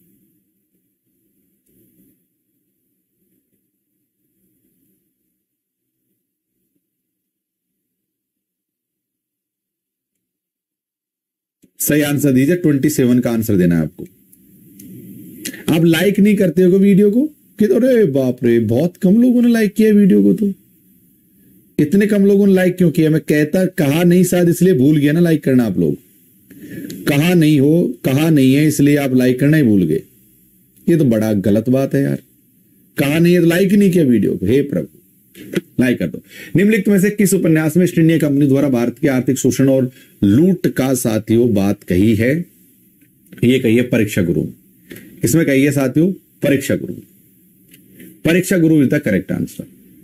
सही आंसर दीजिए। 27 का आंसर देना है आपको। आप लाइक नहीं करते हो वीडियो को कि अरे बाप रे, बहुत कम लोगों ने लाइक किया वीडियो को। तो इतने कम लोगों ने लाइक क्यों किया? मैं कहा नहीं, शायद इसलिए भूल गया ना लाइक करना। आप लोग कहा नहीं है इसलिए आप लाइक करना ही भूल गए। ये तो बड़ा गलत बात है यार। कहा नहीं है तो लाइक ही नहीं किया वीडियो को। हे प्रभु, लाइक कर दो। निम्नलिखित में से किस उपन्यास में ईस्ट इंडिया कंपनी द्वारा भारत के आर्थिक शोषण और लूट का साथियों बात कही है? ये कही है परीक्षा गुरु। इसमें कही है साथियों परीक्षा Guru. Pariksha Guru is the correct answer.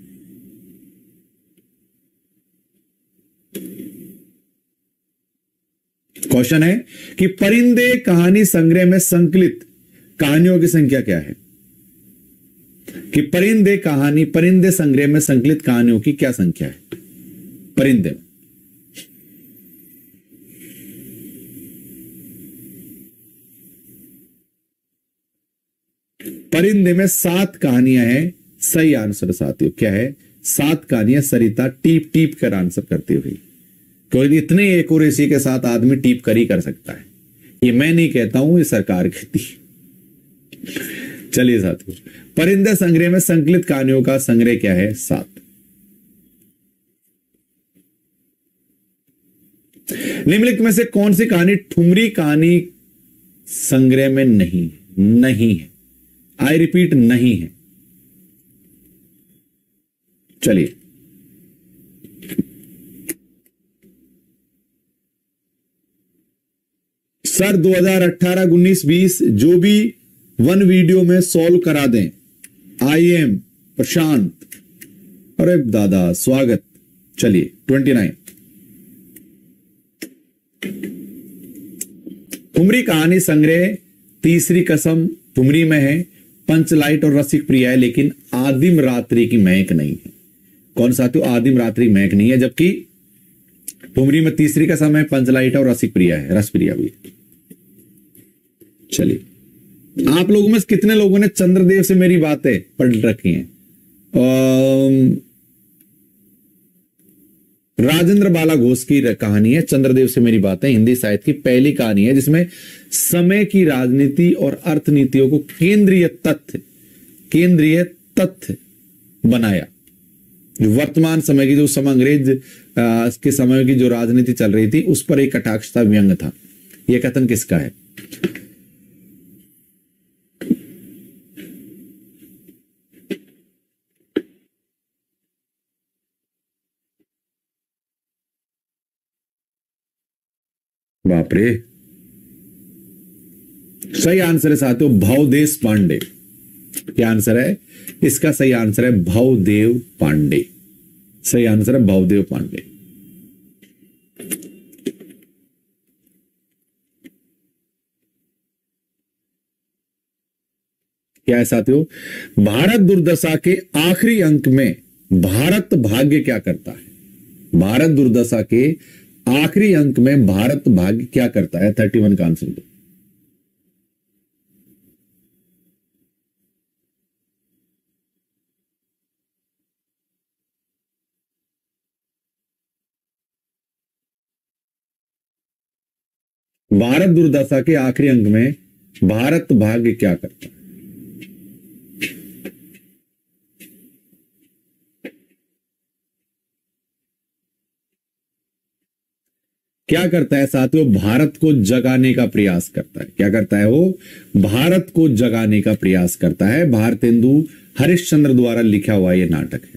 Question है कि परिंदे कहानी संग्रह में संकलित कहानियों की संख्या क्या है? कि परिंदे संग्रह में संकलित कहानियों की क्या संख्या है? परिंदे में 7 कहानियां हैं। सही आंसर साथियों क्या है? 7 कहानियां। सरिता टीप टीप कर आंसर करती हुई। क्योंकि इतने एक्यूरेसी के साथ आदमी टीप कर सकता है। ये मैं नहीं कहता हूं, ये सरकार कहती है। चलिए साथियों, परिंदे संग्रह में संकलित कहानियों का संग्रह क्या है? 7। निम्नलिखित में से कौन सी कहानी ठुमरी कहानी संग्रह में नहीं है? आई रिपीट, नहीं है। चलिए, सर 2018, 19, 20 जो भी 1 वीडियो में सॉल्व करा दें। I am Prashant. अरे दादा स्वागत। चलिए 29। ठुमरी कहानी संग्रह तीसरी कसम ठुमरी में है। पंचलाइट और रसिक प्रिया है, लेकिन आदिम रात्रि की महक नहीं है। कौन साथियों? आदिम रात्रि की महक नहीं है। जबकि ठुमरी में तीसरी कसम है, पंचलाइट और रसिक प्रिया है, रस प्रिया भी। चलिए, आप लोगों में कितने लोगों ने चंद्रदेव से मेरी बातें पढ़ रखी हैं? राजेंद्र बाला घोष की कहानी है चंद्रदेव से मेरी बातें। हिंदी साहित्य की पहली कहानी है जिसमें समय की राजनीति और अर्थनीतियों को केंद्रीय तथ्य बनाया। वर्तमान समय की जो समय अंग्रेज के समय की जो राजनीति चल रही थी उस पर एक कटाक्ष था, व्यंग था। यह कथन किसका है? बाप रे, सही आंसर है साथियों भवदेव पांडे। क्या आंसर है इसका? सही आंसर है भवदेव पांडे। सही आंसर है भवदेव पांडे। क्या है साथियों? भारत दुर्दशा के आखिरी अंक में भारत भाग्य क्या करता है? भारत दुर्दशा के आखिरी अंक में भारत भाग्य क्या करता है? 31 का आंसर दो। भारत दुर्दशा के आखिरी अंक में भारत भाग्य क्या करता है? क्या करता है साथियों? भारत को जगाने का प्रयास करता है। क्या करता है वो? भारत को जगाने का प्रयास करता है। भारतेंदु हरिश्चंद्र द्वारा लिखा हुआ यह नाटक है।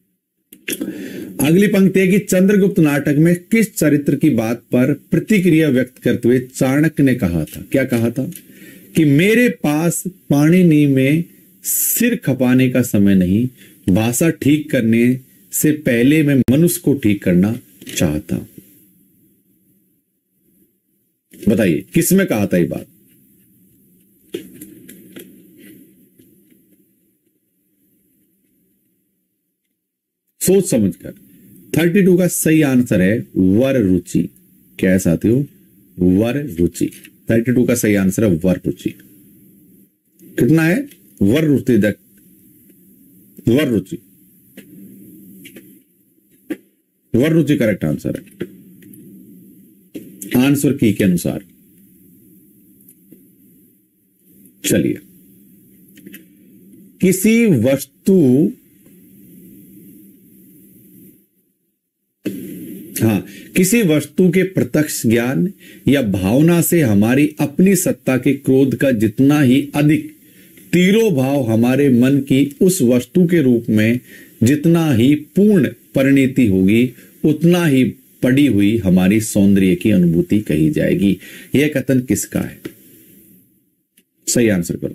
अगली पंक्ति है कि चंद्रगुप्त नाटक में किस चरित्र की बात पर प्रतिक्रिया व्यक्त करते हुए चाणक्य ने कहा था? क्या कहा था? कि मेरे पास पाणिनि में सिर खपाने का समय नहीं, भाषा ठीक करने से पहले मैं मनुष्य को ठीक करना चाहता हूं। बताइए किसमें कहा था ये बात? सोच समझकर। 32 का सही आंसर है वर रुचि। क्या है साथियों? वर रुचि। 32 का सही आंसर है वर रुचि। कितना है? Vararuchi. Vararuchi. Vararuchi correct answer है आंसर की के अनुसार। चलिए, किसी वस्तु किसी वस्तु के प्रत्यक्ष ज्ञान या भावना से हमारी अपनी सत्ता के क्रोध का जितना ही अधिक तिरोभाव हमारे मन की उस वस्तु के रूप में जितना ही पूर्ण परिणति होगी, उतना ही पड़ी हुई हमारी सौंदर्य की अनुभूति कही जाएगी। यह कथन किसका है? सही आंसर करो।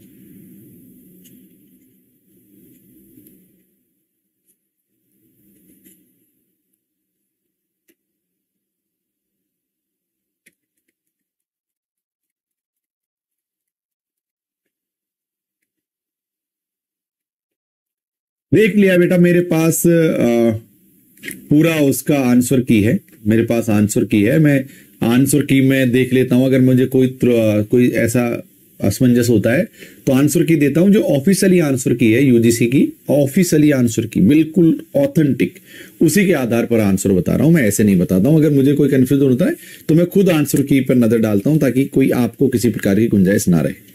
देख लिया बेटा, मेरे पास पूरा उसका आंसर की है। मेरे पास आंसर की है। मैं आंसर की में देख लेता हूं, अगर मुझे कोई ऐसा असमंजस होता है तो आंसर की देता हूं। जो ऑफिशियली आंसर की है यूजीसी की, ऑफिशियली आंसर की बिल्कुल ऑथेंटिक, उसी के आधार पर आंसर बता रहा हूं। मैं ऐसे नहीं बताता हूं। अगर मुझे कोई कंफ्यूजन होता है तो मैं खुद आंसर की पर नजर डालता हूं, ताकि कोई आपको किसी प्रकार की गुंजाइश ना रहे।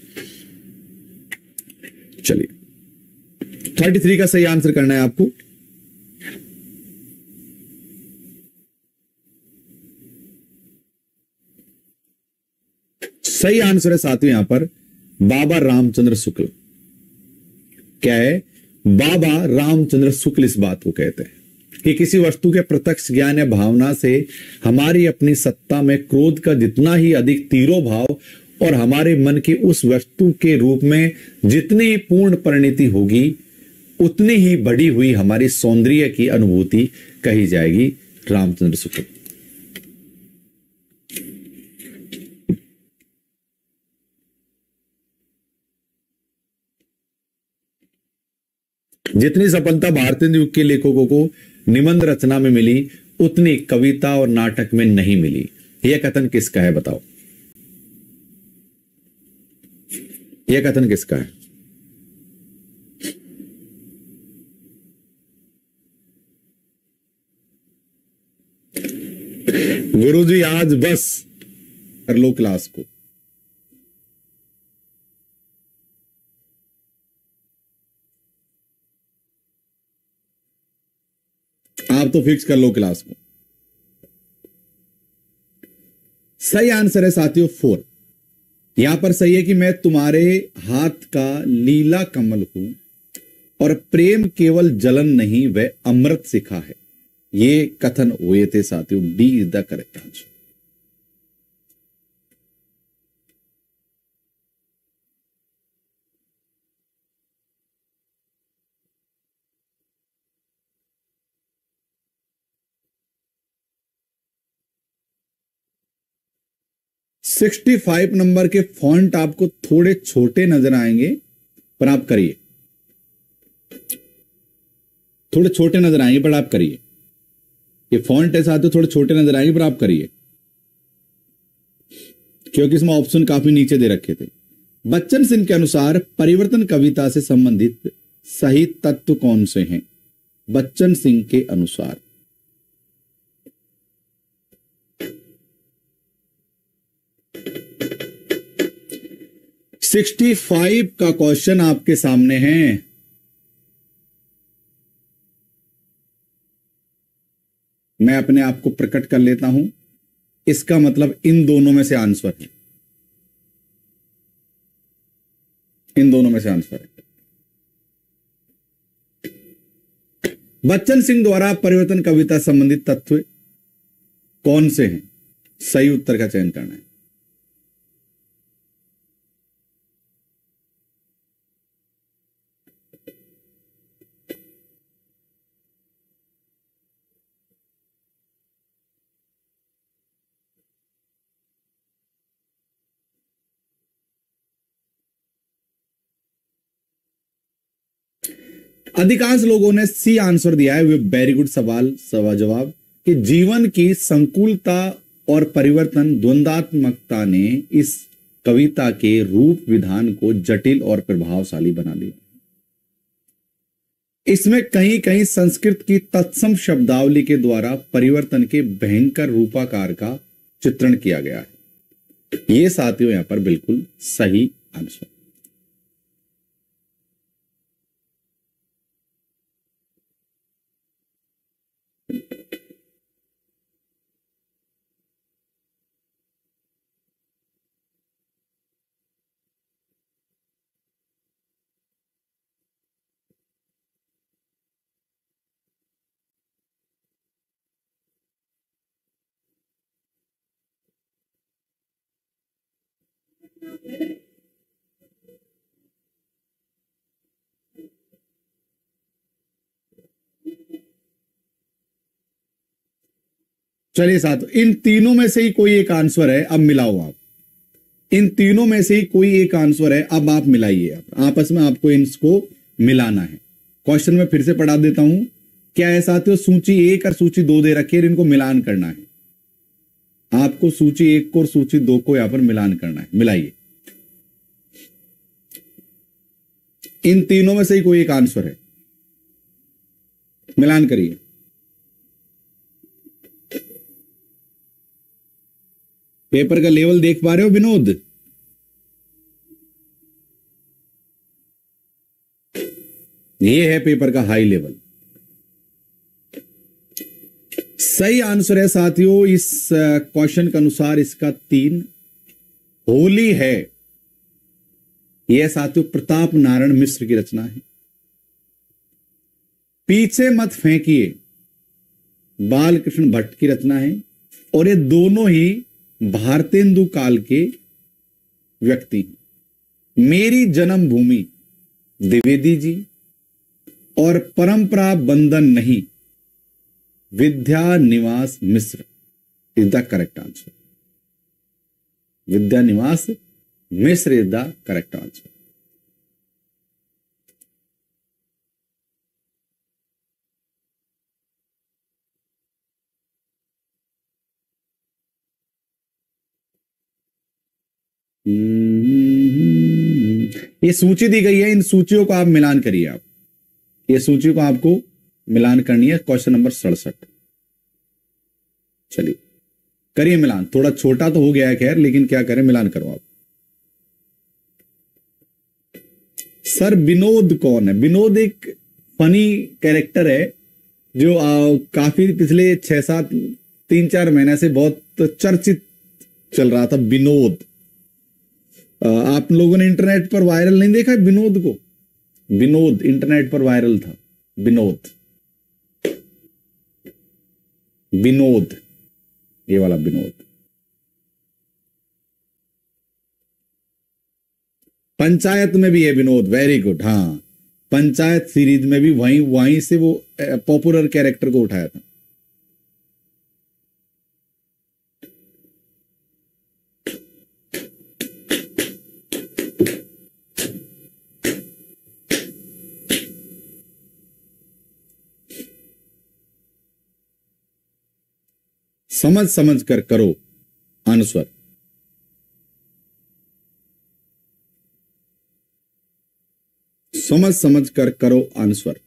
चलिए, 33 का सही आंसर करना है आपको। सही आंसर है साथियों यहां पर बाबा रामचंद्र शुक्ल। क्या है? बाबा रामचंद्र शुक्ल इस बात को कहते हैं कि किसी वस्तु के प्रत्यक्ष ज्ञान या भावना से हमारी अपनी सत्ता में क्रोध का जितना ही अधिक तिरोभाव और हमारे मन की उस वस्तु के रूप में जितनी पूर्ण परिणति होगी, उतनी ही बढ़ी हुई हमारी सौंदर्य की अनुभूति कही जाएगी। रामचंद्र शुक्ल। जितनी सफलता भारतीय युग के लेखकों को निबंध रचना में मिली, उतनी कविता और नाटक में नहीं मिली। यह कथन किसका है? बताओ, यह कथन किसका है? गुरुजी आज बस कर लो क्लास को। आप तो फिक्स कर लो क्लास को। सही आंसर है साथियों 4। यहां पर सही है कि मैं तुम्हारे हाथ का लीला कमल हूं और प्रेम केवल जलन नहीं, वह अमृत सिखा है। ये कथन हुए थे साथियों। D is the correct answer. Sixty 65 number के फॉन्ट आपको थोड़े छोटे नजर आएंगे, पर आप करिए। थोड़े छोटे नजर आएंगे पर आप करिए। ये फॉन्ट है साथियों, थोड़े छोटे नजर आएंगे पर आप करिए, क्योंकि इसमें ऑप्शन काफी नीचे दे रखे थे। बच्चन सिंह के अनुसार परिवर्तन कविता से संबंधित सही तत्व कौन से हैं? बच्चन सिंह के अनुसार 65 का क्वेश्चन आपके सामने है। मैं अपने आप को प्रकट कर लेता हूं। इसका मतलब इन दोनों में से आंसर है, इन दोनों में से आंसर है। बच्चन सिंह द्वारा परिवर्तन कविता संबंधित तत्व कौन से हैं? सही उत्तर का चयन करना है। अधिकांश लोगों ने सी आंसर दिया है। वेरी गुड सवाल जवाब कि जीवन की संकुलता और परिवर्तन द्वंद्वात्मकता ने इस कविता के रूप विधान को जटिल और प्रभावशाली बना दिया। इसमें कहीं कहीं संस्कृत की तत्सम शब्दावली के द्वारा परिवर्तन के भयंकर रूपाकार का चित्रण किया गया है। यह साथियों यहां पर बिल्कुल सही आंसर। चलिए साथ, इन तीनों में से ही कोई एक आंसर है। अब मिलाओ आप, इन तीनों में से ही कोई एक आंसर है। अब आप मिलाइए, आपस में आपको इनको मिलाना है। क्वेश्चन में फिर से पढ़ा देता हूं। क्या है साथियों, सूची 1 और सूची 2 दे रखी है, इनको मिलान करना है। आपको सूची 1 को और सूची 2 को यहां पर मिलान करना है। मिलाइए, इन तीनों में से ही कोई एक आंसर है, मिलान करिए। पेपर का लेवल देख पा रहे हो विनोद? ये है पेपर का हाई लेवल। सही आंसर है साथियों इस क्वेश्चन के अनुसार इसका 3 होली है। यह साथियों प्रताप नारायण मिश्र की रचना है। पीछे मत फेंकिए बालकृष्ण भट्ट की रचना है। और ये दोनों ही भारतेंदु काल के व्यक्ति हैं। मेरी जन्मभूमि द्विवेदी जी और परंपरा बंधन नहीं Vidya Niwas Mishra is the correct answer. Vidya Niwas Mishra is the correct answer. ये सूची दी गई है, इन सूचियों को आप मिलान करिए। आप ये सूची को आपको मिलान करनी है। Question number 67। चलिए करिए मिलान। थोड़ा छोटा तो हो गया है खैर, लेकिन क्या करें, मिलान करो आप। सर विनोद कौन है? विनोद एक फनी कैरेक्टर है जो काफी पिछले 6-7 3-4 महीने से बहुत चर्चित चल रहा था। विनोद, आप लोगों ने इंटरनेट पर वायरल नहीं देखा विनोद को? विनोद इंटरनेट पर वायरल था। विनोद, विनोद, ये वाला विनोद। पंचायत में भी है विनोद। Very good. हाँ, पंचायत सीरीज में भी वहीं से वो पॉपुलर कैरेक्टर को उठाया था। समझ समझ कर करो आंसर। समझ समझ कर करो आंसर।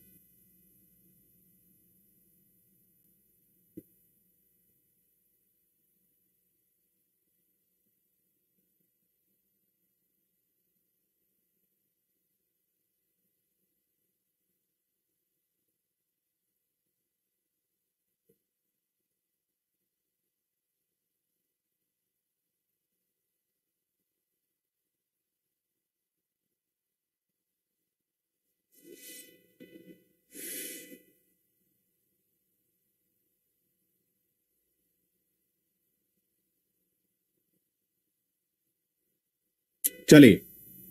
चलिए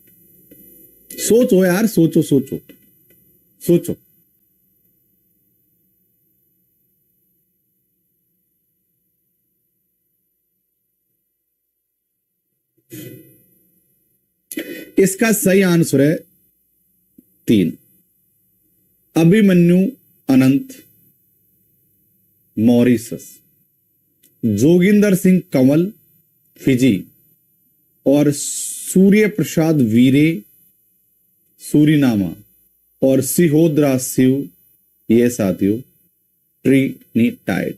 सोचो यार, सोचो सोचो सोचो। इसका सही आंसर है 3। अभिमन्यु अनंत मॉरिशस, जोगिंदर सिंह कंवल फिजी और सूर्य प्रसाद वीरे सूरीनामा और सिहोद्रा शिव, ये साथियों ट्रिनिटाइड।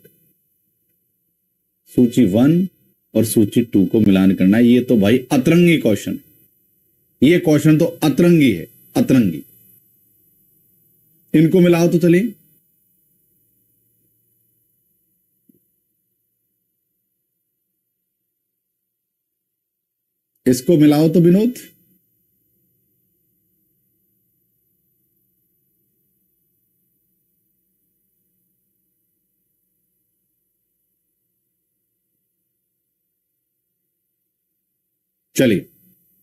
सूची 1 और सूची 2 को मिलान करना है। ये तो भाई अतरंगी क्वेश्चन, ये क्वेश्चन तो अतरंगी है, अतरंगी। इनको मिलाओ तो चलिए। इसको मिलाओ तो विनोद। चलिए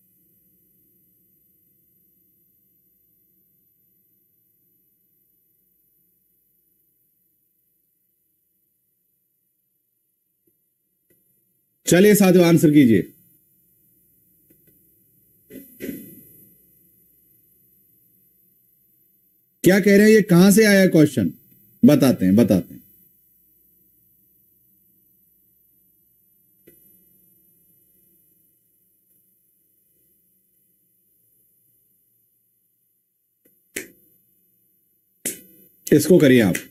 चलिए साथियों आंसर कीजिए। क्या कह रहे हैं, ये कहां से आया क्वेश्चन? बताते हैं बताते हैं। इसको करिए आप।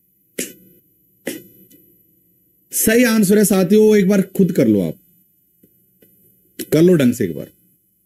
सही आंसर है साथियों, एक बार खुद कर लो, आप कर लो ढंग से एक बार।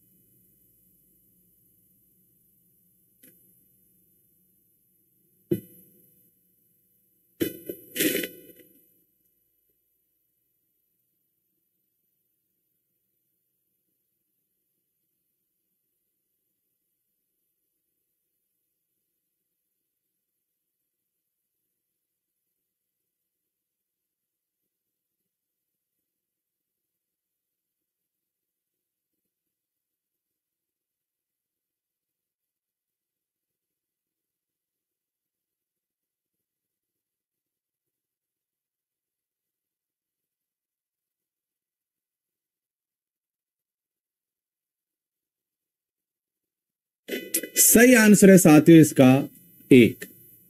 सही आंसर है साथियों इसका 1।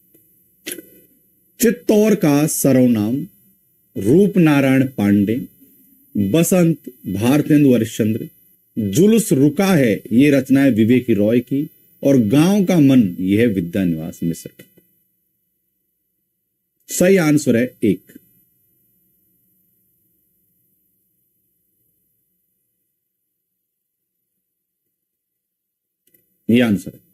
चित्तौड़ का सर्वनाम रूप नारायण पांडे, बसंत भारतेंदु हरिश्चंद्र, जुलूस रुका है ये रचना है विवेक रॉय की, और गांव का मन यह है विद्यानिवास मिश्र का। सही आंसर है 1। ये आंसर है।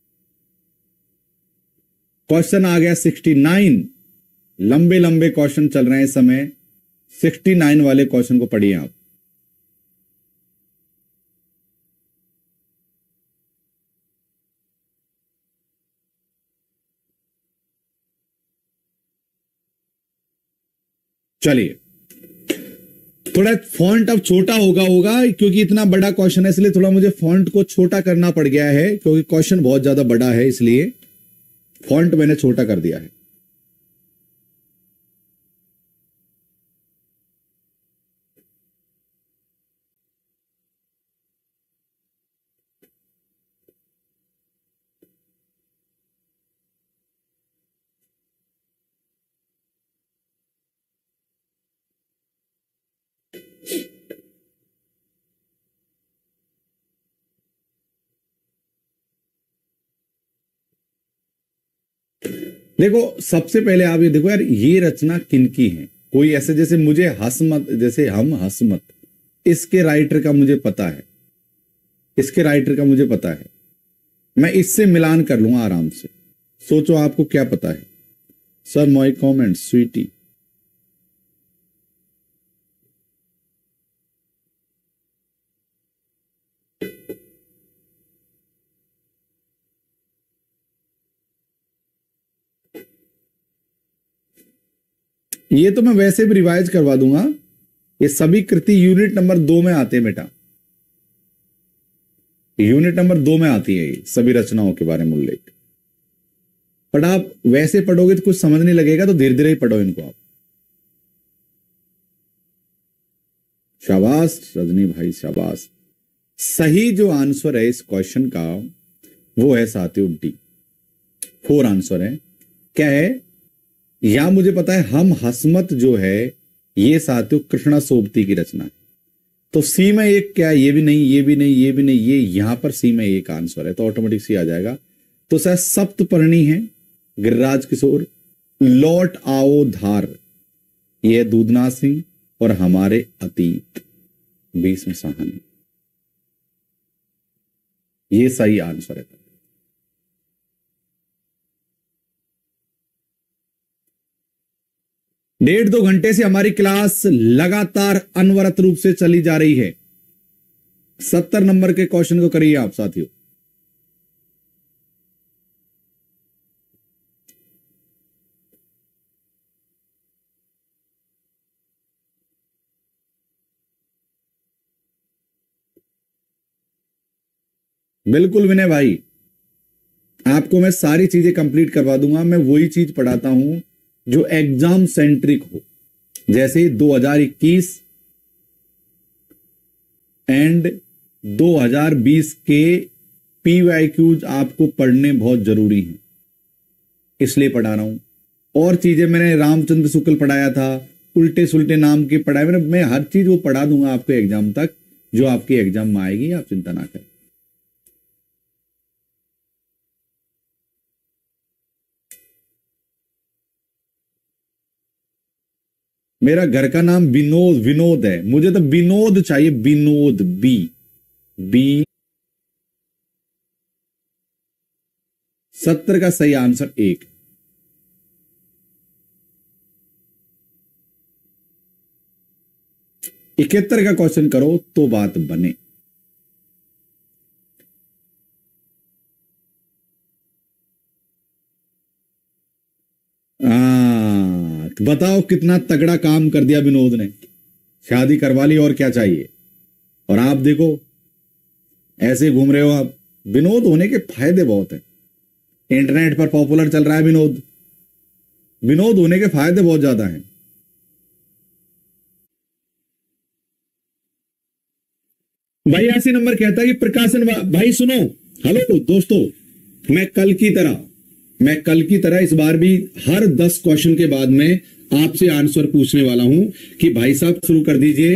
क्वेश्चन आ गया 69। लंबे लंबे क्वेश्चन चल रहे हैं इस समय। 69 वाले क्वेश्चन को पढ़िए आप। चलिए थोड़ा फॉन्ट अब छोटा होगा क्योंकि इतना बड़ा क्वेश्चन है, इसलिए थोड़ा मुझे फॉन्ट को छोटा करना पड़ गया है, क्योंकि क्वेश्चन बहुत ज्यादा बड़ा है, इसलिए फॉन्ट मैंने छोटा कर दिया है। देखो सबसे पहले आप ये देखो यार, ये रचना किनकी है। कोई ऐसे जैसे मुझे हसमत, जैसे हम हसमत, इसके राइटर का मुझे पता है, इसके राइटर का मुझे पता है, मैं इससे मिलान कर लूंगा आराम से। सोचो आपको क्या पता है। Sir my comment Sweety. ये तो मैं वैसे भी रिवाइज करवा दूंगा, ये सभी कृति यूनिट नंबर 2 में आते हैं बेटा। यूनिट नंबर 2 में आती है ये सभी रचनाओं के बारे में उल्लेख। पर आप वैसे पढ़ोगे तो कुछ समझ नहीं लगेगा, तो धीरे धीरे ही पढ़ो इनको आप। शाबाश रजनी भाई, शाबाश। सही जो आंसर है इस क्वेश्चन का वो है साथियों डी। 4 आंसर है। क्या है? या मुझे पता है हम हसमत जो है ये साथियों कृष्णा सोबती की रचना है। तो सी में एक क्या, ये भी नहीं, ये भी नहीं, ये भी नहीं, ये यहां पर सी में एक आंसर है, तो ऑटोमेटिक सी आ जाएगा। तो शायद सप्तपर्णी है गिरिराज किशोर। लौट आओ धार, ये है दूधना सिंह। और हमारे अतीत भीष्म साहनी, ये सही आंसर है। 1.5-2 घंटे से हमारी क्लास लगातार अनवरत रूप से चली जा रही है। 70 नंबर के क्वेश्चन को करिए आप साथियों। बिल्कुल विनय भाई, आपको मैं सारी चीजें कंप्लीट करवा दूंगा। मैं वही चीज पढ़ाता हूं जो एग्जाम सेंट्रिक हो, जैसे 2021 एंड 2020 के PYQs आपको पढ़ने बहुत जरूरी हैं, इसलिए पढ़ा रहा हूं। और चीजें मैंने रामचंद्र शुक्ल पढ़ाया था, उल्टे सुल्टे नाम के पढ़ाए मैंने, मैं हर चीज वो पढ़ा दूंगा आपके एग्जाम तक, जो आपके एग्जाम में आएगी, आप चिंता ना करें। मेरा घर का नाम विनोद है, मुझे तो विनोद चाहिए, विनोद। बी 70 का सही आंसर 1। इकहत्तर का क्वेश्चन करो तो बात बने। बताओ कितना तगड़ा काम कर दिया विनोद ने, शादी करवा ली और क्या चाहिए। और आप देखो ऐसे घूम रहे हो आप। विनोद होने के फायदे बहुत हैं, इंटरनेट पर पॉपुलर चल रहा है विनोद। विनोद होने के फायदे बहुत ज्यादा हैं। भाई 80 नंबर कहता है कि प्रकाशन भाई सुनो, हेलो दोस्तों, मैं कल की तरह इस बार भी हर 10 क्वेश्चन के बाद में आपसे आंसर पूछने वाला हूं कि भाई साहब शुरू कर दीजिए।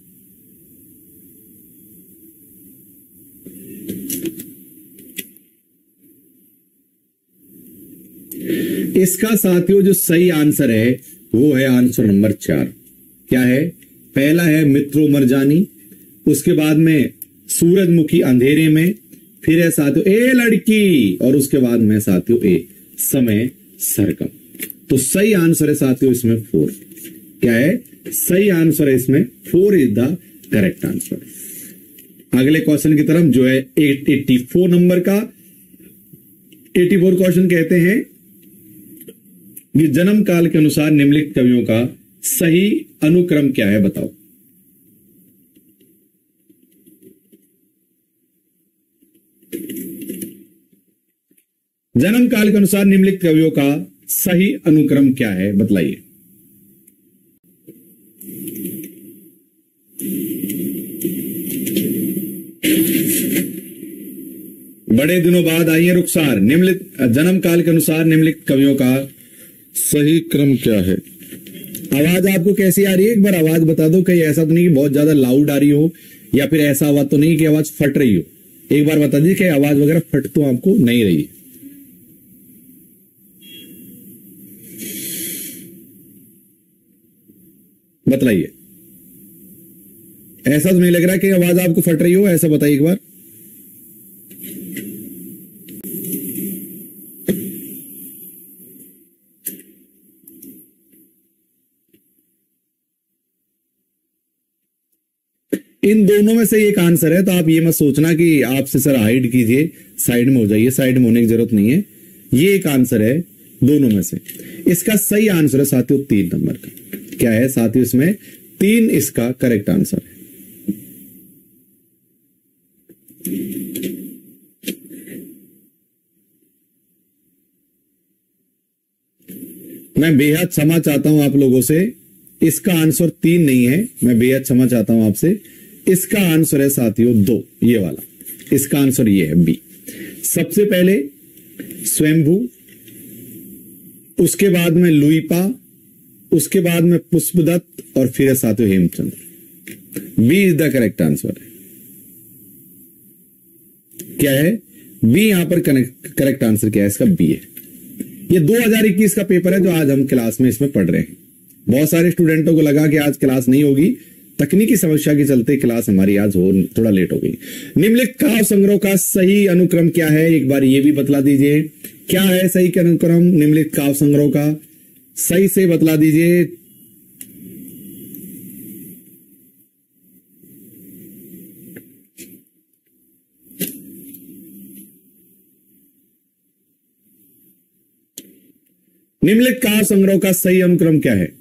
इसका साथियों जो सही आंसर है वो है आंसर नंबर 4। क्या है? पहला है मित्रों मरजानी, उसके बाद में सूरजमुखी अंधेरे में, फिर है साथियों ए लड़की, और उसके बाद में साथियों ए समय सरगम। तो सही आंसर है साथियों इसमें 4। क्या है? सही आंसर है इसमें 4 इज द करेक्ट आंसर। अगले क्वेश्चन की तरफ जो है 84 नंबर का 84 क्वेश्चन कहते हैं कि जन्म काल के अनुसार निम्नलिखित कवियों का सही अनुक्रम क्या है, बताओ। जन्म काल के अनुसार निम्नलिखित कवियों का सही अनुक्रम क्या है, बतलाइए। बड़े दिनों बाद आई है रुखसार। निम्नलिखित जन्म काल के अनुसार निम्नलिखित कवियों का सही क्रम क्या है। आवाज आपको कैसी आ रही है, एक बार आवाज बता दो। कहीं ऐसा तो नहीं कि बहुत ज्यादा लाउड आ रही हो, या फिर ऐसा आवाज तो नहीं कि आवाज फट रही हो। एक बार बता दीजिए कि आवाज वगैरह फट तो आपको नहीं रही। बतलाइए, ऐसा तो नहीं लग रहा कि आवाज आपको फट रही हो, ऐसा बताइए एक बार। इन दोनों में से एक आंसर है, तो आप ये मत सोचना कि आपसे सर हाइड कीजिए, साइड में हो जाइए। साइड में होने की जरूरत नहीं है, ये एक आंसर है दोनों में से। इसका सही आंसर है साथियों 3 नंबर का। क्या है साथियों, इसमें 3 इसका करेक्ट आंसर है। मैं बेहद क्षमा चाहता हूं आप लोगों से, इसका आंसर 3 नहीं है, मैं बेहद क्षमा चाहता हूं आपसे। इसका आंसर है साथियों 2, ये वाला, इसका आंसर ये है बी। सबसे पहले स्वयंभू, उसके बाद में लुईपा, उसके बाद में पुष्पदत्त और फिर है साथियों Hemchandra. B is the correct answer है। क्या है? बी यहां पर करेक्ट आंसर क्या है इसका? बी है। ये 2021 का पेपर है जो आज हम क्लास में इसमें पढ़ रहे हैं। बहुत सारे स्टूडेंटों को लगा कि आज क्लास नहीं होगी, तकनीकी समस्या के चलते क्लास हमारी आज थोड़ा लेट हो गई। निम्नलिखित काव्य संग्रह का सही अनुक्रम क्या है? एक बार ये भी बतला दीजिए, क्या है सही अनुक्रम निम्नलिखित काव्य संग्रह का? सही से बतला दीजिए। निम्नलिखित काव्य संग्रह का सही अनुक्रम क्या है?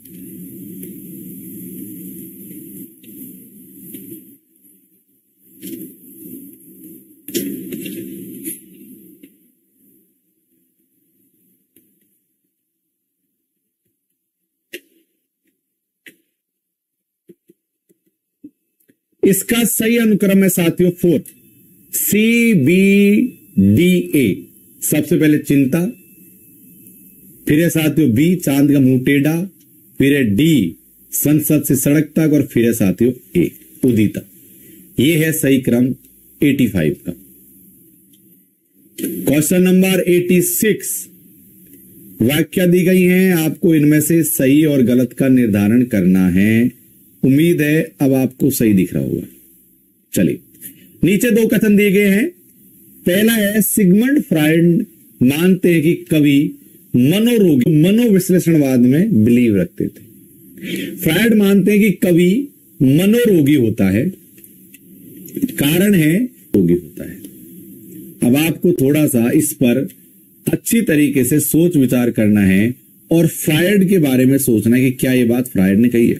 इसका सही अनुक्रम है साथियों 4, CBDA। सबसे पहले चिंता, फिर है साथियों बी चांद का मुंह टेढ़ा, फिर है डी संसद से सड़क तक और फिर है साथियों ए उदिता। ये है सही क्रम 85 का। क्वेश्चन नंबर 86, व्याख्या दी गई है, आपको इनमें से सही और गलत का निर्धारण करना है। उम्मीद है अब आपको सही दिख रहा होगा। चलिए, नीचे 2 कथन दिए गए हैं। पहला है सिगमंड फ्रायड मानते हैं कि कवि मनोरोगी मनोविश्लेषणवाद में बिलीव रखते थे। फ्रायड मानते हैं कि कवि मनोरोगी होता है, कारण है रोगी होता है। अब आपको थोड़ा सा इस पर अच्छी तरीके से सोच विचार करना है और फ्रायड के बारे में सोचना है कि क्या ये बात फ्रायड ने कही है।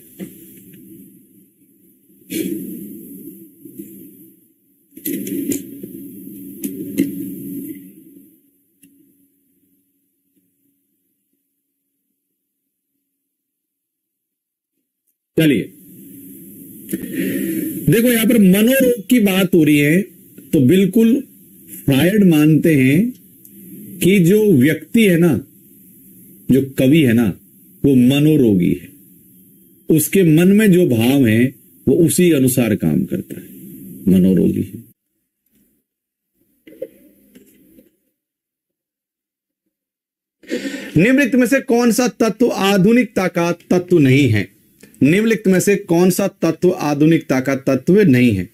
चलिए देखो, यहां पर मनोरोग की बात हो रही है तो बिल्कुल फ्रायड मानते हैं कि जो व्यक्ति है ना, जो कवि है ना, वो मनोरोगी है। उसके मन में जो भाव है वो उसी अनुसार काम करता है, मनोरोगी है। निम्नलिखित में से कौन सा तत्व आधुनिकता का तत्व नहीं है? निम्नलिखित में से कौन सा तत्व आधुनिकता का तत्व नहीं है?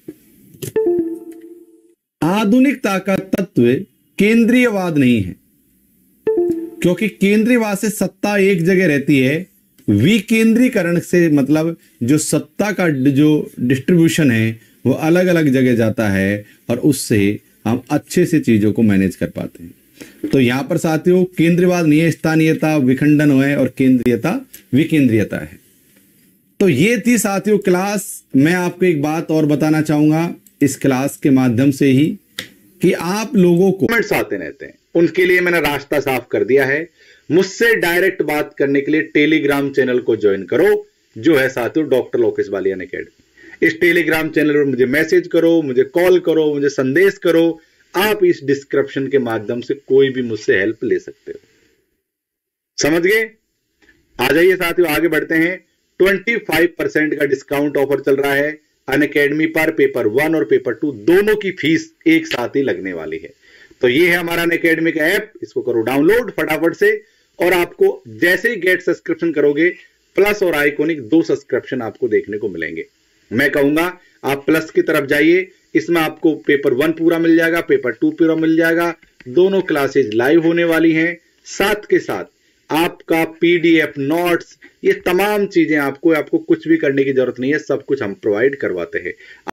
आधुनिकता का तत्व केंद्रीयवाद नहीं है, क्योंकि केंद्रीयवाद से सत्ता एक जगह रहती है। विकेंद्रीकरण से मतलब जो सत्ता का जो डिस्ट्रीब्यूशन है वो अलग अलग जगह जाता है और उससे हम अच्छे से चीजों को मैनेज कर पाते हैं। तो यहां पर साथियों केंद्रीयवाद नहीं है, स्थानीयता विखंडन है और केंद्रीयता विकेंद्रीयता है। तो ये थी साथियों क्लास। मैं आपको एक बात और बताना चाहूंगा इस क्लास के माध्यम से ही कि आप लोगों को कमेंट्स आते रहते हैं, उनके लिए मैंने रास्ता साफ कर दिया है। मुझसे डायरेक्ट बात करने के लिए टेलीग्राम चैनल को ज्वाइन करो, जो है साथियों डॉक्टर लोकेश बालियान एकेडमी। इस टेलीग्राम चैनल पर मुझे मैसेज करो, मुझे कॉल करो, मुझे संदेश करो। आप इस डिस्क्रिप्शन के माध्यम से कोई भी मुझसे हेल्प ले सकते हो। समझ गए? आ जाइए साथियों, आगे बढ़ते हैं। 25% का डिस्काउंट ऑफर चल रहा है अनअकैडमी पर। पेपर 1 और पेपर 2 दोनों की फीस एक साथ ही लगने वाली है। तो ये है हमारा अनअकैडमी का ऐप, इसको करो डाउनलोड फटाफट से। और आपको जैसे ही गेट सब्सक्रिप्शन करोगे, प्लस और आइकॉनिक 2 सब्सक्रिप्शन आपको देखने को मिलेंगे। मैं कहूंगा आप प्लस की तरफ जाइए, इसमें आपको पेपर 1 पूरा मिल जाएगा, पेपर 2 पूरा मिल जाएगा। दोनों क्लासेज लाइव होने वाली हैं, साथ के साथ आपका पीडीएफ नोट्स, ये तमाम चीजें आपको कुछ भी करने की जरूरत नहीं है, सब कुछ हम प्रोवाइड करवाते हैं।